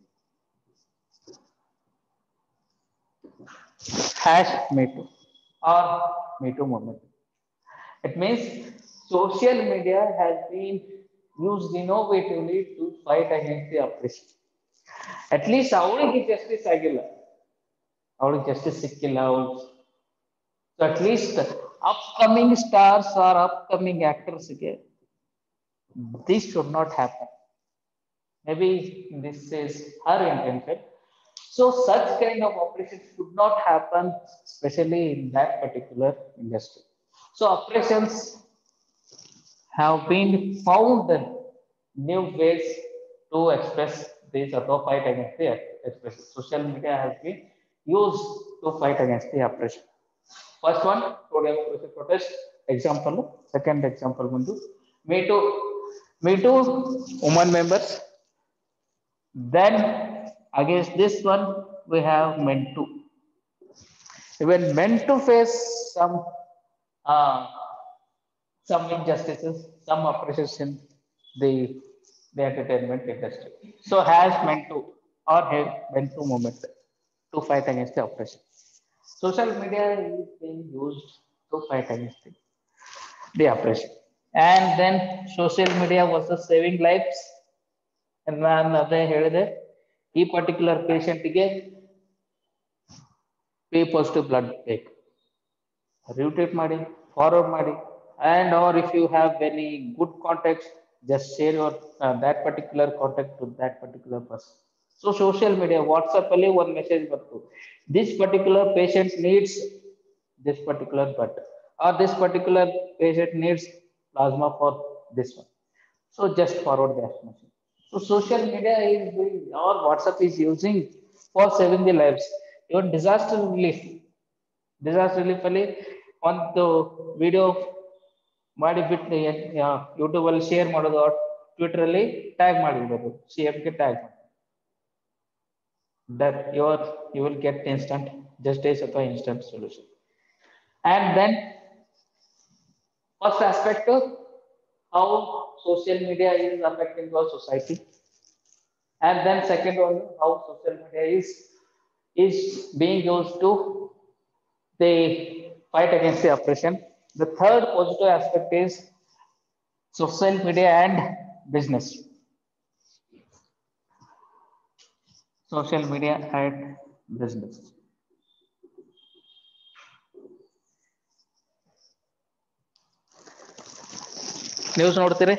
Hash Me Too or Me Too movement. It means social media has been used innovatively to fight against the oppression. At least ಅವಳಿಗೆ justice ಆಗಿಲ್ಲ, ಅವಳಿಗೆ justice ಸಿಕ್ಕಿಲ್ಲ. So at least upcoming stars or upcoming actors ಗೆ this should not happen. Maybe this is her intention. So such kind of operations should not happen, especially in that particular industry. So operations have been found new ways to express this or to fight against the expression. Social media has been used to fight against the oppression. First one, pro-democracy protest example. Second example, Me Too women members. Then against this one, we have Men Too. Even Men Too face some injustices, some oppressions in the entertainment industry. So has Men Too or Men Too movement to fight against the oppression. Social media is being used to fight against the oppression. And then social media was saving lives. And ನಾನು ಅದೇ ಹೇಳಿದೆ, ಈ particular ಪೇಷಂಟ್ಗೆ P positive blood ಬೇಕು. retweet ಮಾಡಿ, forward ಮಾಡಿ, and or if you have any good contacts, just share your that particular contact to that particular person. So social media, WhatsApp ಅಲ್ಲಿ one message ಬಂತು, this particular patient needs this particular blood, or this particular patient needs plasma for this one. So just forward that message. So social media is doing, or WhatsApp is using for saving the lives. Even disaster relief ಅಲ್ಲಿ ಒಂದು video ಮಾಡಿಬಿಟ್ಟು YouTube ಅಲ್ಲಿ share ಮಾಡೋದು, Twitter ಅಲ್ಲಿ tag ಮಾಡಿಬಿಡೋದು, CM ಗೆ tag ಮಾಡಿ, that you will get instant justice ಅಥವಾ instant solution. And then first aspect of how social media is affecting our society, and then second one, how social media is being used to the fight against the oppression. The third positive aspect is social media and business. Social media and business. News ನೋಡ್ತೀರಿ?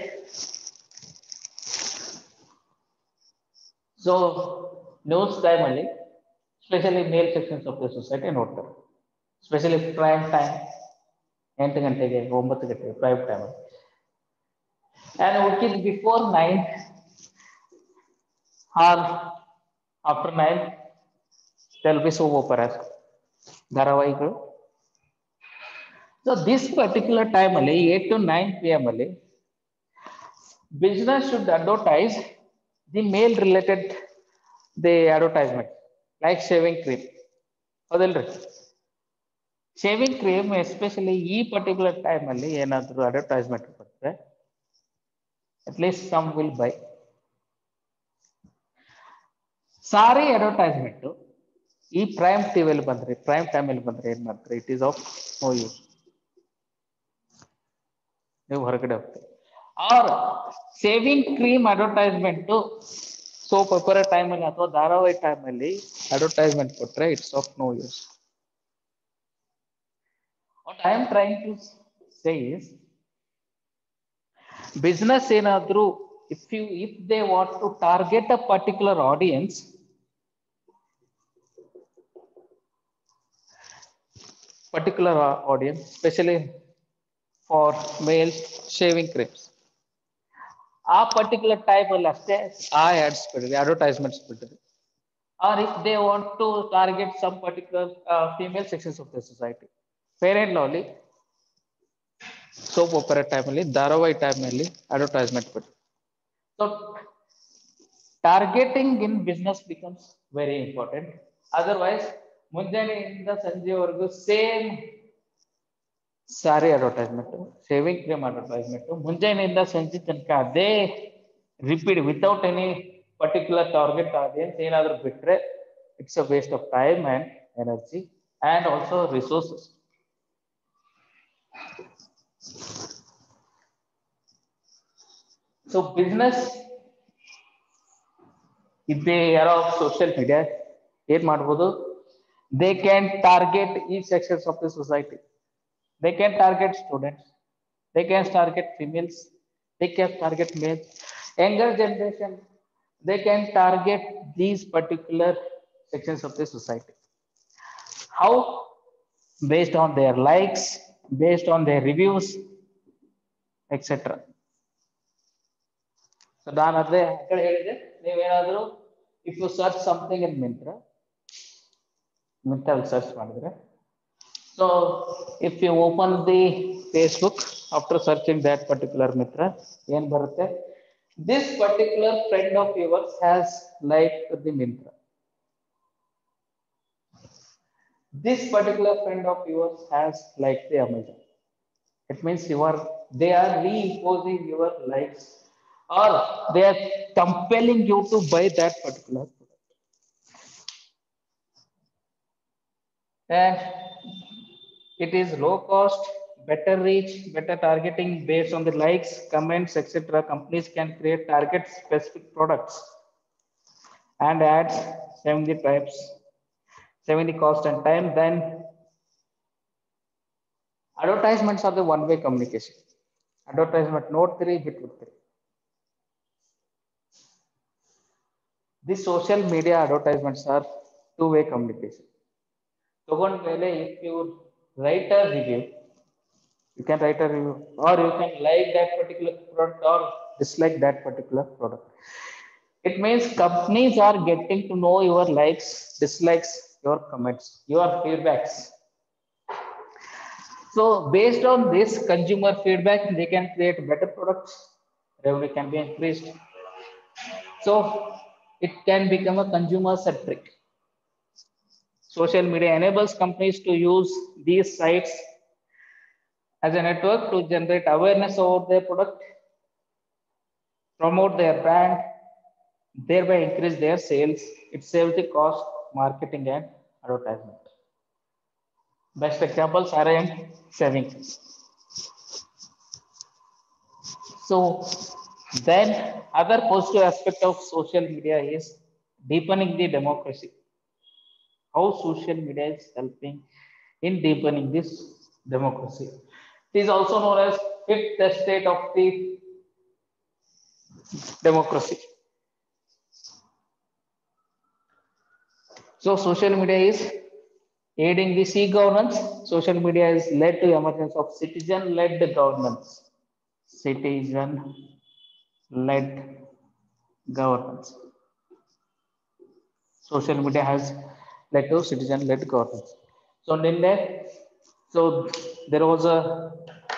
So news ಟೈಮಲ್ಲಿ specially male sections of the society ನೋಡ್ತಾರೆ, specially prime time 8 ಗಂಟೆಗೆ 9 ಗಂಟೆಗೆ prime time. And ಉಳ್ಕಿದ್ before 9 or after 9 there will be soap operas, ಧಾರಾವಾಹಿಗಳು. So this particular time ಅಲ್ಲಿ 8 to 9 PM ಅಲ್ಲಿ business should advertise the male related the advertisement like shaving cream. ಹೌದಲ್ರಿ? Shaving cream especially ಈ particular time ಅಲ್ಲಿ ಏನಾದರೂ advertisement ಕೊಟ್ಟರೆ at least some will buy. Sari advertisement ಈ prime ಟಿವಿಯಲ್ಲಿ ಬಂದ್ರೆ, ಪ್ರೈಮ್ ಟೈಮ್ ಅಲ್ಲಿ ಬಂದ್ರೆ ಏನ್ ಮಾಡ್ತಾರೆ? It is of no use. ನೀವು ಹೊರಗಡೆ ಹೋಗ್ತೀರಿ. Or shaving cream advertisement soap opera time ಅಲ್ಲಿ ಅಥವಾ ಧಾರಾವಾಹಿ ಟೈಮ್ ಅಲ್ಲಿ ಅಡ್ವರ್ಟೈಸ್ಮೆಂಟ್ ಕೊಟ್ರೆ it's of no use. What I am trying to say is, business ಏನಾದ್ರೂ if they want to target a particular audience, especially for male shaving creams, ಆ particular type ಅಲ್ಲಿ ಅಷ್ಟೇ ಆ ಆಡ್ಸ್ ಬಿಡ್ರಿ, ಅಡ್ವರ್ಟೈಸ್ಮೆಂಟ್ಸ್ ಬಿಡ್ರಿ. Or if they want to target some particular female sections of the society, Fair and Lovely, soap opera time ಅಲ್ಲಿ, ಧಾರಾವಾಹಿ time ಅಲ್ಲಿ advertisement ಬಿಡ್ರಿ. So targeting in business becomes very important. Otherwise ಮುಂಜಾನೆಯಿಂದ ಸಂಜೆವರೆಗೂ same sari advertisement, shaving cream advertisement, ಮುಂಜಾನೆಯಿಂದ ಸಂಜೆ ತನಕ ಅದೇ repeat without any particular target audience ಏನಾದರೂ ಬಿಟ್ರೆ it's a waste of time and energy and also resources. So business ಇದೇ ಯಾರೋ ಸೋಷಿಯಲ್ ಮೀಡಿಯಾ ಏನ್ ಮಾಡ್ಬೋದು? ದೇ ಕ್ಯಾನ್ ಟಾರ್ಗೆಟ್ ಈ sections of the society. They can target students, they can target females, they can target males, younger generation, they can target these particular sections of the society. How? Based on their likes, based on their reviews, etc. So ನಾನು ಅದೇ ಹೇಳಿದೆ, ನೀವೇನಾದರೂ if you search something in Myntra search ಮಾಡಿದ್ರೆ, so if you open the Facebook after searching that particular Mitra, yen barutte, this particular friend of yours has liked the Mitra. This particular friend of yours has liked the Amazon. It means they are reimposing your likes, or they are compelling you to buy that particular product. And it is low cost, better reach, better targeting based on the likes, comments, etc. Companies can create target specific products and ads, saving the cost and time. Then Advertisements are the one-way communication. Advertisement note 3 bit with 3. The social media advertisements are two-way communication. If you write a review, you can write a review, or you can like that particular product or dislike that particular product. It means companies are getting to know your likes, dislikes, your comments, your feedbacks. So based on this consumer feedback, they can create better products, revenue can be increased. So it can become a consumer centric. Social media enables companies to use these sites as a network to generate awareness about their product, promote their brand, thereby increase their sales. It saves the cost, marketing and advertisement. Best examples are in savings. So then other positive aspect of social media is deepening the democracy. How social media is helping in deepening this democracy. It is also known as fifth state of the democracy. So social media is aiding the e-governance. Social media is led to emergence of citizen-led governance. Citizen-led governance. Social media has led to citizen-led governance. So so there was a,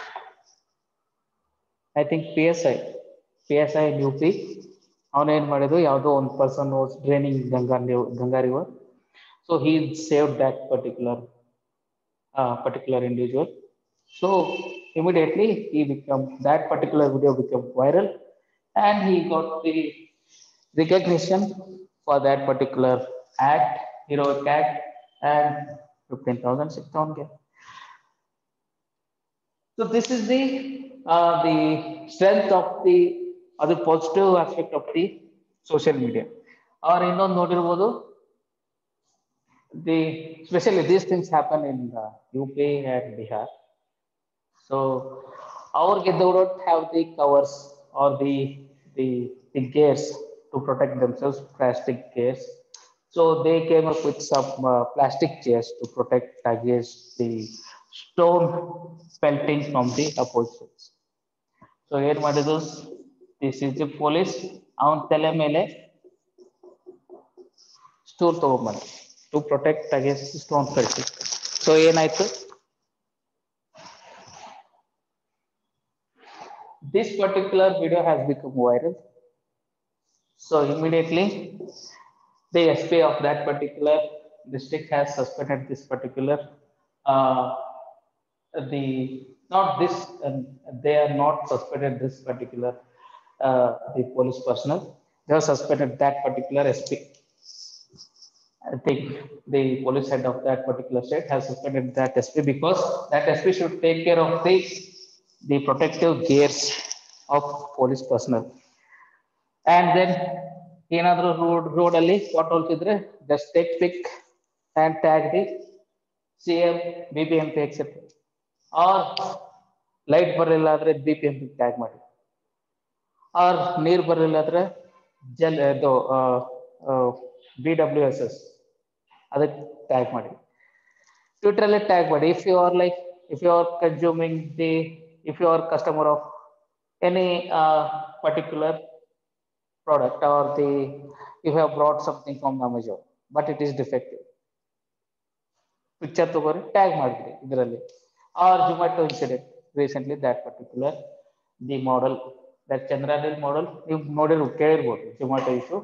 I think PSI in UP. ಅವನು ಏನ್ ಮಾಡಿದ್ರು ಯಾವುದೋ ಒಂದು person was draining Ganga river. So he saved that particular individual. So immediately that particular video became viral, and he got the recognition for that particular heroic act, and 15,000 6,000. So this is the strength of the other positive aspect of the social media. Or notirbadu, especially these things happen in UP and Bihar. So they don't have the covers or the gears to protect themselves, plastic gears. So they came up with some plastic chairs to protect against the stone pelting from the oppositions. So here this is the police on tele mele stool to protect against stone pelting. So this particular video has become viral. So immediately the SP of that particular district has suspended this particular they are not suspended this particular the police personnel. They have suspended that particular SP. I think the police head of that particular state has suspended that SP because that SP should take care of the protective gears of police personnel. And then ಏನಾದರೂ ರೋಡಲ್ಲಿ photo ಹೊಲ್ತಿದ್ರೆ just take pic and tag the CM, BBMP, etc. Or light ಬರಲಿಲ್ಲ ಆದರೆ BPMP tag ಮಾಡಿ, or ನೀರು ಬರಲಿಲ್ಲ ಆದರೆ BWSS ಅದಕ್ಕೆ ಟ್ಯಾಗ್ ಮಾಡಿ, ಟ್ವಿಟರಲ್ಲಿ ಟ್ಯಾಗ್ ಮಾಡಿ. if you are consuming if you are customer of any particular product, or you have brought something from Amazon but it is defective, picture ತಗೋರಿ ಟ್ಯಾಗ್ ಮಾಡಿದ್ರಿ ಇದರಲ್ಲಿ. Or Zomato incident recently, that particular the model, that Chandralil model ನೀವು ನೋಡಿರ್ಬೋದು, ಕೇಳಿರ್ಬೋದು. Zomato issue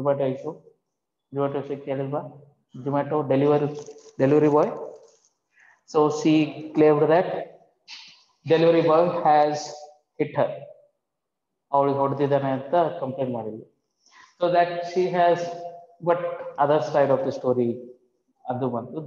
ಕೇಳಿಲ್ವಾ? Zomato delivery boy. So she claimed that delivery boy has hit her, ಅವಳಿಗೆ ಹೊಡೆದಿದ್ದಾನೆ ಅಂತ complaint ಮಾಡಿದ್ವಿ. So that she has, but other side of the story ಅದು ಬಂತು.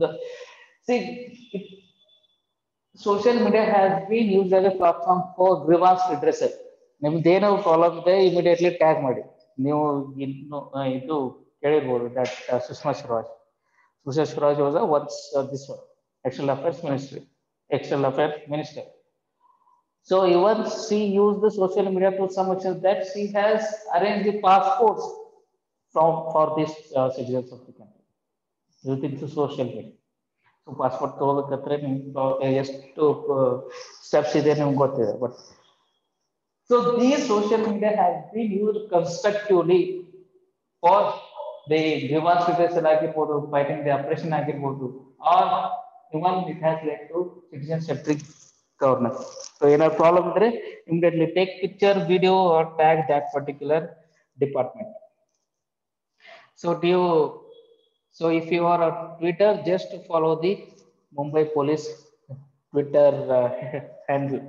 Social media has been used as a platform for grievance redressal. ನಿಮ್ದೇನೋ problem ಇದೆ, immediately tag ಮಾಡಿ. ನೀವು ಇದು ಕೇಳಿರ್ಬೋದು, that Sushma Swaraj was once this External Affairs Ministry External Affairs Minister. So even she used the social media to some extent that she has arranged the passports for these citizens of the country using the social media. So passport ತಗೋಬೇಕಂದ್ರೆ ನಿಮ್ಗೆ ಎಷ್ಟು steps ಇದೆ ನಿಮ್ಗೆ ಗೊತ್ತಿದೆ. But so these social media has been used constructively for the grievance redressal ಆಗಿರ್ಬೋದು, fighting the oppression ಆಗಿರ್ಬೋದು, or even it has led to citizen centric governance. So ಏನಾದ್ರು problem ಇದ್ರೆ immediately take picture, video or tag that particular department. So if you are on Twitter, just follow the Mumbai Police Twitter handle.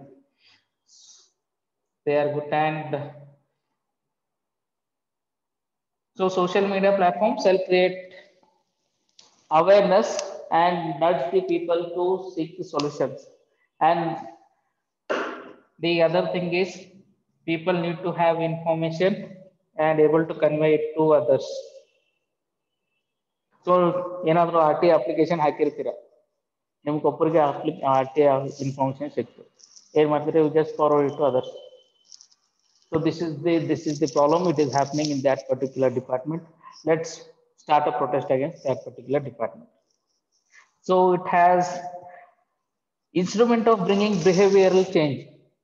They are good. And so social media platforms help create awareness and nudge the people to seek the solutions. And the other thing is people need to have information and able to convey it to others. So ಏನಾದರೂ R T application ಹಾಕಿರ್ತೀರ, ನಿಮ್ಗೆ ಒಬ್ಬರಿಗೆ R T information ಸಿಕ್ತು, ಏನ್ ಮಾಡ್ತೀರಿ? You just forward it to others. So this is the problem. It is happening in that particular department. Let's start a protest against that particular department. So it has instrument of bringing behavioral change.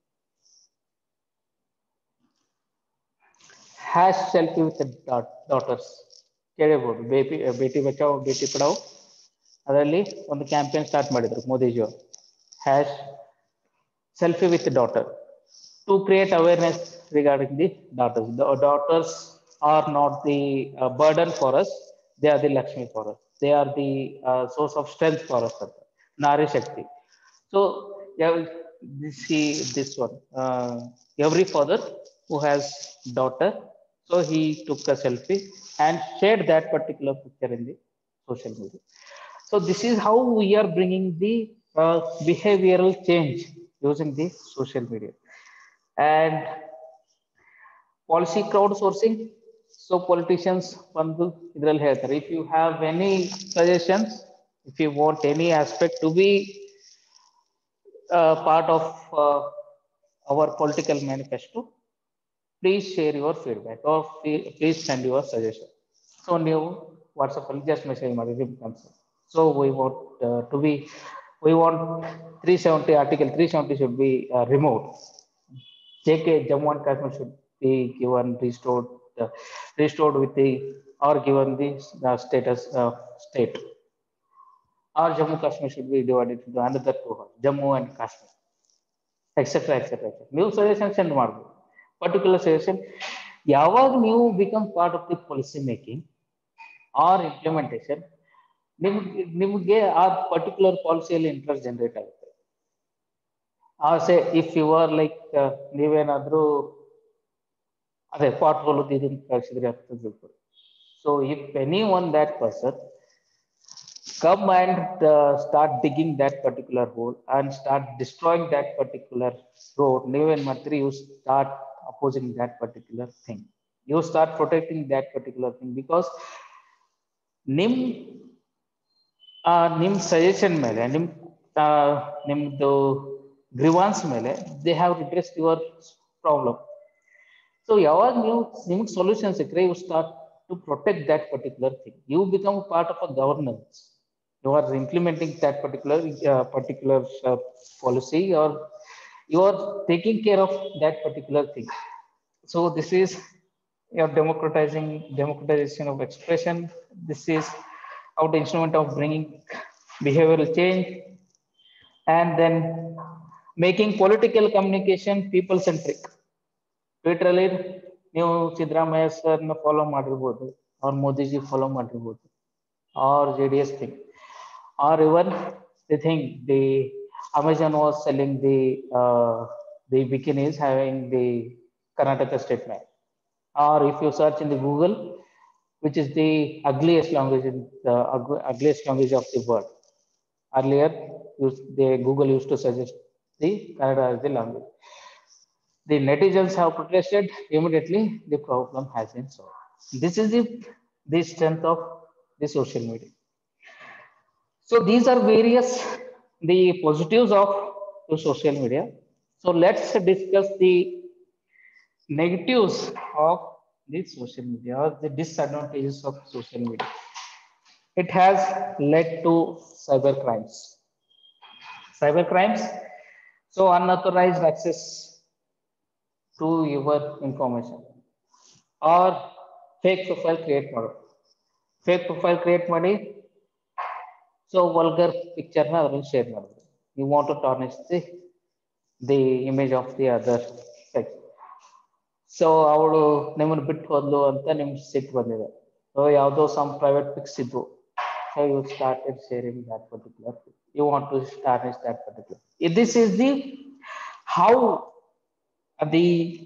Hash selfie with the daughters. ಕೇಳಿರ್ಬೋದು, ಬೇಟಿ ಬಚಾವ್ ಬೇಟಿ ಪಡಾವ್, ಅದರಲ್ಲಿ ಒಂದು campaign start ಮಾಡಿದ್ರು ಮೋದಿಜಿ ಅವರು, hash selfie with daughter, to create awareness regarding the daughters. The daughters are not the burden for us, they are the Lakshmi for us, they are the source of strength for us, Nari Shakti. So see this one, every father who has daughter, so he took a selfie and shared that particular picture in the social media. So this is how we are bringing the behavioral change using the social media. And policy crowdsourcing. So politicians ಒಂದು ಇದರಲ್ಲಿ ಹೇಳ್ತಾರೆ, if you have any suggestions, if you want any aspect to be part of our political manifesto, please share your feedback or please send your suggestion. So ನೀವು WhatsApp ಅಲ್ಲಿ just message ಮಾಡಿದ್ರೆ concern. So we want 370 article 370 should be removed. JK, Jammu and Kashmir should be given restored with the, or given the status of state, or Jammu Kashmir should be divided into another two, Jammu and Kashmir, etc. etc. New suggestion send ಮಾಡಬಹುದು. Particular suggestion ಯಾವಾಗ ನೀವು become part of the policy making or implementation, ನಿಮಗೆ ಆ particular ಪಾಲಿಸಿಯಲ್ಲಿ interest generate ಆಗುತ್ತೆ. say if you are like ನೀವೇನಾದ್ರೂ ಅದೇ pot hole ಇದನ್ನು ಕಳಿಸಿದ್ರೆ ಆಗ್ತದೆ. So if anyone that person come and start digging that particular hole and start destroying that particular road, ನೀವೇನ್ ಮಾಡ್ತೀರಿ? You start opposing that particular thing, you start protecting that particular thing, because ನಿಮ್ suggestion ಮೇಲೆ, ನಿಮ್ದು ಗ್ರಿವಾನ್ಸ್ ಮೇಲೆ they have addressed your problem. So ಯಾವಾಗ ನಿಮ್ಗೆ solution ಸಿಕ್ಕರೆ, you start to protect that particular thing, you become part of a governance, you are implementing that particular policy, or you are taking care of that particular thing. So this is your democratization of expression. This is how the instrument of bringing behavioral change, and then making political communication people centric. Literally ನೀವು ಸಿದ್ದರಾಮಯ್ಯ ಸರ್ನ follow ಮಾಡಿರ್ಬೋದು, or Modiji follow ಮಾಡಿರ್ಬೋದು, or JDS thing, or even the thing the Amazon was selling the bikinis having the Karnataka state map. Or if you search in the Google, which is the ugliest language of the world, earlier Google used to suggest the Kannada as the language. The netizens have protested, immediately the problem has been solved. This is the strength of the social media. So these are various the positives of the social media. So let's discuss the negatives of the social media or the disadvantages of social media. It has led to cyber crimes. Cyber crimes, so unauthorized access to your information or fake profile create ಮಾಡಿ fake profile create ಮಾಡಿ so vulgar ಪಿಕ್ಚರ್ನ ಅದ್ರಲ್ಲಿ share ಮಾಡಿದ್ರು. You want to tarnish the image of the other sex. So ಅವಳು ನಿಮ್ಮನ್ನು ಬಿಟ್ಟು ಹೋದ್ಲು ಅಂತ ನಿಮ್ಗೆ ಸಿಟ್ಟು ಬಂದಿದೆ. ಸೊ ಯಾವುದೋ ಸಮ್ ಪ್ರೈವೇಟ್ ಪಿಕ್ಸ್ ಇದ್ವು. So you started sharing that particular. You want to tarnish that particular. This is the how the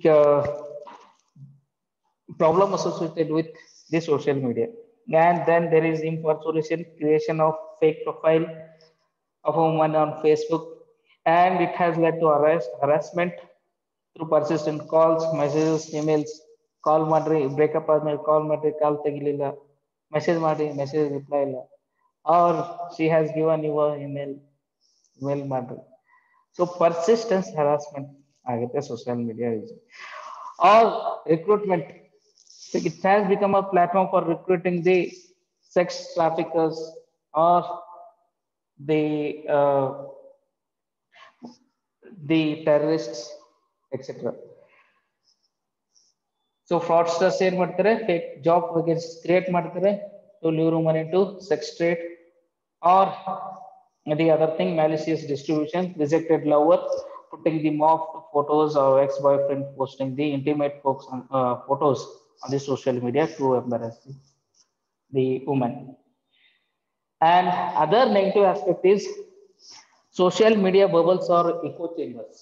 problem associated with the social media. And then there is impersonation, creation of fake profile of a woman on Facebook, and it has led to harassment through persistent calls, messages, emails. Call madri breakup ಆದ್ಮೇಲೆ call ಮಾಡ್ರಿ, call ತೆಗಿಲಿಲ್ಲ, message ಮಾಡಿ, message reply ಇಲ್ಲ, or she has given you a email ಮಾಡ್ರಿ. So persistence harassment ಆಗುತ್ತೆ social media using. Or recruitment. So it has become a platform for recruiting the sex traffickers or the uh, the terrorists, etc. So fraudsters ಏನ್ ಮಾಡ್ತಾರೆ, fake job vacancies create ಮಾಡ್ತಾರೆ to lure women into sex trade. Or the other thing, malicious distribution, rejected lover putting the mocked photos or ex-boyfriend posting the intimate photos on the social media to embarrass the woman. And other negative aspect is social media bubbles or echo chambers.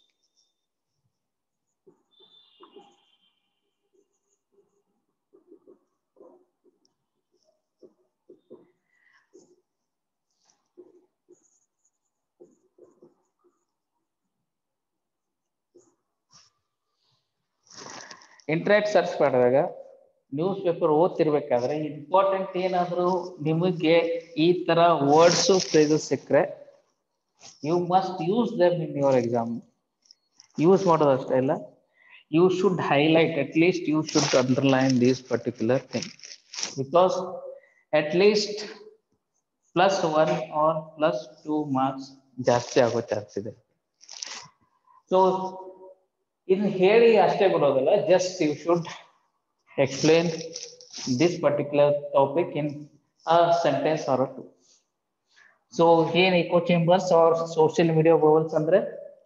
Internet search ಮಾಡಿದಾಗ newspaper ಓದ್ತಿರ್ಬೇಕಾದ್ರೆ important ಏನಾದರೂ ನಿಮಗೆ ಈ ತರ words phrases ಸಿಕ್ಕರೆ you must use them in your exam. Use ಮಾಡೋದಷ್ಟೇ ಇಲ್ಲ, you should highlight, at least you should underline these particular thing, because at least +1 or +2 marks ಜಾಸ್ತಿ ಆಗೋ ಚಾನ್ಸ್ ಇದೆ. ಸೊ ಇನ್ನು ಹೇಳಿ ಅಷ್ಟೇ ಬಿಡೋದಲ್ಲ, just you should explain this particular topic in a sentence or two. So here echo chambers or social media bubbles ಅಂದ್ರೆ,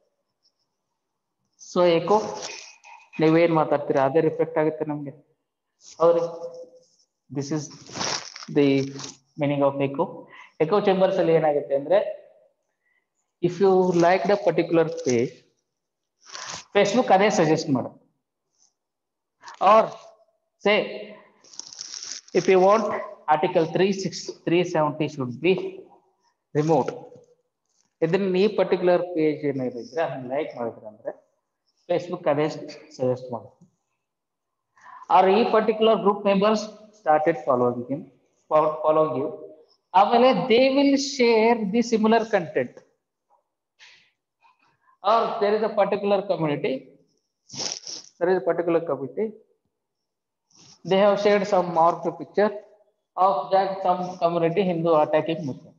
so echo ನೀವೇನ್ ಮಾತಾಡ್ತೀರಾ ಅದೇ ರಿಫ್ಲೆಕ್ಟ್ ಆಗುತ್ತೆ ನಮ್ಗೆ. ಹೌದ್ರಿ, this is the meaning of echo. Echo chambers ಅಲ್ಲಿ ಏನಾಗುತ್ತೆ ಅಂದ್ರೆ, if you like the particular page, Facebook ಅದೇ ಸಜೆಸ್ಟ್ ಮಾಡುತ್ತೆ. Or say if you want article 370 should be removed, ಇದನ್ನ ಈ ಪರ್ಟಿಕ್ಯುಲರ್ ಪೇಜ್ ಏನಿದ್ರೆ ಅದನ್ನ ಲೈಕ್ ಮಾಡಿದ್ರೆ ಅಂದ್ರೆ ಫೇಸ್ಬುಕ್ ಅದೇ ಸಜೆಸ್ಟ್ ಮಾಡುತ್ತೆ. ಆರ್ ಈ particular group members started following you, ಆಮೇಲೆ they will share the similar content. Or there is a particular community, they have shared some marked picture of that some community Hindu attacking Muslim.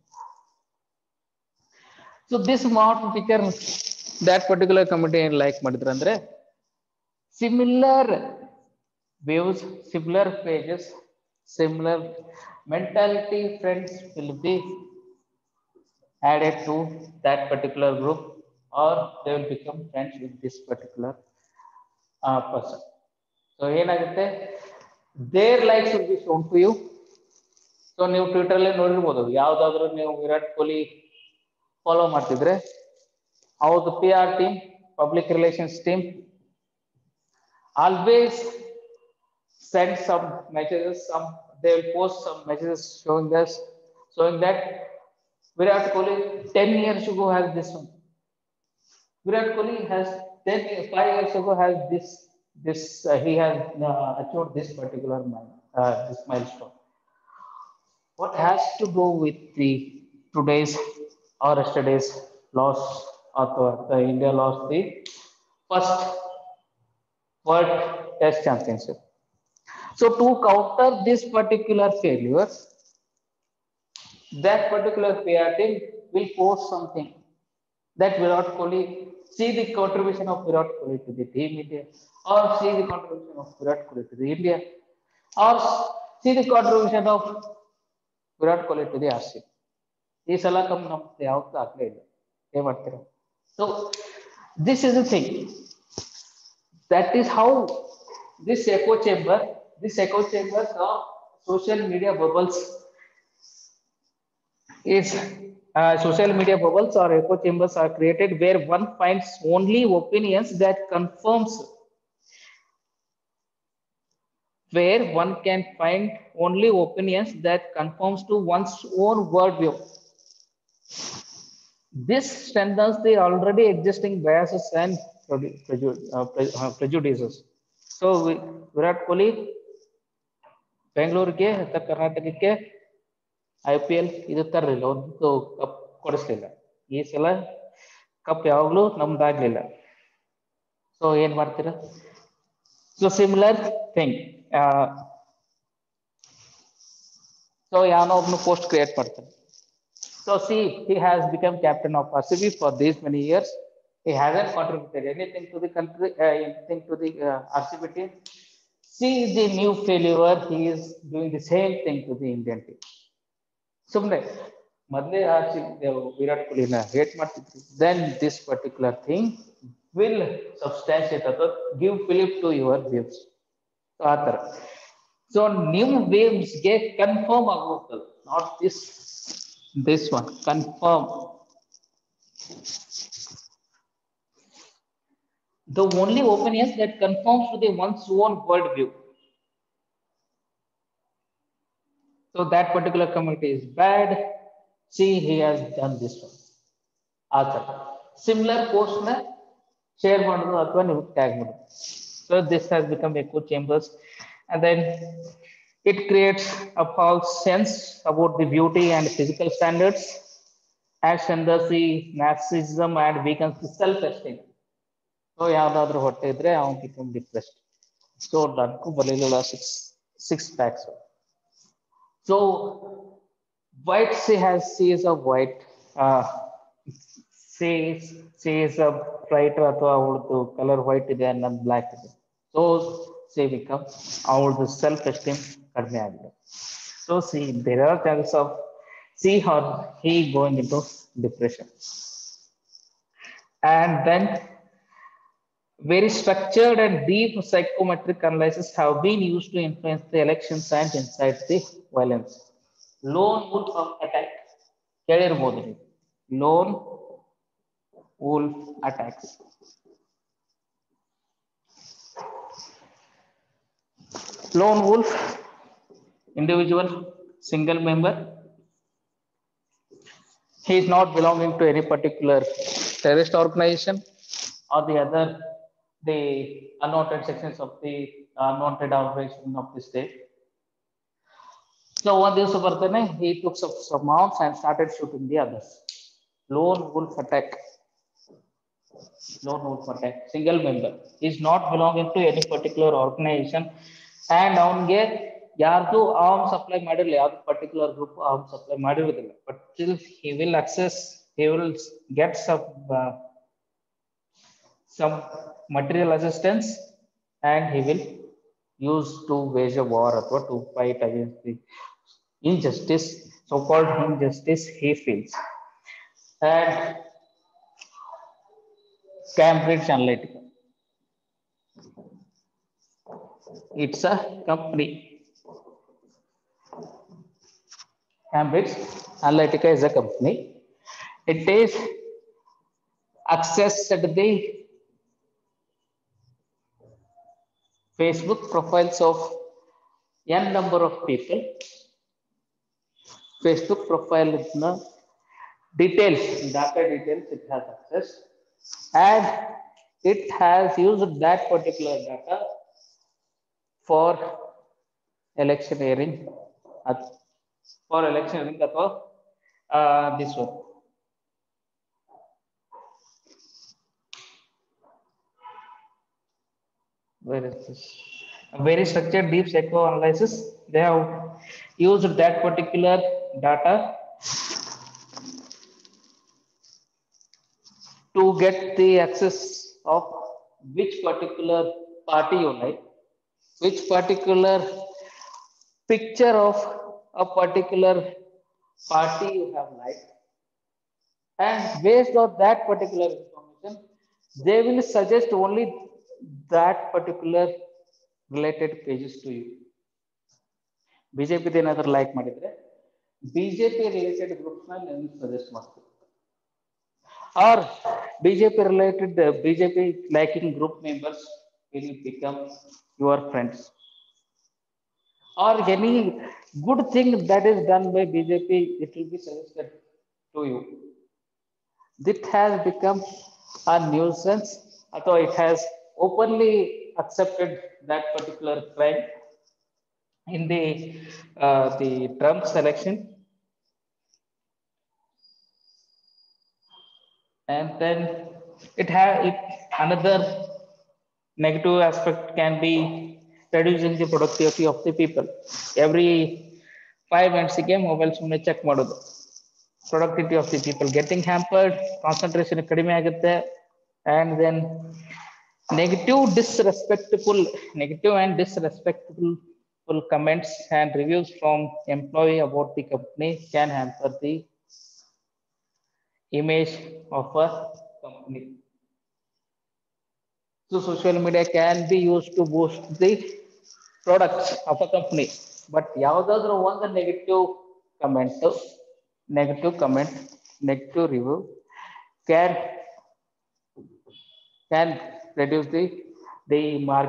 So this marked picture that particular community like madidra andre, similar views, similar pages, similar mentality friends will be added to that particular group, or they will become friends with this particular person. So ಏನಾಗುತ್ತೆ, there like should be shown to you. So ನೀವು Twitter ಅಲ್ಲಿ ನೋಡಿರ್ಬೋದು, ಯಾವ್ದಾದ್ರು ನೀವು Virat Kohli follow ಮಾಡ್ತಿದ್ರೆ ಅವ್ರದ್ದು PR team, public relations team always send some messages, they will post some messages showing that Virat Kohli 10 years ago has this one. Virat Kohli has 5 years ago has this he has achieved this particular this milestone. What has to do with the today's or yesterday's loss, or the India lost the first World Test Championship. So to counter this particular failure, that particular PR team will post something that Virat Kohli, see the contribution of Virat Kohli to the team India, or see the contribution of Virat Kohli to the India, or see the contribution of Virat Kohli to the RCB. ಈ ಸಲ ಕಮ್ಮಿ ನಮ್ಗೆ ಯಾವತ್ತೂ ಆಗಲೇ ಇಲ್ಲ. ಏನ್ ಮಾಡ್ತೀರಾ? So this is the thing. That is how this echo chamber, or social media bubbles is social media bubbles or echo chambers are created where one finds only opinions that confirms, where one can find only opinions that conforms to one's own worldview. This strengthens the already existing biases and prejudices. So Virat Kohli ಬೆಂಗಳೂರಿಗೆ ಅಥವಾ ಕರ್ನಾಟಕಕ್ಕೆ IPL ಇದು ತರಲಿಲ್ಲ, ಒಂದು cup ಕೊಡಿಸ್ಲಿಲ್ಲ. ಈ ಸಲ cup ಯಾವಾಗಲೂ ನಮ್ದಾಗ್ಲಿಲ್ಲ. So ಏನ್ ಮಾಡ್ತೀರಾ? So similar thing. ಸೊ ಯಾವನೋ ಒಬ್ನು ಪೋಸ್ಟ್ ಕ್ರಿಯೇಟ್ ಮಾಡ್ತಾನೆ. So see, he has become captain of RCB for these many years. He hasn't contributed anything to the country, anything to the RCB team. See the new failure, he is doing the same thing to the Indian team. ಸುಮ್ಮನೆ ಮೊದಲೇ ವಿರಾಟ್ ಕೊಹ್ಲಿನ hate ಮಾಡ್ತಿದ್ರು. Then this particular thing will substantiate ಅಥವಾ give fillip to your views. So ಆ ಥರ. So new waves ಗೆ confirm ಆಗೋಗ್ತದೆ, not this one, confirm. The only opinions that conforms to the one's own worldview. So that particular community is bad. See, he has done this one. Author. Similar post na share ಮಾಡೋದು ಅಥವಾ ನೀವು tag ಮಾಡೋದು. So this has become echo chambers, and then it creates a false sense about the beauty and physical standards, and strengthens the narcissism and weakens the self-esteem. So ಯಾವ್ದಾದ್ರು ಹೊಟ್ಟೆ ಇದ್ರೆ ಅವನು become depressed. So ನನಗೂ ಬರಲಿಲ್ಲ six packs. So white says a white says a brighter ಅಥವಾ ಅವಳದು colour white ಇದೆ, ನನ್ನ ಬ್ಲ್ಯಾಕ್ ಇದೆ. So say become ಅವಳದು ಸೆಲ್ಫ್ ಎಸ್ಟೀಮ್ ಕಡಿಮೆ ಆಗಿದೆ. So see, there are chances of see her he going into depression. And then very structured and deep psychometric analysis have been used to influence the elections and incite the violence. Lone wolf of attack. ಕೇಳಿರ್ಬೋದು ನೀವು, lone wolf attacks. Lone wolf, individual, single member. He is not belonging to any particular terrorist organization or the unwanted sections of the unwanted organization of the state. So one day he took some arms and started shooting the others. Lone wolf attack. Lone wolf attack. Single member. He is not belonging to any particular organization, and ಅವನಿಗೆ ಯಾರ್ದು arm supply ಮಾಡಿರಲಿಲ್ಲ, ಯಾವ್ದು particular group arm supply ಮಾಡಿರೋದಿಲ್ಲ. But still he will get some material assistance, and he will use to wage a war or to fight against the injustice, so-called injustice he feels. And Cambridge Analytica, it's a company. Cambridge Analytica is a company. It is accessed the Facebook profiles of n number of people. Facebook profile details, data details it has access, and it has used that particular data for electioneering, this one, Where is this? A very structured deep psychoanalysis. They have used that particular data to get the access of which particular party you like, which particular picture of a particular party you have liked, and based on that particular information, they will suggest only that particular related pages to you. BJP ಏನಾದ್ರು like ಮಾಡಿದ್ರೆ BJP related groups ನ ನಿಮ್ಗೆ suggest ಮಾಡ್ತೀವಿ, or BJP related BJP liking group members will become your friends, or any good thing that is done by BJP, it will be suggested to you. This has become a nuisance, or it has openly accepted that particular crime in the Trump selection. And then another negative aspect can be reducing the productivity of the people. Every 5 minutes ಗೆ mobile ಸುಮ್ಮನೆ check ಮಾಡೋದು, productivity of the people getting hampered, concentration ಕಡಿಮೆ ಆಗುತ್ತೆ, and then negative and disrespectful comments and reviews from employee about the company can hamper the image of a company. So social media can be used to boost the products of a company, but ಯಾವುದಾದ್ರೂ ಒಂದು comment, negative review can reduce the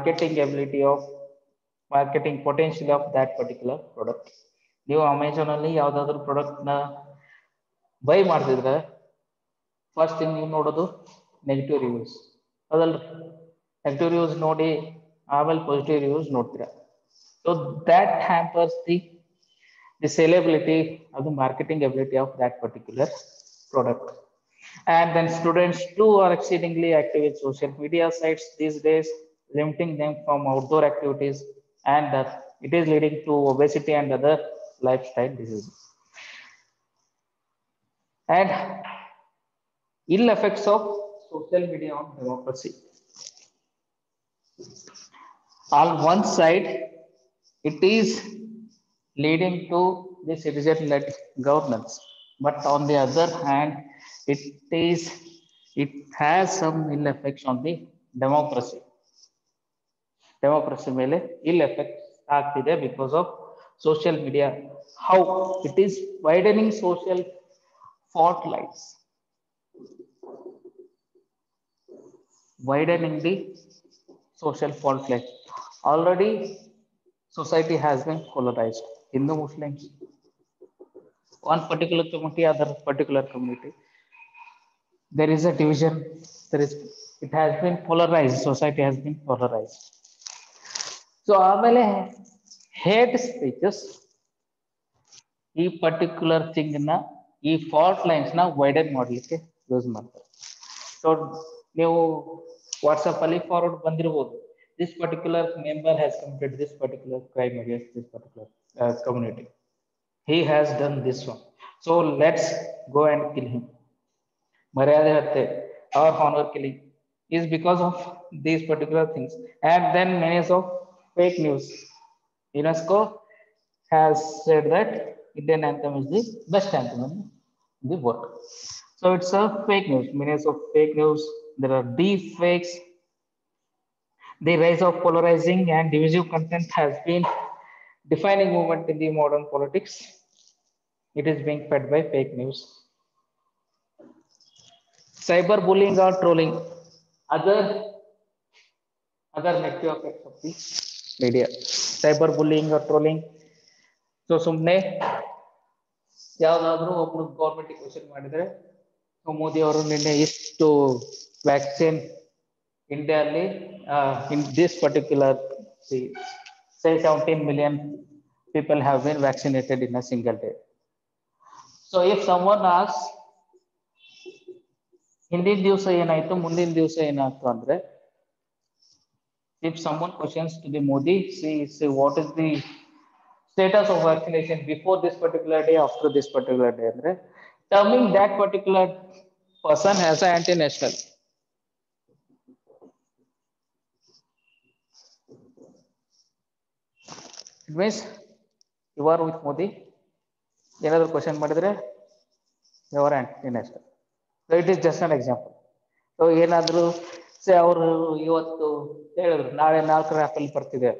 marketing potential of that particular product. ನೀವು Amazon ಅಲ್ಲಿ ಯಾವುದಾದ್ರೂ product ನ by ಮಾಡ್ತಿದ್ರೆ first thing ನೀವು ನೋಡೋದು negative reviews. ಅದಲ್ಲ, ನೆಗೆಟಿವ್ ರಿವ್ಯೂಸ್ ನೋಡಿ ಆಮೇಲೆ ಪಾಸಿಟಿವ್ ರಿವ್ಯೂಸ್ ನೋಡ್ತೀರಾ. So that hampers the sellability of the marketing ability of that particular product. And then students too are exceedingly active in social media sites these days, limiting them from outdoor activities, and it is leading to obesity and other lifestyle diseases. And ill effects of social media on democracy. On one side, it is leading to the citizen-led governance, but on the other hand, it has some ill effects on the democracy. Democracy ಮೇಲೆ ill effects ಆಗ್ತಿದೆ because of social media. How it is widening social fault lines, widening the social fault line. Already society has been polarized. Hindu Muslims, one particular community, other particular community, there is a division, it has been polarized, society has been polarized. So ಆಮೇಲೆ hate speeches ಈ particular thing ನ, ಈ fault lines ನ widen ಮಾಡಲಿಕ್ಕೆ use ಮಾಡ್ತಾರೆ. So ನೀವು WhatsApp ಅಲ್ಲಿ forward ಬಂದಿರಬಹುದು, this particular member has committed this particular crime against this particular community, he has done this one, so let's go and kill him. Maryade hatte or honor killing is because of these particular things. And then menace of fake news. UNESCO has said that Indian anthem is the best anthem in the world. So it's a fake news, menace of fake news. There are deep fakes. The rise of polarizing and divisive content has been defining movement in the modern politics. It is being fed by fake news. Cyberbullying or trolling, other negative effects of the media. Cyberbullying or trolling. So ಸುಮ್ಮನೆ ಯಾವ್ದಾದ್ರು ಒಬ್ರು government question ಮಾಡಿದ್ರೆ, ಮೋದಿ ಅವರು ನಿನ್ನೆ ಇಷ್ಟು vaccine ಇಂಡಿಯಾದಲ್ಲಿ in this particular say 17 million people have been vaccinated in a single day. So if someone asks ಹಿಂದಿನ ದಿವಸ ಏನಾಯ್ತು ಮುಂದಿನ ದಿವಸ ಏನಾಯ್ತು ಅಂದ್ರೆ If someone questions to the Modi, see what is the status of vaccination before this particular day, after this particular day, andre, terming that particular person as an anti-national. It means you are with Modi, ಏನಾದರೂ question ಮಾಡಿದ್ರೆ you are anti-national. So it is just an example. So ಏನಾದರೂ ಸೇ ಅವರು ಇವತ್ತು ಹೇಳಿದ್ರು ನಾಳೆ 4 apple ಬರ್ತಿದೆ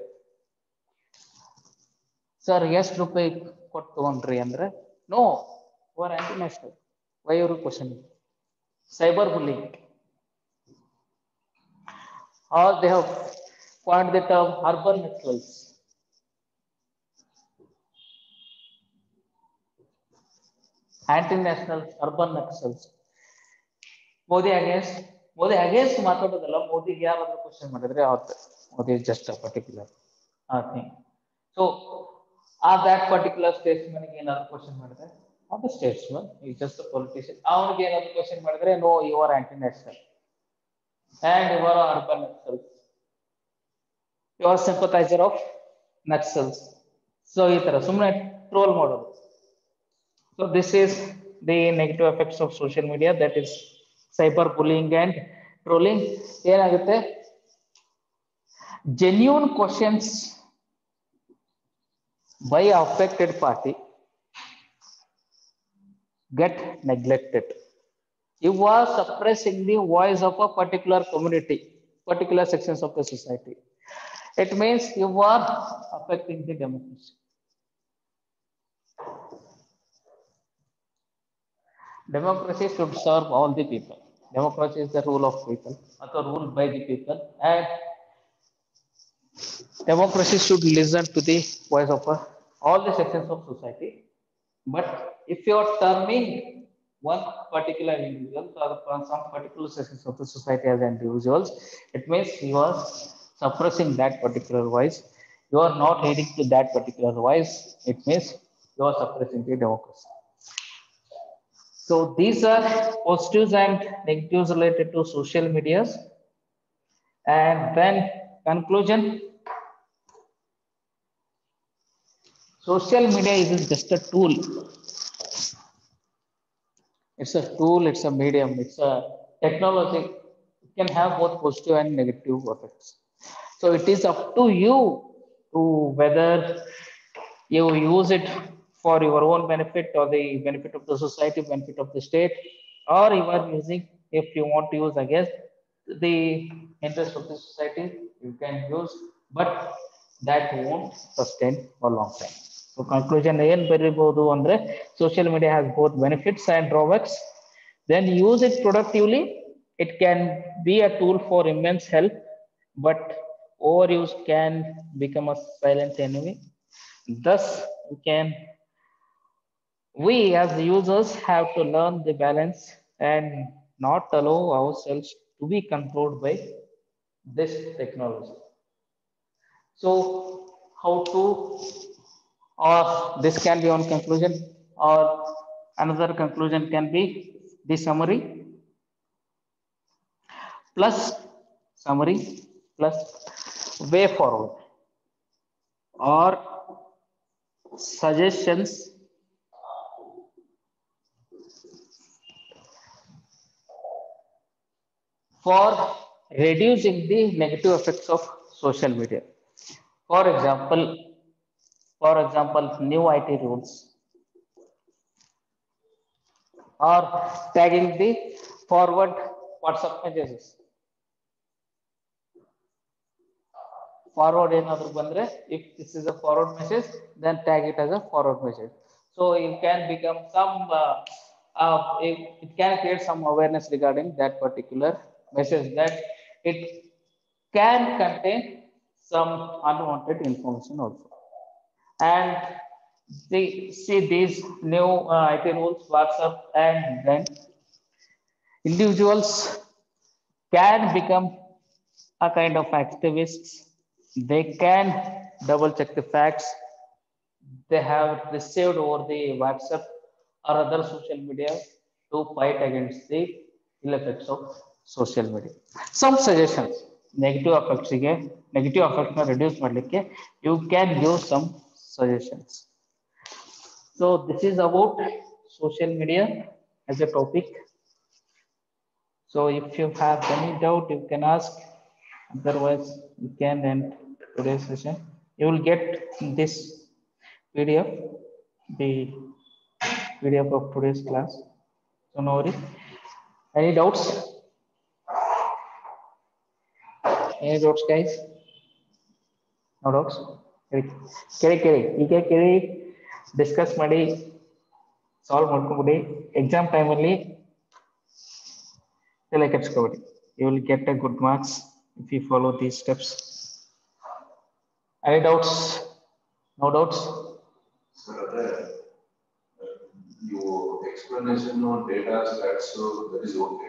sir ಎಷ್ಟು ರೂಪಾಯಿ ಕೊಟ್ಟು ತಗೊಂಡ್ರಿ ಅಂದ್ರೆ no you are anti-national. Why ಅವರು question cyber bullying, or they have coined the term urban nationals. Anti-national urban nationals. Modi against ಮಾತಾಡೋದಲ್ಲ, ಮೋದಿಗೆ ಯಾರಾದ್ರೂ ಕ್ವಶನ್ ಮಾಡಿದ್ರೆ ಅವತ್ತು Modi is just a particular thing. So that particular statesman ಗೆ ಏನಾದ್ರು ಕ್ವಶನ್ ಮಾಡಿದ್ರೆ not a statesman, he is just a politician. ಅವನಿಗೆ ಏನಾದ್ರು ಕ್ವಶನ್ ಮಾಡಿದ್ರೆ no, you are anti-national and you are urban nationals, you are sympathizer of nationals. So ಈ ತರ ಸುಮ್ಮನೆ troll ಮಾಡೋದು. So this is the negative effects of social media, that is cyber bullying and trolling. ಏನಾಗುತ್ತೆ, genuine questions by affected party get neglected. You are suppressing the voice of a particular community, particular sections of the society. It means you are affecting the democracy. Democracy should serve all the people. Democracy is the rule of people, or ruled by the people, and democracy should listen to the voice of all the sections of society. But if you are terming one particular individual or some particular sections of the society as individuals, it means you are suppressing that particular voice. You are not heeding to that particular voice. It means you are suppressing the democracy. So these are positives and negatives related to social medias. And then conclusion, social media is just a tool. It's a tool, it's a medium, it's a technology. It can have both positive and negative effects. So it is up to you to whether you use it for your own benefit or the benefit of the society, benefit of the state, or you are using, if you want to use against the interest of the society, you can use, but that won't sustain for a long time. So conclusion ಏನು ಬರೀಬಹುದು ಅಂದ್ರೆ, social media has both benefits and drawbacks. Then use it productively. It can be a tool for immense help, but overuse can become a silent enemy. Thus, we as users have to learn the balance and not allow ourselves to be controlled by this technology. So how to, or this can be one conclusion, or another conclusion can be the summary plus way forward, or suggestions for reducing the negative effects of social media. For example, new IT rules, or tagging the forward WhatsApp messages. Forward ಏನಾದರೂ ಬಂದ್ರೆ, if this is a forward message, then tag it as a forward message. So you can become some, it can create some awareness regarding that particular message, that it can contain some unwanted information also. And see these new IT rules, WhatsApp, and then individuals can become a kind of activists. They can double check the facts they have received over the WhatsApp or other social media to fight against the ill effects of social media. Some suggestions. Negative ಅಫೆಕ್ಟ್ಸ್ಗೆ negative ಅಫೆಕ್ಟ್ನ reduce ಮಾಡಲಿಕ್ಕೆ you can give some suggestions. So this is about social media as a topic. So if you have any doubt, you can ask. Otherwise, you can end today's session. You will get this PDF, the PDF of today's class. So no worry. Any doubts? Any doubts, guys? No doubts? ಕೇಳಿ discuss ಮಾಡಿ solve ಮಾಡ್ಕೊಂಬಿಡಿ. Exam ಟೈಮಲ್ಲಿ ತಲೆ ಕೆಡಿಸ್ಕೊಬೇಡಿ. You will get a good marks if you follow these steps. Any doubts? No doubts? Sir, your explanation on data stats, so that is okay.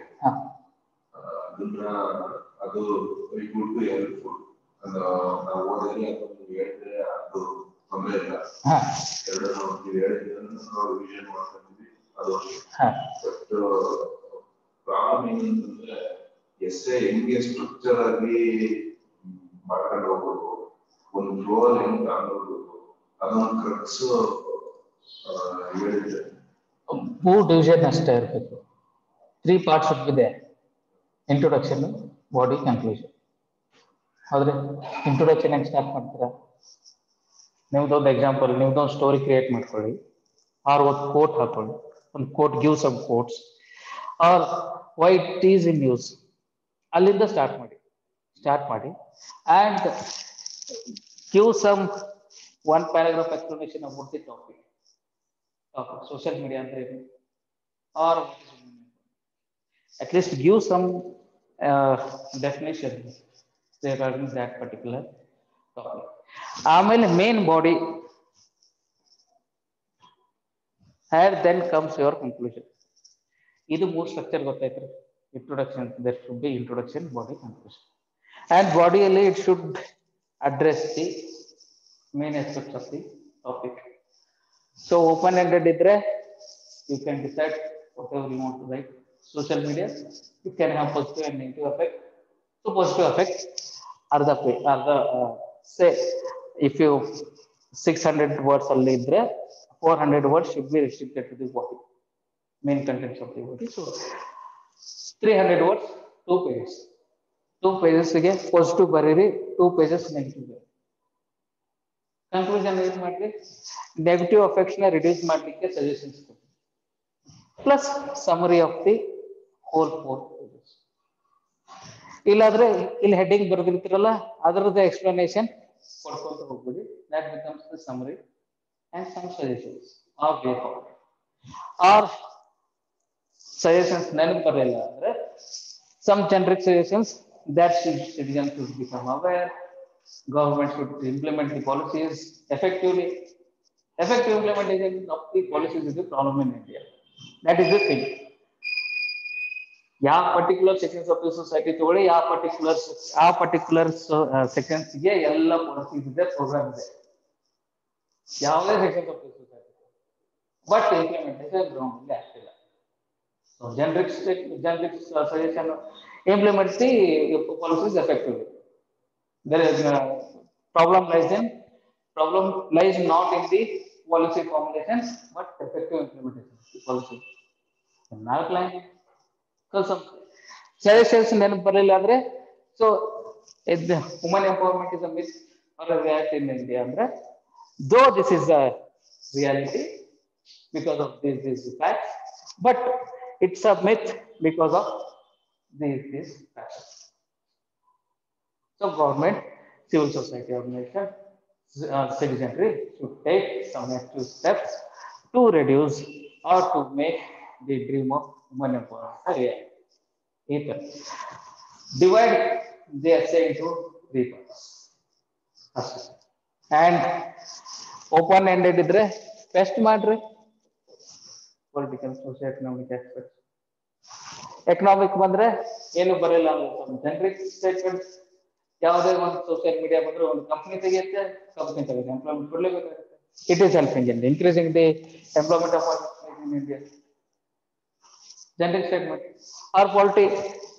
ಅದು it would be helpful. ನಾವು ಓದಿದ್ರೆ ಅದನ್ನು ಹೇಳಿದ್ರೆ ಅದು ತೊಂದರೆ ಇಲ್ಲ. ಎರಡನ್ನು ನೀವು ಹೇಳಿದ್ದನ್ನು ನಾವು ರಿವಿಷನ್ ಮಾಡ್ಕೊಂಡಿದ್ವಿ, ಅದು ಬಟ್ ಪ್ರಾಬ್ಲಮ್ ಏನಂತಂದ್ರೆ ಎಷ್ಟೇ ಹೆಂಗೆ ಸ್ಟ್ರಕ್ಚರ್ ಆಗಿ ಮಾಡ್ಕೊಂಡು ಹೋಗ್ಬೇಕು, ಒಂದು ಫ್ಲೋ ಅಲ್ಲಿ ಹೆಂಗೆ ತಗೊಂಡೋಗ್ಬೇಕು, ಅದೊಂದು ಕ್ರಕ್ಸ್ ಹೇಳಿದ್ರೆ ಮೂರು ಡಿವಿಷನ್ ಅಷ್ಟೇ ಇರಬೇಕು. 3 parts ಇದೆ: ಇಂಟ್ರೊಡಕ್ಷನ್, ಬಾಡಿ, ಕನ್ಕ್ಲೂಷನ್. ಹೌದ್ರಿ? ಇಂಟ್ರೊಡಕ್ಷನ್ ಹೆಂಗೆ ಸ್ಟಾರ್ಟ್ ಮಾಡ್ತೀರಾ? ನಿಮ್ದೊಂದು ಎಕ್ಸಾಂಪಲ್, ನಿಮ್ದೊಂದು ಸ್ಟೋರಿ ಕ್ರಿಯೇಟ್ ಮಾಡ್ಕೊಳ್ಳಿ, ಆರ್ ಒಂದು ಕೋಟ್ ಹಾಕೊಳ್ಳಿ. ಒಂದು quote, give some quotes or why it is in use. ಅಲ್ಲಿಂದ ಸ್ಟಾರ್ಟ್ ಮಾಡಿ and give some 1 paragraph explanation about the topic. Social media ಅಂದ್ರೆ ಏನು, or at least give some definition regarding that particular topic. ಆಮೇಲೆ main body, and then comes your conclusion. ಇದು 3 structure ಗೊತ್ತಾಯ್ತು. Introduction, there should be introduction, body, conclusion. And ಬಾಡಿಯಲ್ಲಿ it should address the main aspects of the topic. So open-ended idre, you can decide whatever you want to write. Social media, you can have positive and negative effect. So positive effect are the say if you 600 words only idre, 400 words should be restricted to the body, main contents of the body. So 300 words, 2 pages. 2 pages ಗೆ positive ಬರೀರಿ, 2 pages negative ಬರೀರಿ. Conclusion ಏನು ಮಾಡಿ, negative effects ನ reduce ಮಾಡಲಿಕ್ಕೆ suggestions ಕೊಡಿ, plus summary of the whole 4 pages. ಇಲ್ಲಾದ್ರೆ ಇಲ್ಲಿ ಹೆಡ್ಡಿಂಗ್ ಬರೆದಿರ್ತೀರಲ್ಲ, ಅದರದ್ದು ಎಕ್ಸ್ಪ್ಲನೇಷನ್ ಕೊಡ್ಕೊಂತ ಹೋಗ್ಬಿಡಿ. That becomes the summary and some suggestions or way forward. Or suggestions ನೆನಪು ಬರಲಿಲ್ಲ ಅಂದ್ರೆ some generic suggestions that citizens should become aware, government should implement the policies effectively. Effective implementation of the policies is the problem in India. That is the thing. ಯಾವ particular sections of the society ತಗೊಳ್ಳಿ, ಯಾವ particular sections ಗೆ ಎಲ್ಲ policies ಇದೆ, program ಇದೆ, ಯಾವುದೇ sections of the society, but implementation ground ಅಲ್ಲಿ ಆಗ್ತಿಲ್ಲ. So generic suggestion implement the policies effectively. There is problem lies not in the policy formulation but effective implementation of the policy. ನಾಲ್ಕು line ಸ್ವಲ್ಪ suggestions ನೆನಪು ಬರಲಿಲ್ಲ ಅಂದ್ರೆ, so woman empowerment is a myth or a reality in India ಅಂದ್ರೆ, though this is a reality because of this fact, but it's a myth because of this factors. So government, civil society organization, citizenry should take some active steps to reduce or to make the dream of women empowerment a reality. Divide the essay into 3 parts. And open-ended idre best ಮಾಡ್ರಿ. Political, socio-economic aspects. Economic ಬಂದ್ರೆ ಏನು ಬರಲ್ಲ, generic statement. ಯಾವುದೇ ಒಂದು social media ಬಂದ್ರೆ ಒಂದು company ತೆಗೆಯುತ್ತೆ, company ತೆಗೆಯುತ್ತೆ, ಎಂಪ್ಲಾಯ್ಮೆಂಟ್ ಕೊಡ್ಲೇಬೇಕಾಗುತ್ತೆ. It is helping in increasing the employment of in India. Generic statement. Or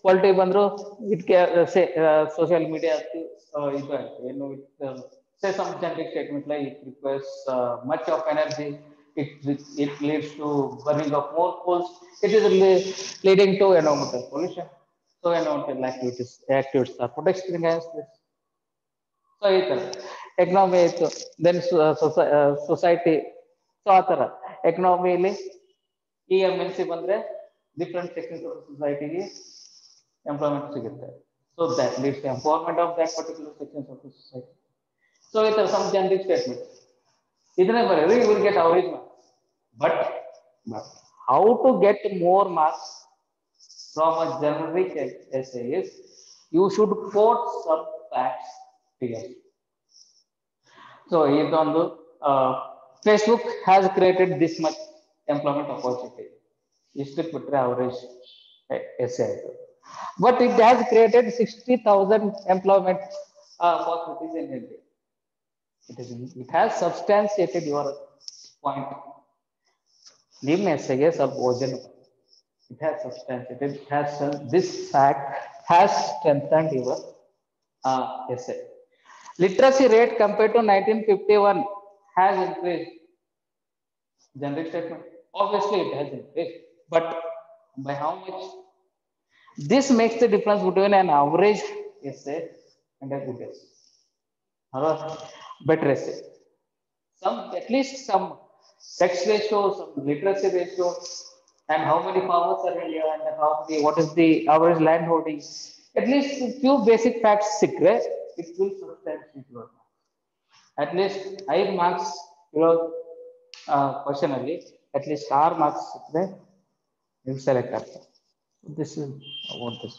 quality ಬಂದ್ರು ಇದಕ್ಕೆ ಸೋಷಿಯಲ್ ಮೀಡಿಯಾ ಇದು ಆಯ್ತು ಏನು say some generic statement like it requires much of energy, it leads to burning of more coals, it is leading to environmental pollution, so environmental activities are protected against this. So ಈ ತರ economy ಇತ್ತು, then society. So ಆ ತರ ಎಕನಾಮಿಲಿ ಈ MNC ಬಂದ್ರೆ different sections of ಸೊಸೈಟಿಗೆ employment ಸಿಗುತ್ತೆ. So that leads to empowerment of that particular sections of society. So ಈ ತರ ಸಮ್ ಜನರಿಕ್ ಸ್ಟೇಟ್ಮೆಂಟ್ ಇದನ್ನೇ ಬರೆಯಿರಿ, you will get average marks. But how to get more marks from a generic essay is you should quote some facts here. So ಇದೊಂದು Facebook has created this much employment opportunity, ಇಷ್ಟಕ್ಕೆ ಬಿಟ್ರೆ average essay ಆಯಿತು. But it has created 60,000 employment opportunities in India. It has substantiated your point. ನಿಮ್ಮ ಎಸ್ಸೆಗೆ ಸ್ವಲ್ಪ ಓಜನ್, it has substantiated, it has this fact has strengthened your essay. Literacy rate compared to 1951 has increased. Generic statement. Obviously, it has increased, but by how much? This makes the difference between an average essay and a good essay, or a better essay. At least some sex ratio, some literacy ratio, and how many farmers are in India, and what is the average land holding. At least a few basic facts secret, it will substantiate your marks. At least 5 marks, question ಅಲ್ಲಿ at least 6 marks ಸಿಕ್ಕರೆ ನೀವು select ಆಗ್ತಾರೆ. This is about this.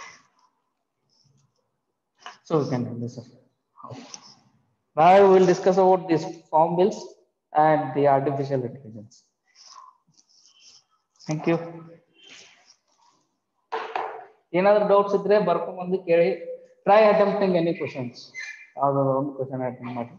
So we can listen. Now we will discuss about these form bills and the artificial intelligence. Thank you. ಏನಾದರೂ doubts ಇದ್ರೆ ಬರ್ಕೊಂಡ್ಬಂದು ಕೇಳಿ. Try attempting any questions, ಯಾವ್ದಾದ್ರು ಒಂದು question attempt ಮಾಡಿ.